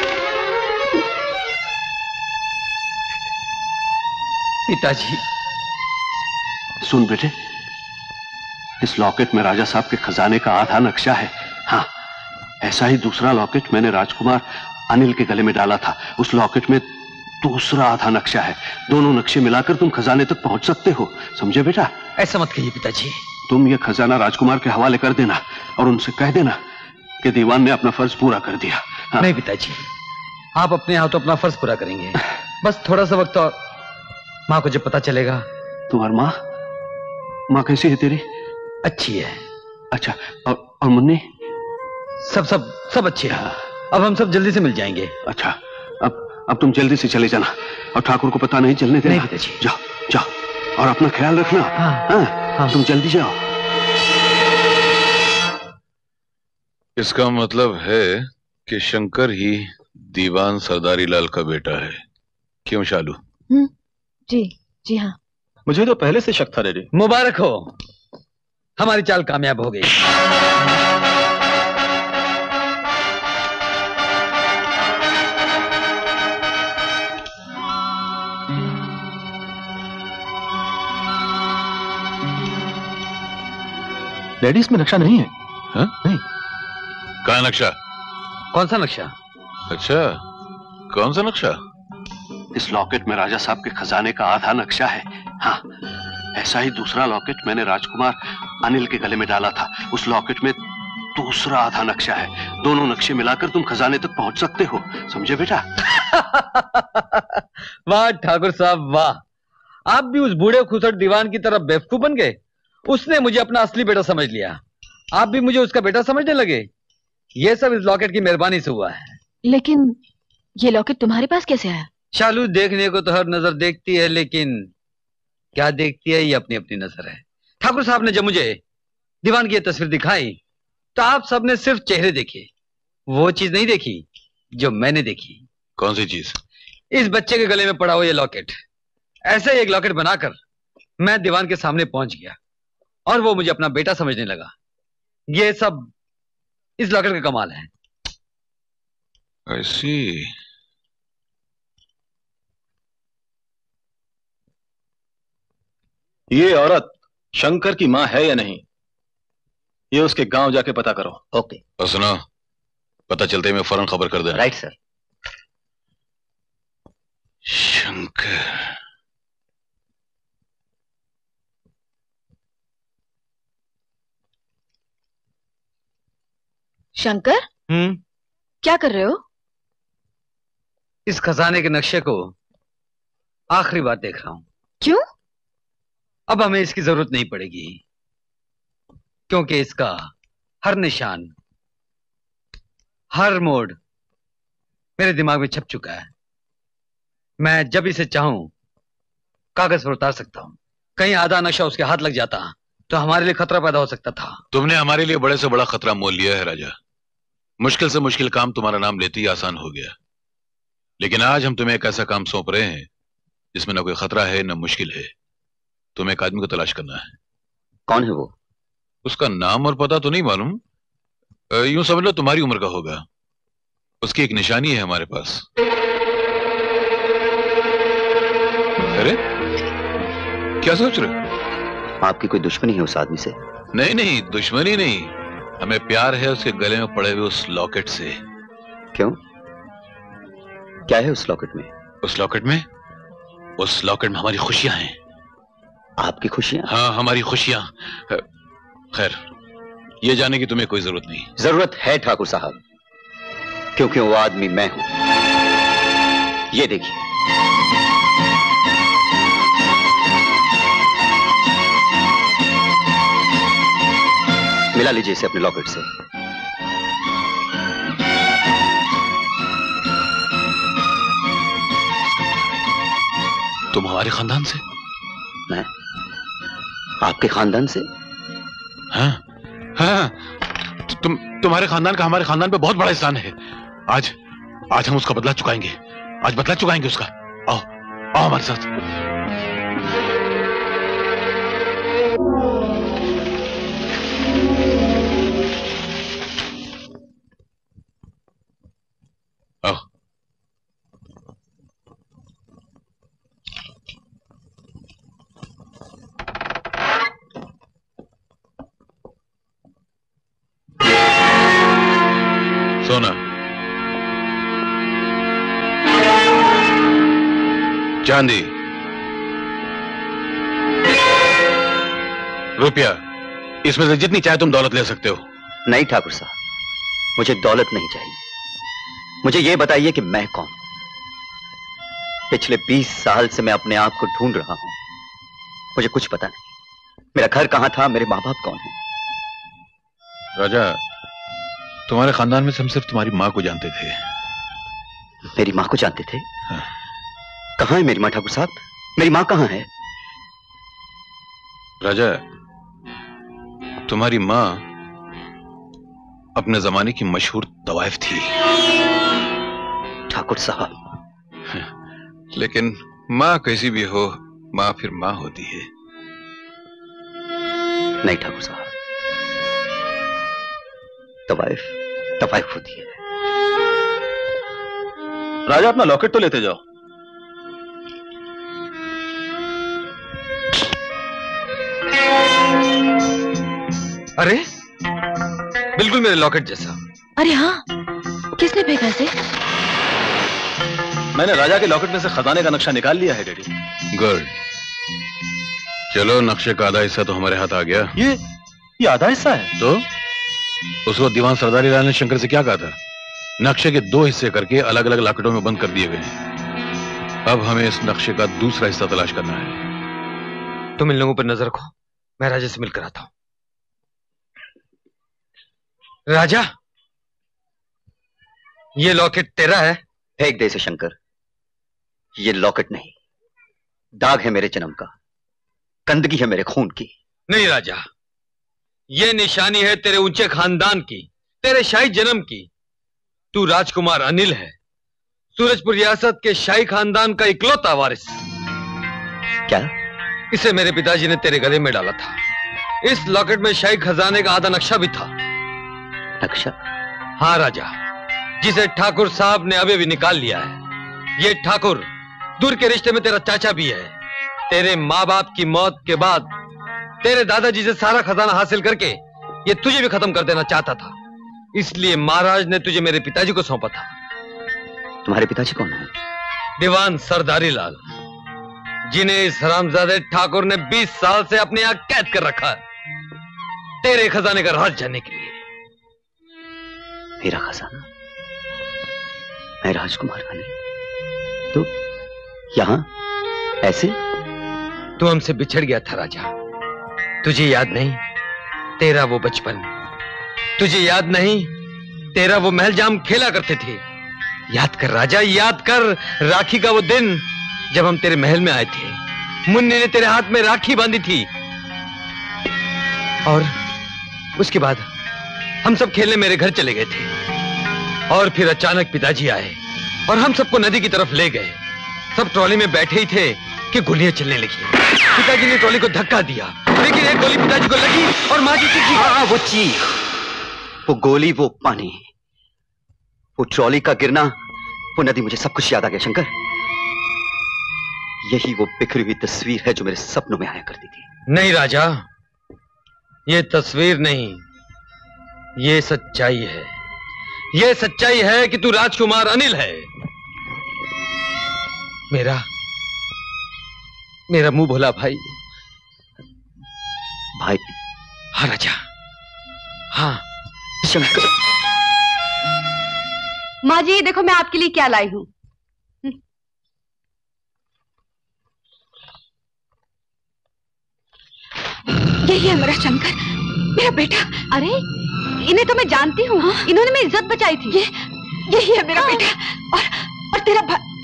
पिताजी। सुन बेटे, इस लॉकेट में राजा साहब के खजाने का आधा नक्शा है। हाँ, ऐसा ही दूसरा लॉकेट मैंने राजकुमार अनिल के गले में डाला था। उस लॉकेट में दूसरा आधा नक्शा है। दोनों नक्शे मिलाकर तुम खजाने तक पहुंच सकते हो, समझे बेटा? ऐसा मत कहिए पिताजी। तुम ये खजाना राजकुमार के हवाले कर देना और उनसे कह देना कि दीवान ने अपना फर्ज पूरा कर दिया। हाँ। नहीं पिताजी, आप अपने हाथों अपना फर्ज पूरा करेंगे। बस थोड़ा सा वक्त और। माँ को जब पता चलेगा। तुम्हारी माँ कैसी है तेरी? अच्छी है। अच्छा, और मुन्नी? सब अच्छे हैं। अब हम सब जल्दी से मिल जाएंगे। अच्छा, अब तुम जल्दी से चले जाना और ठाकुर को पता नहीं चलने देना। नहीं पिताजी। जाओ और अपना ख्याल रखना। हाँ। तुम जल्दी जाओ। इसका मतलब है कि शंकर ही दीवान सरदारी लाल का बेटा है। क्यों शालू? जी जी हाँ। मुझे तो पहले से शक था डैडी। मुबारक हो, हमारी चाल कामयाब हो गई। डैडी इसमें नक्शा नहीं है। हाँ? नहीं। कहाँ नक्शा? कौन सा नक्शा? अच्छा, कौन सा नक्शा? इस लॉकेट में राजा साहब के खजाने का आधा नक्शा है। हाँ, ऐसा ही दूसरा लॉकेट मैंने राजकुमार अनिल के गले में डाला था। उस लॉकेट में दूसरा आधा नक्शा है। दोनों नक्शे मिलाकर तुम खजाने तक पहुंच सकते हो, समझे बेटा? वाह ठाकुर साहब वाह, आप भी उस बूढ़े खुसट दीवान की तरह बेवकूफ बन गए। उसने मुझे अपना असली बेटा समझ लिया, आप भी मुझे उसका बेटा समझने लगे। ये सब इस लॉकेट की मेहरबानी से हुआ है। लेकिन ये लॉकेट तुम्हारे पास कैसे आया? शालू, देखने को तो हर नजर देखती है, लेकिन क्या देखती है ये अपनी अपनी नजर है। ठाकुर साहब ने जब मुझे दीवान की ये तस्वीर दिखाई तो आप सबने सिर्फ चेहरे देखे, वो चीज नहीं देखी जो मैंने देखी। कौन सी चीज? इस बच्चे के गले में पड़ा हुआ ये लॉकेट। ऐसे ही एक लॉकेट बनाकर मैं दीवान के सामने पहुंच गया और वो मुझे अपना बेटा समझने लगा। ये सब इस लॉकेट का कमाल है। I see. ये औरत शंकर की मां है या नहीं, ये उसके गांव जाके पता करो। ओके। और सुनो, पता चलते ही मैं फौरन खबर कर देना। Right sir. शंकर। शंकर, क्या कर रहे हो? इस खजाने के नक्शे को आखिरी बार देख रहा हूं। क्यों? अब हमें इसकी जरूरत नहीं पड़ेगी, क्योंकि इसका हर निशान, हर मोड़ मेरे दिमाग में छप चुका है। मैं जब इसे चाहूं कागज पर उतार सकता हूं। कहीं आधा नक्शा उसके हाथ लग जाता तो हमारे लिए खतरा पैदा हो सकता था। तुमने हमारे लिए बड़े से बड़ा खतरा मोल लिया है राजा। मुश्किल से मुश्किल काम तुम्हारा नाम लेते ही आसान हो गया, लेकिन आज हम तुम्हें एक ऐसा काम सौंप रहे हैं जिसमें न कोई खतरा है न मुश्किल है। तुम्हें एक आदमी को तलाश करना है। कौन है वो? उसका नाम और पता तो नहीं मालूम, यूं समझ लो तुम्हारी उम्र का होगा। उसकी एक निशानी है हमारे पास। अरे क्या सोच रहे हो? आपकी कोई दुश्मनी है उस आदमी से? नहीं नहीं, दुश्मनी नहीं, हमें प्यार है उसके गले में पड़े हुए उस लॉकेट से। क्यों? क्या है उस लॉकेट में? उस लॉकेट में हमारी खुशियां हैं। आपकी खुशियां? हाँ, हमारी खुशियां। खैर, ये जाने की तुम्हें कोई जरूरत नहीं। जरूरत है ठाकुर साहब, क्योंकि वो आदमी मैं हूं। ये देखिए, मिला लीजिए इसे अपने लॉकेट से। तुम हमारे खानदान से? मैं आपके खानदान से? हाँ हाँ, तुम्हारे खानदान का हमारे खानदान पे बहुत बड़ा एहसान है। आज हम उसका बदला चुकाएंगे। आज बदला चुकाएंगे उसका। आओ आओ हमारे साथ। आओ। सोना, चांदी, रुपया, इसमें से जितनी चाहे तुम दौलत ले सकते हो। नहीं ठाकुर साहब, मुझे दौलत नहीं चाहिए। मुझे यह बताइए कि मैं कौन? पिछले 20 साल से मैं अपने आप को ढूंढ रहा हूं। मुझे कुछ पता नहीं। मेरा घर कहां था, मेरे मां बाप कौन है? राजा, तुम्हारे खानदान में से हम सिर्फ तुम्हारी मां को जानते थे। मेरी मां को जानते थे? हाँ। कहां है मेरी मां ठाकुर साहब? मेरी मां कहां है? राजा, तुम्हारी मां अपने जमाने की मशहूर तवाइफ थी। ठाकुर साहब, लेकिन माँ कैसी भी हो, माँ फिर माँ होती है। नहीं ठाकुर साहब, तवाइफ तवाइफ होती है। राजा अपना लॉकेट तो लेते जाओ। अरे बिल्कुल मेरे लॉकेट जैसा। अरे हाँ, किसने फेंका इसे? मैंने राजा के लॉकेट में से खजाने का नक्शा निकाल लिया है डैडी। गुड, चलो नक्शे का आधा हिस्सा तो हमारे हाथ आ गया। ये आधा हिस्सा है? तो उस वक्त दीवान सरदारी लाल ने शंकर से क्या कहा था? नक्शे के 2 हिस्से करके अलग अलग लॉकेटों में बंद कर दिए गए हैं। अब हमें इस नक्शे का दूसरा हिस्सा तलाश करना है। तुम इन लोगों पर नजर रखो, मैं राजा से मिलकर आता हूं। राजा, ये लॉकेट तेरा है? फेंक दे इसे शंकर, ये लॉकेट नहीं, दाग है मेरे जन्म का, गंदगी है मेरे खून की। नहीं राजा, ये निशानी है तेरे ऊंचे खानदान की, तेरे शाही जन्म की। तू राजकुमार अनिल है, सूरजपुर रियासत के शाही खानदान का इकलौता वारिस। क्या? इसे मेरे पिताजी ने तेरे गले में डाला था। इस लॉकेट में शाही खजाने का आधा नक्शा भी था। नक्शा? हाँ राजा, जिसे ठाकुर साहब ने अभी भी निकाल लिया है। ये ठाकुर दूर के रिश्ते में तेरा चाचा भी है। तेरे माँ बाप की मौत के बाद तेरे दादाजी से सारा खजाना हासिल करके ये तुझे भी खत्म कर देना चाहता था, इसलिए महाराज ने तुझे मेरे पिताजी को सौंपा था। तुम्हारे पिताजी कौन है? दीवान सरदारी लाल, जिन्हें इस हरामजादे ठाकुर ने 20 साल से अपने यहां कैद कर रखा है, तेरे खजाने का राज जानने के लिए। मेरा खजाना? मैं राजकुमार अनिल, तो यहां ऐसे? तू हमसे बिछड़ गया था राजा, तुझे याद नहीं तेरा वो बचपन? तुझे याद नहीं तेरा वो महल जहां हम खेला करते थे? याद कर राजा, याद कर राखी का वो दिन जब हम तेरे महल में आए थे। मुन्नी ने तेरे हाथ में राखी बांधी थी और उसके बाद हम सब खेलने मेरे घर चले गए थे। और फिर अचानक पिताजी आए और हम सबको नदी की तरफ ले गए। सब ट्रॉली में बैठे ही थे कि गोलियां चलने लगी। पिताजी ने ट्रॉली को धक्का दिया, लेकिन एक गोली पिताजी को लगी और माँ जी चीखी। वो चीख, वो गोली, वो पानी, वो ट्रॉली का गिरना, वो नदी, मुझे सब कुछ याद आ गया शंकर। यही वो बिखरी हुई तस्वीर है जो मेरे सपनों में आया करती थी। नहीं राजा, ये तस्वीर नहीं, ये सच्चाई है। ये सच्चाई है कि तू राजकुमार अनिल है। मेरा मुंह भोला भाई। भाई? हाँ राजा, हाँ। शंकर। माँ जी, देखो मैं आपके लिए क्या लाई हूँ। यही है मेरा शंकर, मेरा बेटा। अरे इन्हें तो मैं जानती हूँ। हाँ? इन्होंने मेरी इज्जत बचाई थी। यही है मेरा बेटा। और तेरा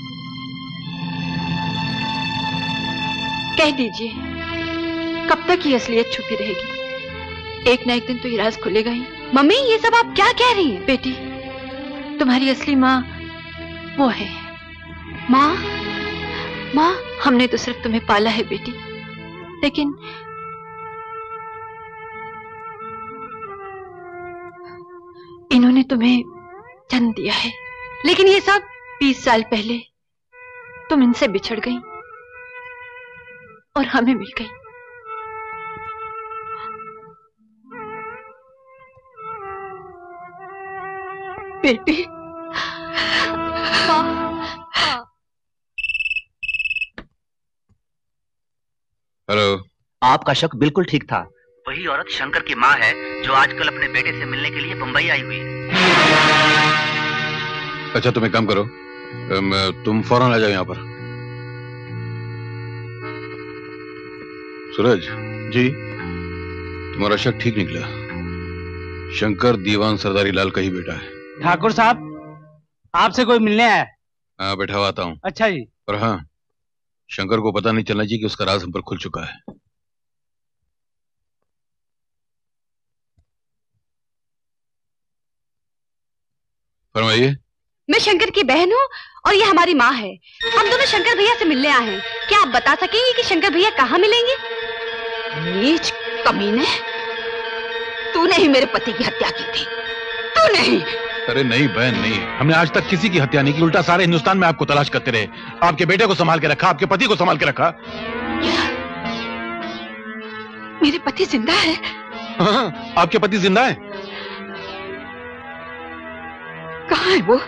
कह दीजिए, कब तक ये असलियत छुपी रहेगी? एक ना एक दिन तो ये राज खुलेगा ही। मम्मी, ये सब आप क्या कह रही हैं? बेटी, तुम्हारी असली माँ वो है। माँ, हमने तो सिर्फ तुम्हें पाला है बेटी, लेकिन इन्होंने तुम्हें जन्म दिया है। लेकिन ये सब 20 साल पहले तुम इनसे बिछड़ गई और हमें मिल गई। बेटी। हेलो। आपका शक बिल्कुल ठीक था। वही औरत शंकर की माँ है जो आजकल अपने बेटे से मिलने के लिए बंबई आई हुई है। अच्छा, तुम एक काम करो, तुम फौरन आ जाओ यहाँ पर। सूरज जी, तुम्हारा शक ठीक निकला। शंकर दीवान सरदारी लाल का ही बेटा है। ठाकुर साहब, आपसे कोई मिलने आया है। हाँ, बैठा हुआ आता हूँ। अच्छा जी। और हाँ, शंकर को पता नहीं चलना चाहिए कि उसका राज हम पर खुल चुका है। फरमाइए। मैं शंकर की बहन हूँ और ये हमारी माँ है। हम दोनों शंकर भैया से मिलने आए हैं। क्या आप बता सकेंगे कि शंकर भैया कहाँ मिलेंगे? नीच कमीने, तूने ही मेरे पति की हत्या की थी। तू नहीं। अरे नहीं बहन, नहीं, हमने आज तक किसी की हत्या नहीं की। उल्टा सारे हिंदुस्तान में आपको तलाश करते रहे। आपके बेटे को संभाल के रखा, आपके पति को संभाल के रखा। मेरे पति जिंदा है? हाँ, आपके पति जिंदा है। कहाँ है वो?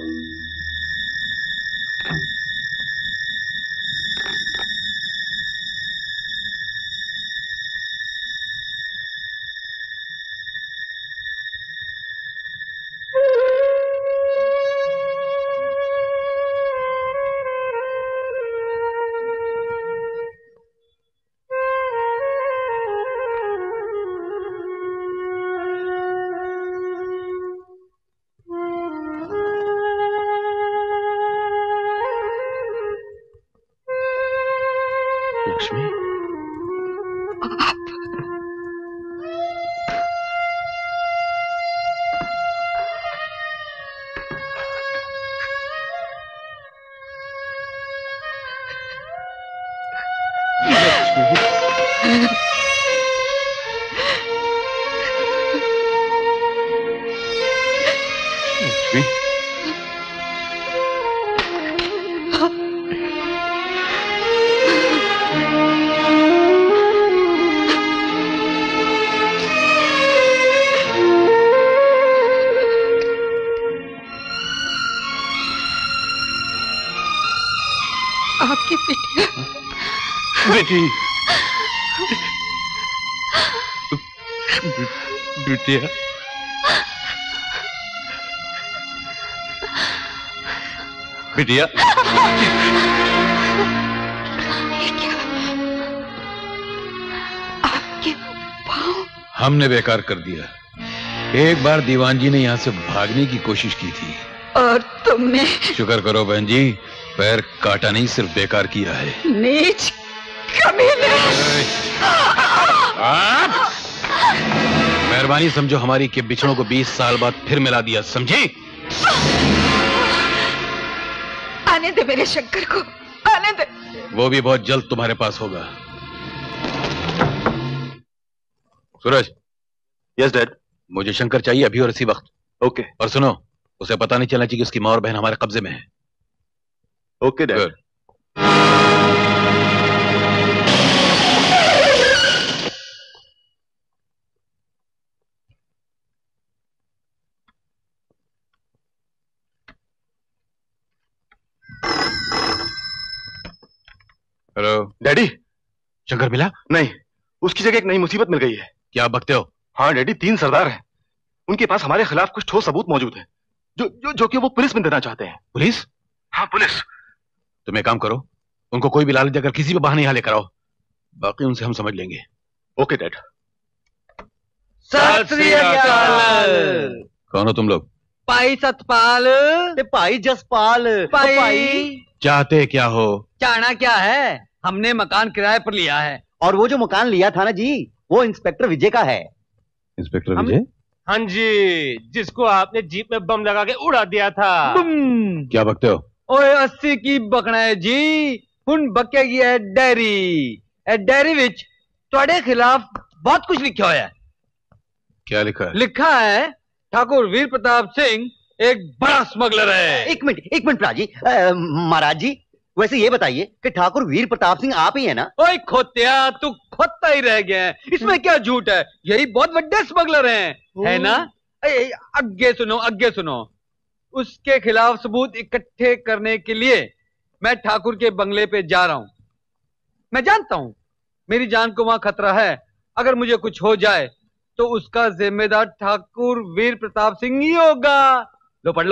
लक्ष्मी, आपकी बिटिया। बेटी, बिटिया, बिटिया, आपके पाँव? हमने बेकार कर दिया। एक बार दीवान जी ने यहाँ से भागने की कोशिश की थी और तुमने? शुक्र करो बहन जी, पैर काटा नहीं, सिर्फ बेकार किया है। नीच कमीने। मेहरबानी समझो हमारी कि बिछड़ों को 20 साल बाद फिर मिला दिया, समझे? आने दे मेरे शंकर को, आने दे। वो भी बहुत जल्द तुम्हारे पास होगा। सूरज। Yes dad. मुझे शंकर चाहिए अभी और इसी वक्त। ओके। और सुनो, उसे पता नहीं चलना चाहिए कि उसकी माँ और बहन हमारे कब्जे में है। Okay dad. Hello daddy. Shankar मिला? नहीं, उसकी जगह एक नई मुसीबत मिल गई है। क्या आप बकते हो? हाँ डैडी, 3 सरदार हैं। उनके पास हमारे खिलाफ कुछ ठोस सबूत मौजूद है जो कि वो पुलिस में देना चाहते हैं। पुलिस? हाँ पुलिस। तुम एक काम करो, उनको कोई भी लालच देकर किसी भी बहाने यहाँ लेकर आओ, बाकी उनसे हम समझ लेंगे। Okay dad. सत श्री अकाल। कौन हो तुम लोग? पाई सतपाल, पाई जसपाल, पाई। चाहते क्या हो? चाहना क्या है, हमने मकान किराए पर लिया है। और वो जो मकान लिया था ना जी, वो इंस्पेक्टर विजय का है। इंस्पेक्टर विजय? हाँ जी, जिसको आपने जीप में बम लगा के उड़ा दिया था। क्या बकते हो? ओए 80 की बकना है जी, हुन बकेगी है डायरी। ए डायरी विच तुहाडे खिलाफ बहुत कुछ लिखा हुआ है। क्या लिखा है? लिखा है ठाकुर वीर प्रताप सिंह एक बड़ा स्मगलर है। एक मिनट राजी, महाराज जी, वैसे ये बताइए कि ठाकुर वीर प्रताप सिंह आप ही है ना? ओए खोत्या, तू खोता ही रह गया है, इसमें क्या झूठ है, यही बहुत बड़े स्मगलर हैं, है ना? आगे सुनो, उसके खिलाफ सबूत इकट्ठे करने के लिए मैं ठाकुर के बंगले पे जा रहा हूं। मैं जानता हूं मेरी जान को वहां खतरा है, अगर मुझे कुछ हो जाए तो उसका जिम्मेदार ठाकुर वीर प्रताप सिंह ही होगा। लो पढ़ लो।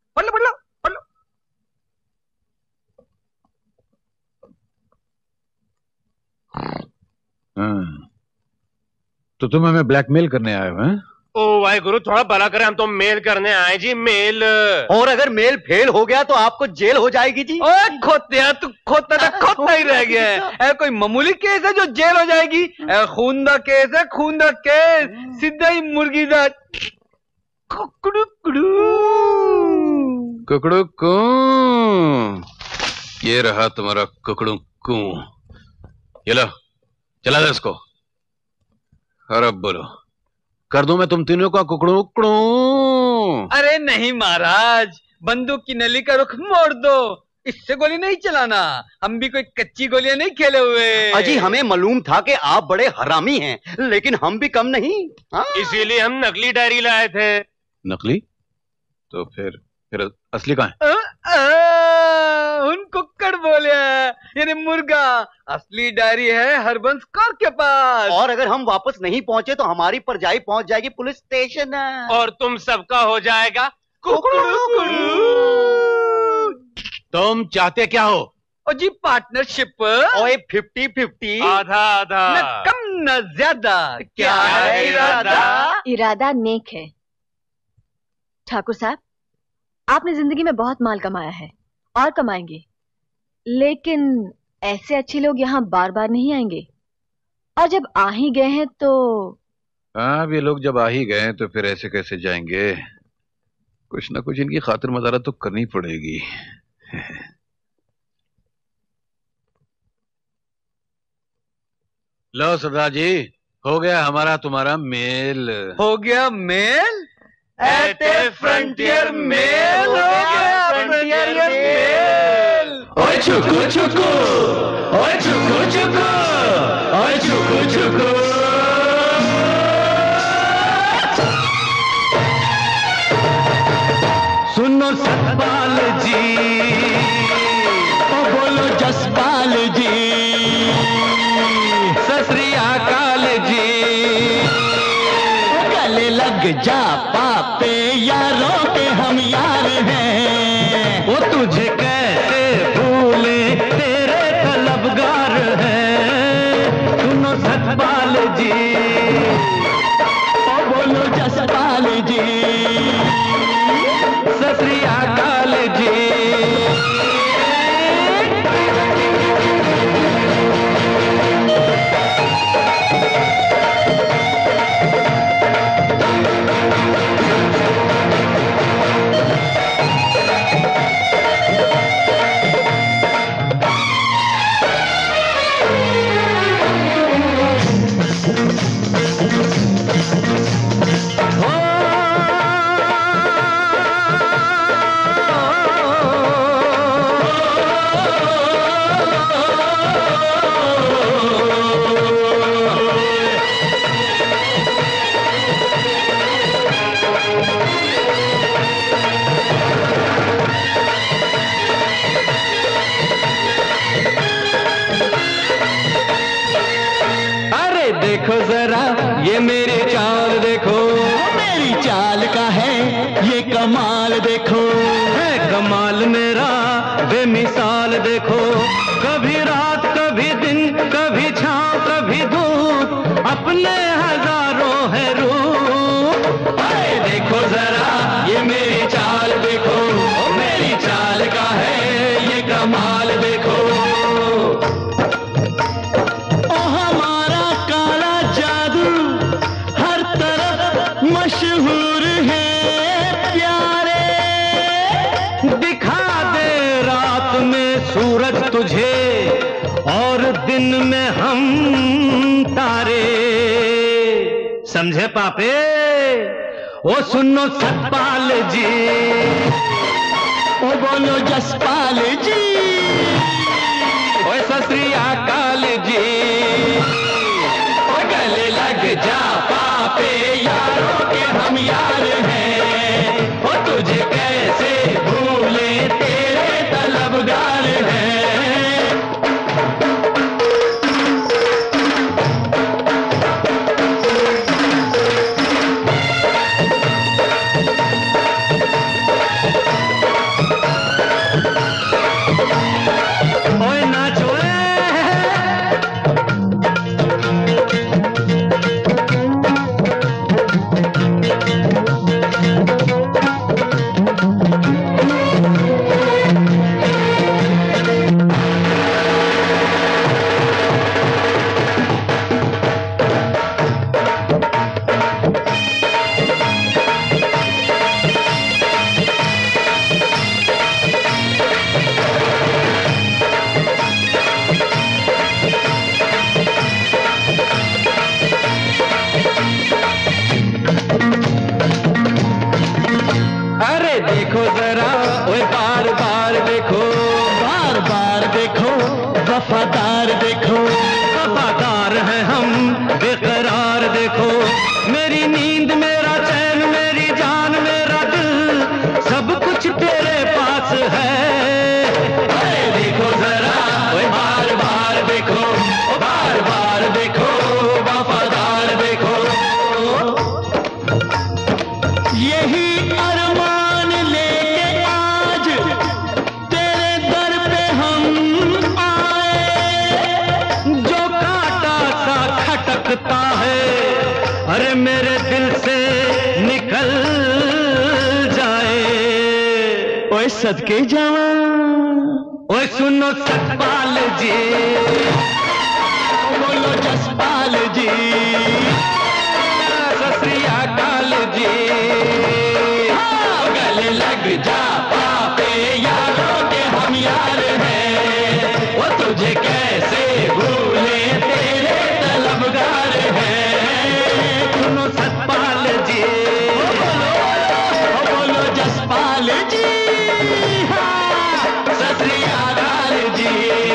तो तुम हमें ब्लैकमेल करने आए हो? ओ भाई गुरु, थोड़ा भला करे, हम तो मेल करने आए जी, मेल। और अगर मेल फेल हो गया तो आपको जेल हो जाएगी जी। ओए खोत्या, तू खोता ही रह गया है। कोई मामूली केस है जो जेल हो जाएगी? खून दा केस है, सीधा ही मुर्गी दा कुकड़ू कुड़ू। कुकड़ू कू, ये रहा तुम्हारा कुकड़ू कू। ये लो, चला दे इसको। और अब बोलो, कर दूं मैं तुम तीनों का कुकड़ू कुकड़ू? अरे नहीं महाराज, बंदूक की नली का रुख मोड़ दो, इससे गोली नहीं चलाना। हम भी कोई कच्ची गोलियां नहीं खेले हुए। अजी हमें मालूम था कि आप बड़े हरामी हैं, लेकिन हम भी कम नहीं। इसीलिए हम नकली डायरी लाए थे। नकली? तो फिर असली कहाँ है? उन कुक्कड़ बोले, यानी मुर्गा। असली डायरी है हरबंस कौर के पास। और अगर हम वापस नहीं पहुंचे तो हमारी परजाई पहुंच जाएगी पुलिस स्टेशन। और तुम सबका हो जाएगा तुम चाहते क्या हो? ओ जी पार्टनरशिप। ओए 50-50, आधा आधा, न कम न ज्यादा। क्या है इरादा? इरादा नेक है। ठाकुर साहब, आपने जिंदगी में बहुत माल कमाया है और कमाएंगे, लेकिन ऐसे अच्छे लोग यहाँ बार बार नहीं आएंगे। और जब आ ही गए हैं तो हाँ, ये लोग जब आ ही गए तो फिर ऐसे कैसे जाएंगे? कुछ ना कुछ इनकी खातिर मदारत तो करनी पड़ेगी। लो सरदार जी, हो गया हमारा तुम्हारा मेल। हो गया मेल? एटे फ्रंटियर मेल, हो गया फ्रंटियर मेल। ओए चुकू चुकू, ओए चुकू चुकू, ओए चुकू चुकू। सुनो सतपाल जी, ओ बोलो जसपाल जी, सत श्री अकाल जी, गले लग जा पापे, यारों के हम यार हैं। वो तुझे कैसे भूले, तेरे तलबगार हैं। सुनो सतपाल जी, ओ बोलो जसपाल जी, सत श्री अकाल जी। देखो जरा ये मेरी चाल देखो, मेरी चाल का है ये कमाल देखो, है कमाल मेरा बेमिसाल देखो। कभी रात कभी दिन, कभी छांव कभी धूप, अपने हजारों है रूप। देखो जरा ये मेरी चाल देखो, मेरी चाल का है ये कमाल देखो। मशहूर है प्यारे, दिखा दे रात में सूरज तुझे और दिन में हम तारे। समझे पापे? ओ सुनो सतपाल जी, ओ बोलो जसपाल जी, ओ सत श्री अकाल जी, ओ गले लग जा पापे, यारों के हम यार हैं। ओ तुझे कैसे भूले, तेरे तलबगार हैं। ओए नाचो देखो जरा, ओए बार बार देखो, बार बार देखो, वफादार देखो, वफादार है हम, बेकरार देखो, मेरी नींद मेरा चैन मेरी जान मेरा दिल, सब कुछ तेरे पास है। देखो जरा, ओए बार बार देखो, बार बार देखो, वफादार देखो। यही अरमान लेके आज तेरे दर पे हम आए, जो कांटा सा खटकता है, अरे मेरे दिल से निकल जाए। ओए सदके जावा, ओए सुनो सतपाल जी, बोलो जसपाल जी, सत श्री अकाल जी, गले लग जा पापे यारों के हम यार हैं, वो तुझे कैसे भूले तेरे तलबगार हैं। सुनो सतपाल जी, बोलो जसपाल जी, सत श्री अकाल जी।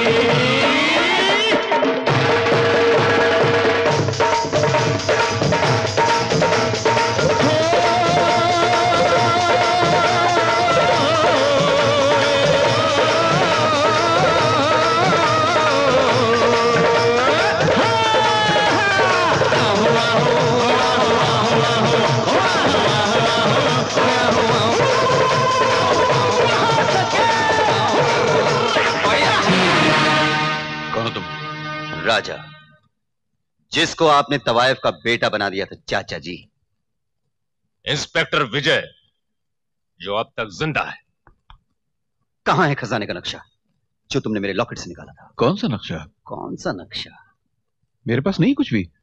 राजा, जिसको आपने तवायफ का बेटा बना दिया था चाचा जी। इंस्पेक्टर विजय, जो अब तक जिंदा है। कहां है खजाने का नक्शा जो तुमने मेरे लॉकेट से निकाला था? कौन सा नक्शा? कौन सा नक्शा? मेरे पास नहीं कुछ भी।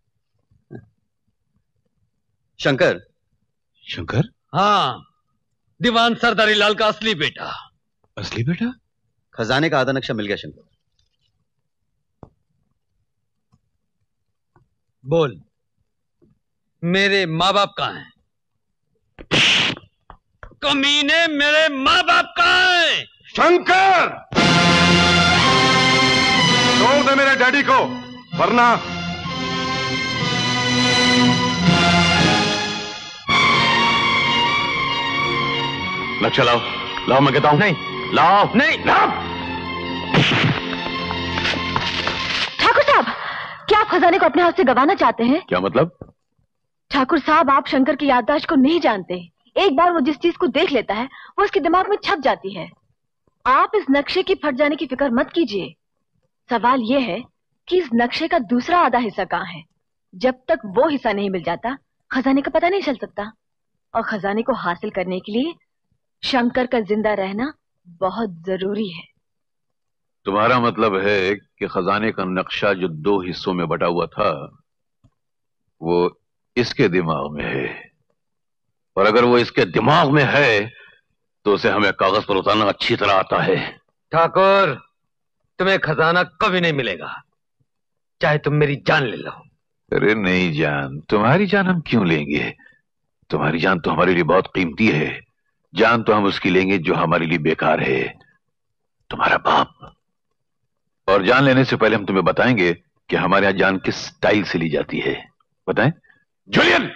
शंकर। शंकर? हाँ, दीवान सरदारी लाल का असली बेटा। असली बेटा? खजाने का आधा नक्शा मिल गया शंकर। बोल, मेरे माँ बाप कहाँ हैं? कमीने, मेरे माँ बाप कहाँ हैं? शंकर, छोड़ दे मेरे डैडी को, वरना नक्शा लाओ, लाओ मैं कहता हूं। नहीं लाओ, नहीं लाओ। ठाकुर साहब, क्या आप खजाने को अपने हाथ से गंवाना चाहते हैं? क्या मतलब? ठाकुर साहब, आप शंकर की याददाश्त को नहीं जानते। एक बार वो जिस चीज को देख लेता है वो उसके दिमाग में छप जाती है। आप इस नक्शे की फट जाने की फिक्र मत कीजिए। सवाल ये है कि इस नक्शे का दूसरा आधा हिस्सा कहाँ है। जब तक वो हिस्सा नहीं मिल जाता खजाने का पता नहीं चल सकता। और खजाने को हासिल करने के लिए शंकर का जिंदा रहना बहुत जरूरी है। तुम्हारा मतलब है कि खजाने का नक्शा जो 2 हिस्सों में बटा हुआ था वो इसके दिमाग में है, और अगर वो इसके दिमाग में है तो उसे हमें कागज पर उतारना अच्छी तरह आता है। ठाकुर, तुम्हें खजाना कभी नहीं मिलेगा, चाहे तुम मेरी जान ले लो। अरे नहीं जान, तुम्हारी जान हम क्यों लेंगे? तुम्हारी जान तो हमारे लिए बहुत कीमती है। जान तो हम उसकी लेंगे जो हमारे लिए बेकार है, तुम्हारा बाप। और जान लेने से पहले हम तुम्हें बताएंगे कि हमारे यहां जान किस स्टाइल से ली जाती है। बताएं? जूलियन,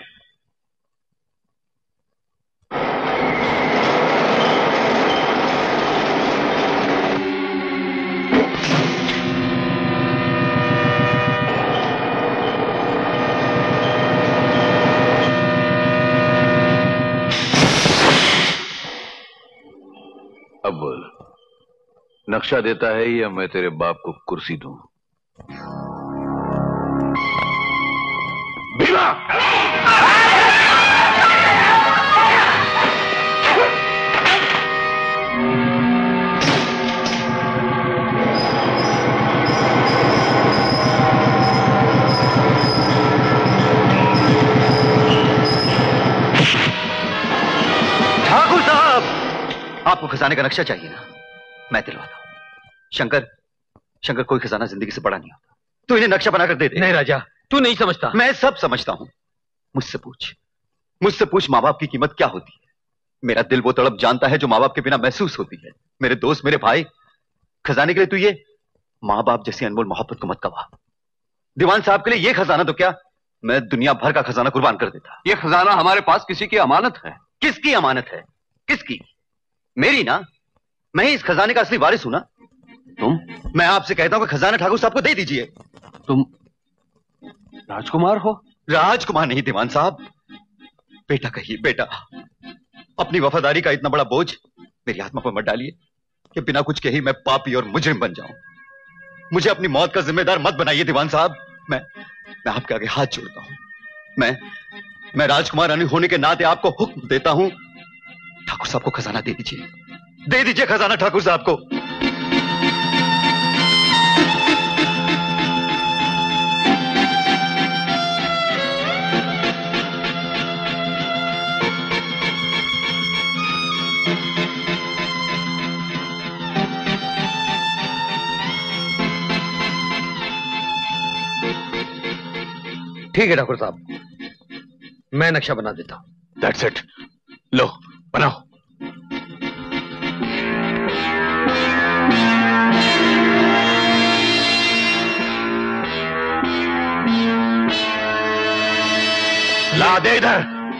अब बोल, नक्शा देता है या मैं तेरे बाप को कुर्सी दूं? भीमा! ठाकुर साहब, आपको खजाने का नक्शा चाहिए ना? मैं दिलवाता हूं। शंकर कोई खजाना जिंदगी से बड़ा नहीं होता। तू इन्हें नक्शा बनाकर दे दे। नहीं राजा, तू नहीं समझता। मैं सब समझता हूं। मुझसे पूछ माँ बाप की कीमत क्या होती है। मेरा दिल वो तड़प जानता है जो माँ बाप के बिना महसूस होती है। मेरे दोस्त, मेरे भाई, खजाने के लिए तू ये माँ बाप जैसी अनमोल मोहब्बत को मत गवा। दीवान साहब के लिए ये खजाना तो क्या, मैं दुनिया भर का खजाना कुर्बान कर देता। ये खजाना हमारे पास किसी की अमानत है। किसकी अमानत है? किसकी? मेरी ना। मैं ही इस खजाने का असली वारिस हूं ना। तुम? मैं आपसे कहता हूं कि खजाना ठाकुर साहब को दे दीजिए। तुम राजकुमार हो? राजकुमार नहीं दीवान साहब, बेटा कहिए, बेटा। अपनी वफादारी का इतना बड़ा बोझ मेरी आत्मा पर मत डालिए कि बिना कुछ कहे मैं पापी और मुजरिम बन जाऊं। मुझे अपनी मौत का जिम्मेदार मत बनाइए दीवान साहब। मैं आपके आगे हाथ जोड़ता हूं। मैं राजकुमार अनिल होने के नाते आपको हुक्म देता हूं, ठाकुर साहब को खजाना दे दीजिए। दे दीजिए खजाना ठाकुर साहब को। ठीक है ठाकुर साहब, मैं नक्शा बना देता हूं। That's it. लो बनाओ। ला दे इधर।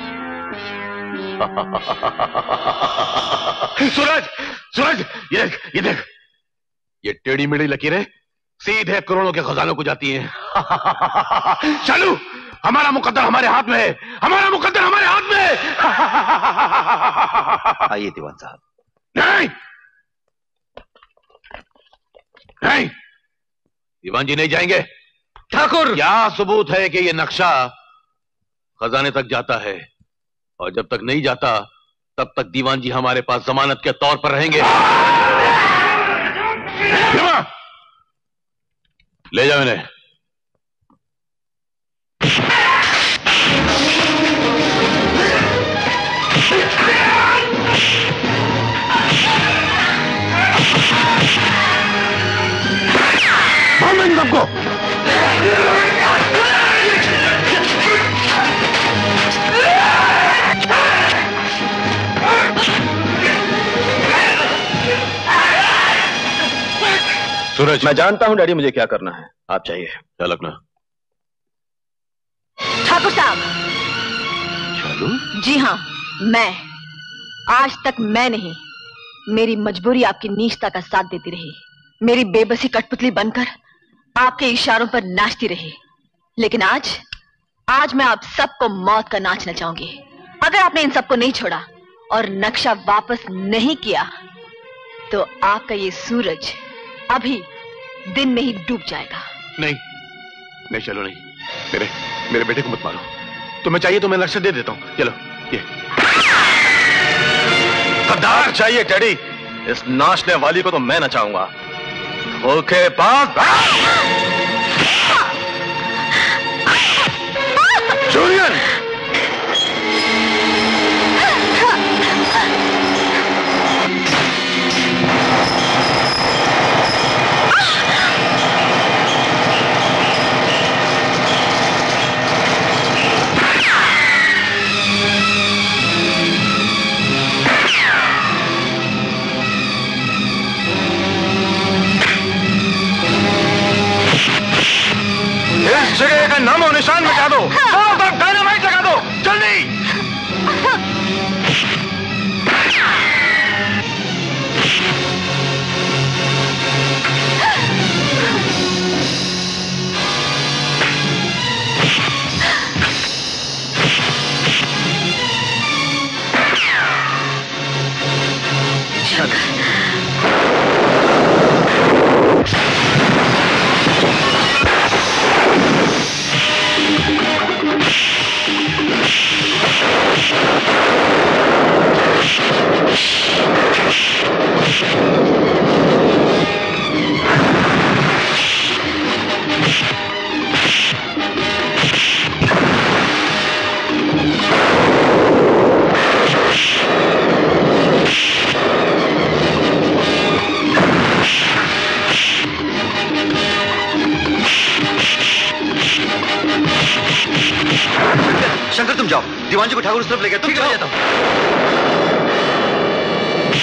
सूरज, सूरज, ये देख, ये देख, ये टेढ़ी मेढ़ी लकीरें सीधे करोड़ों के खजानों को जाती हैं। चालू, हमारा मुकद्दर हमारे हाथ में है, हमारा मुकद्दर हमारे हाथ में है। आइए दीवान साहब। नहीं नहीं, दीवान जी नहीं जाएंगे। ठाकुर, क्या सबूत है कि ये नक्शा खजाने तक जाता है? और जब तक नहीं जाता तब तक दीवान जी हमारे पास जमानत के तौर पर रहेंगे। ले जाओ इन्हें। मारो इन सबको। सूरज, मैं जानता हूं डैडी मुझे क्या करना है, आप चाहिए। क्या लगना? ठाकुर साहब। चालू? जी हाँ, मैं। आज तक मैं नहीं, मेरी मजबूरी आपकी नीचता का साथ देती रही। मेरी बेबसी कठपुतली बनकर आपके इशारों पर नाचती रही। लेकिन आज मैं आप सबको मौत का नाच नचाऊंगी। अगर आपने इन सबको नहीं छोड़ा और नक्शा वापस नहीं किया तो आपका ये सूरज अभी दिन में ही डूब जाएगा। नहीं नहीं, चलो नहीं, मेरे बेटे को मत मारो। तुम्हें चाहिए तो मैं नक्शा दे देता हूं। चलो ये गद्दार चाहिए डैडी। इस नाचने वाली को तो मैं नचाऊंगा। धोखेबाज। जूलियन, इस जगह का नामो निशान मिटा दो। चारों तरफ डायनामाइट लगा दो, जल्दी। शंकर तुम जाओ, दीवान जी को ठाकुर उस तरफ ले गया। तुम चले जाता हूं।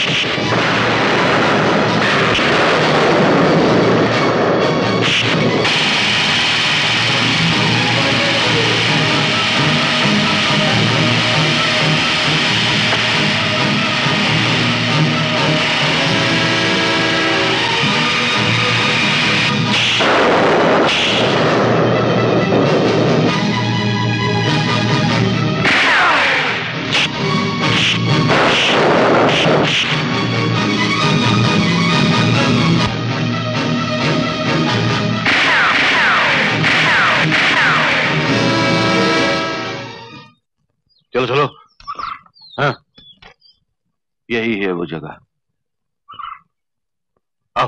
चलो चलो। हाँ, यही है वो जगह। आओ।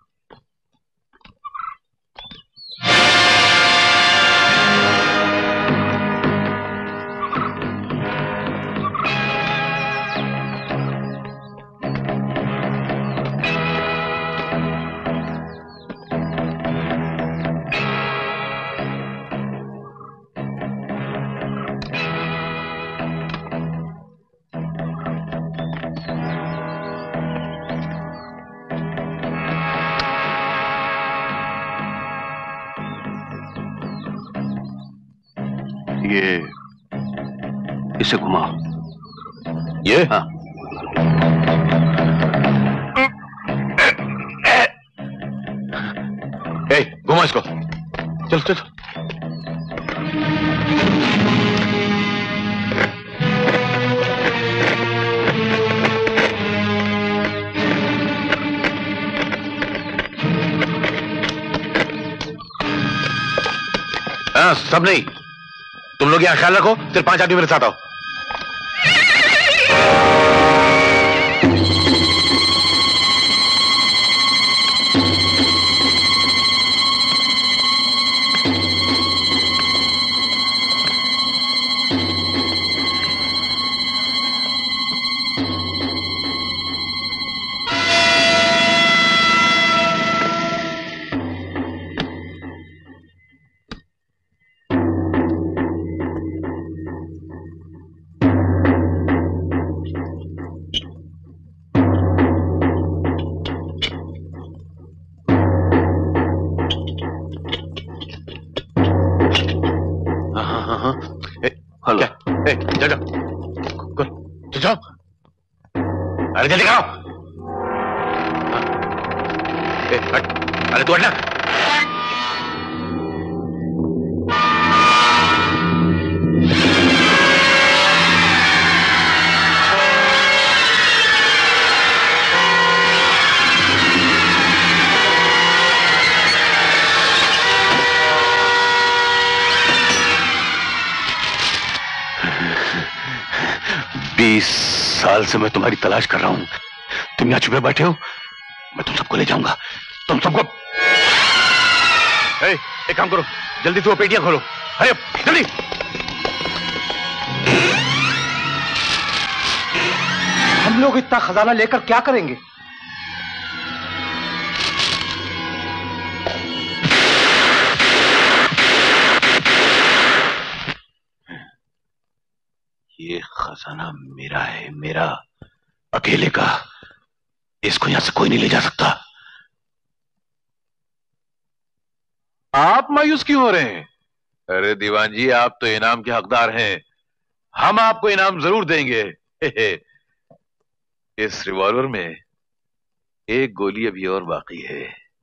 ये इसे घुमाओ। ये? हाँ। घुमा इसको। चल चल। हाँ, सब नहीं, तुम लोग यहाँ ख्याल रखो, सिर्फ 5 आदमी मेरे साथ आओ। अरे जल्दी करो। अरे तू हटना। साल से मैं तुम्हारी तलाश कर रहा हूं। तुम यहां छुपे बैठे हो, मैं तुम सबको ले जाऊंगा। तुम सबको। एक काम करो, जल्दी से वो पेटियां खोलो। अरे जल्दी। हम लोग इतना खजाना लेकर क्या करेंगे? ये खजाना मेरा है, मेरा अकेले का। इसको यहां से कोई नहीं ले जा सकता। आप मायूस क्यों हो रहे हैं? अरे दीवान जी, आप तो इनाम के हकदार हैं। हम आपको इनाम जरूर देंगे। इस रिवॉल्वर में एक गोली अभी और बाकी है,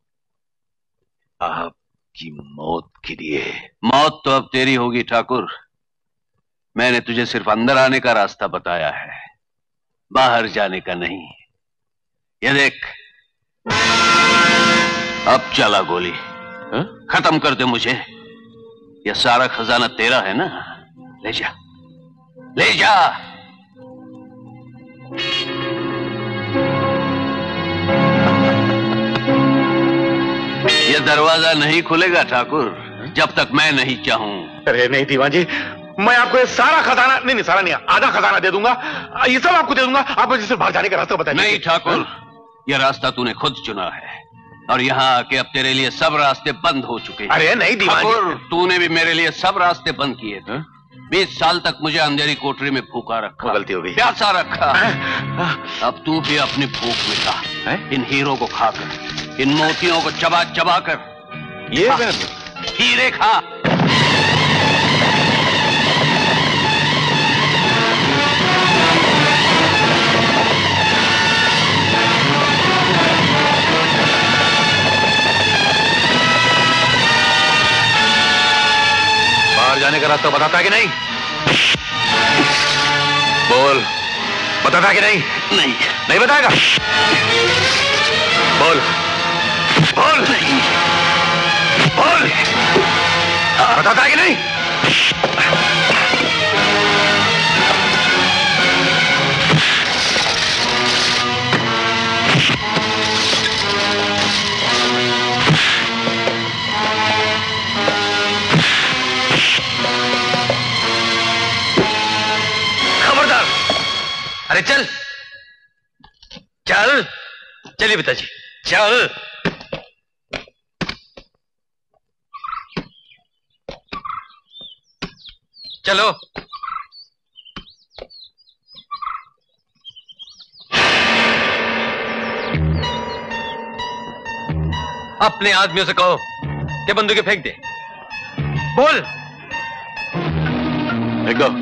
आपकी मौत के लिए। मौत तो अब तेरी होगी ठाकुर। मैंने तुझे सिर्फ अंदर आने का रास्ता बताया है, बाहर जाने का नहीं। ये देख, अब चला गोली। खत्म कर दे मुझे। यह सारा खजाना तेरा है ना? ले जा, ले जा। यह दरवाजा नहीं खुलेगा ठाकुर, जब तक मैं नहीं चाहूं। अरे नहीं दीवान जी, मैं आपको ये सारा खजाना, नहीं सारा नहीं, आधा खजाना दे दूंगा। ये सब आपको दे दूंगा। आप मुझे सिर्फ बाहर जाने का रास्ता बताइए। नहीं ठाकुर, यह रास्ता तूने खुद चुना है, और यहाँ आके अब तेरे लिए सब रास्ते बंद हो चुके हैं। अरे नहीं दीवान जी, तूने भी मेरे लिए सब रास्ते बंद किए थे। 20 साल तक मुझे अंधेरी कोठरी में भूखा रखा, गलती हो गई, प्यासा रखा। अब तू भी अपनी भूख मिटा इन हीरो को खाकर, इन मोतियों को चबा चबा कर। ये हीरे खा। बाहर जाने का रास्ता बताता है कि नहीं? बोल, बताता है कि नहीं? नहीं। नहीं बताएगा? बोल, बोल, नहीं। बोल, बताता है कि नहीं? अरे चल चल, चलिए पिताजी चल। चलो। अपने आदमियों से कहो कि बंदूकें फेंक दे। बोल। फेंक दो।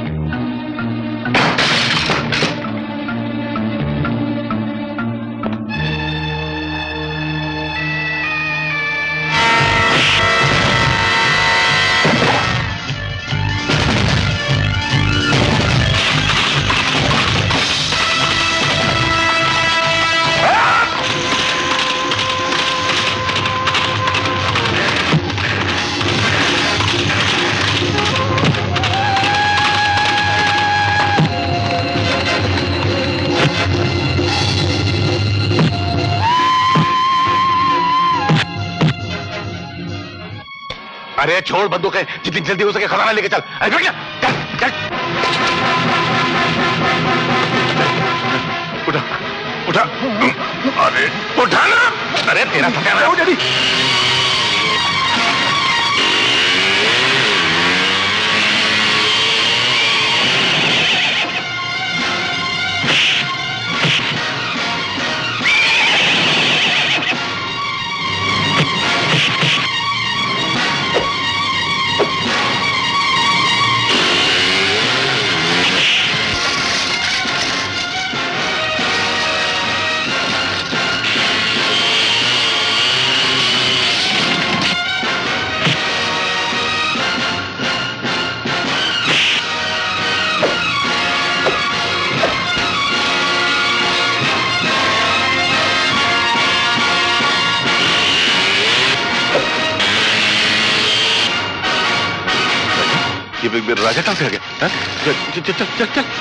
अरे छोड़ बंदूक है, जितनी जल्दी हो सके खजाना लेके चल। अरे चल चल। उठा उठा, अरे उठा ना। अरे तेरा ठिकाना हो जल्दी। राजा कहां से आ गया? चल चल चल चल चल।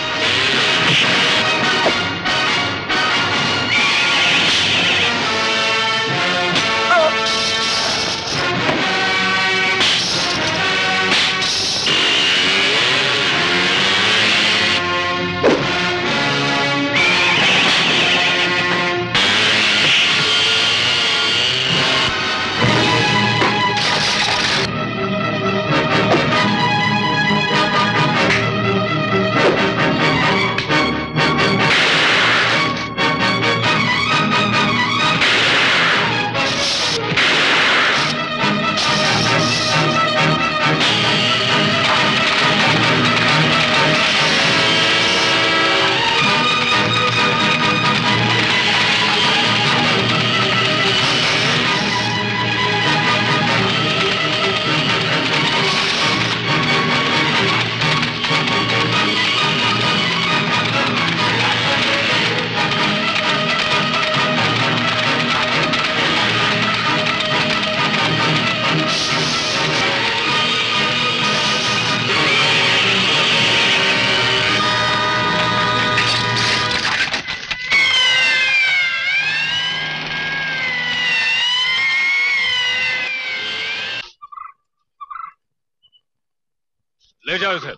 ले जाओ इसे।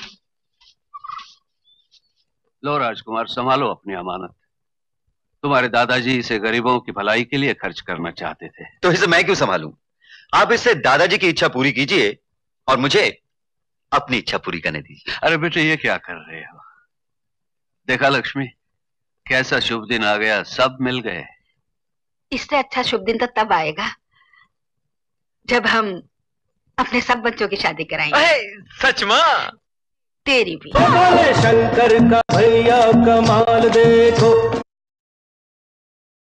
लो राजकुमार, संभालो अपनी अमानत। तुम्हारे दादाजी इसे गरीबों की भलाई के लिए खर्च करना चाहते थे। तो इसे मैं क्यों संभालूं? आप इससे दादाजी की इच्छा पूरी कीजिए और मुझे अपनी इच्छा पूरी करने दीजिए। अरे बेटे ये क्या कर रहे हो? देखा लक्ष्मी, कैसा शुभ दिन आ गया, सब मिल गए। इससे अच्छा शुभ दिन तो तब आएगा जब हम अपने सब बच्चों की शादी कराएंगे। सच मां? तेरी भी। शंकर का भैया कमाल देखो।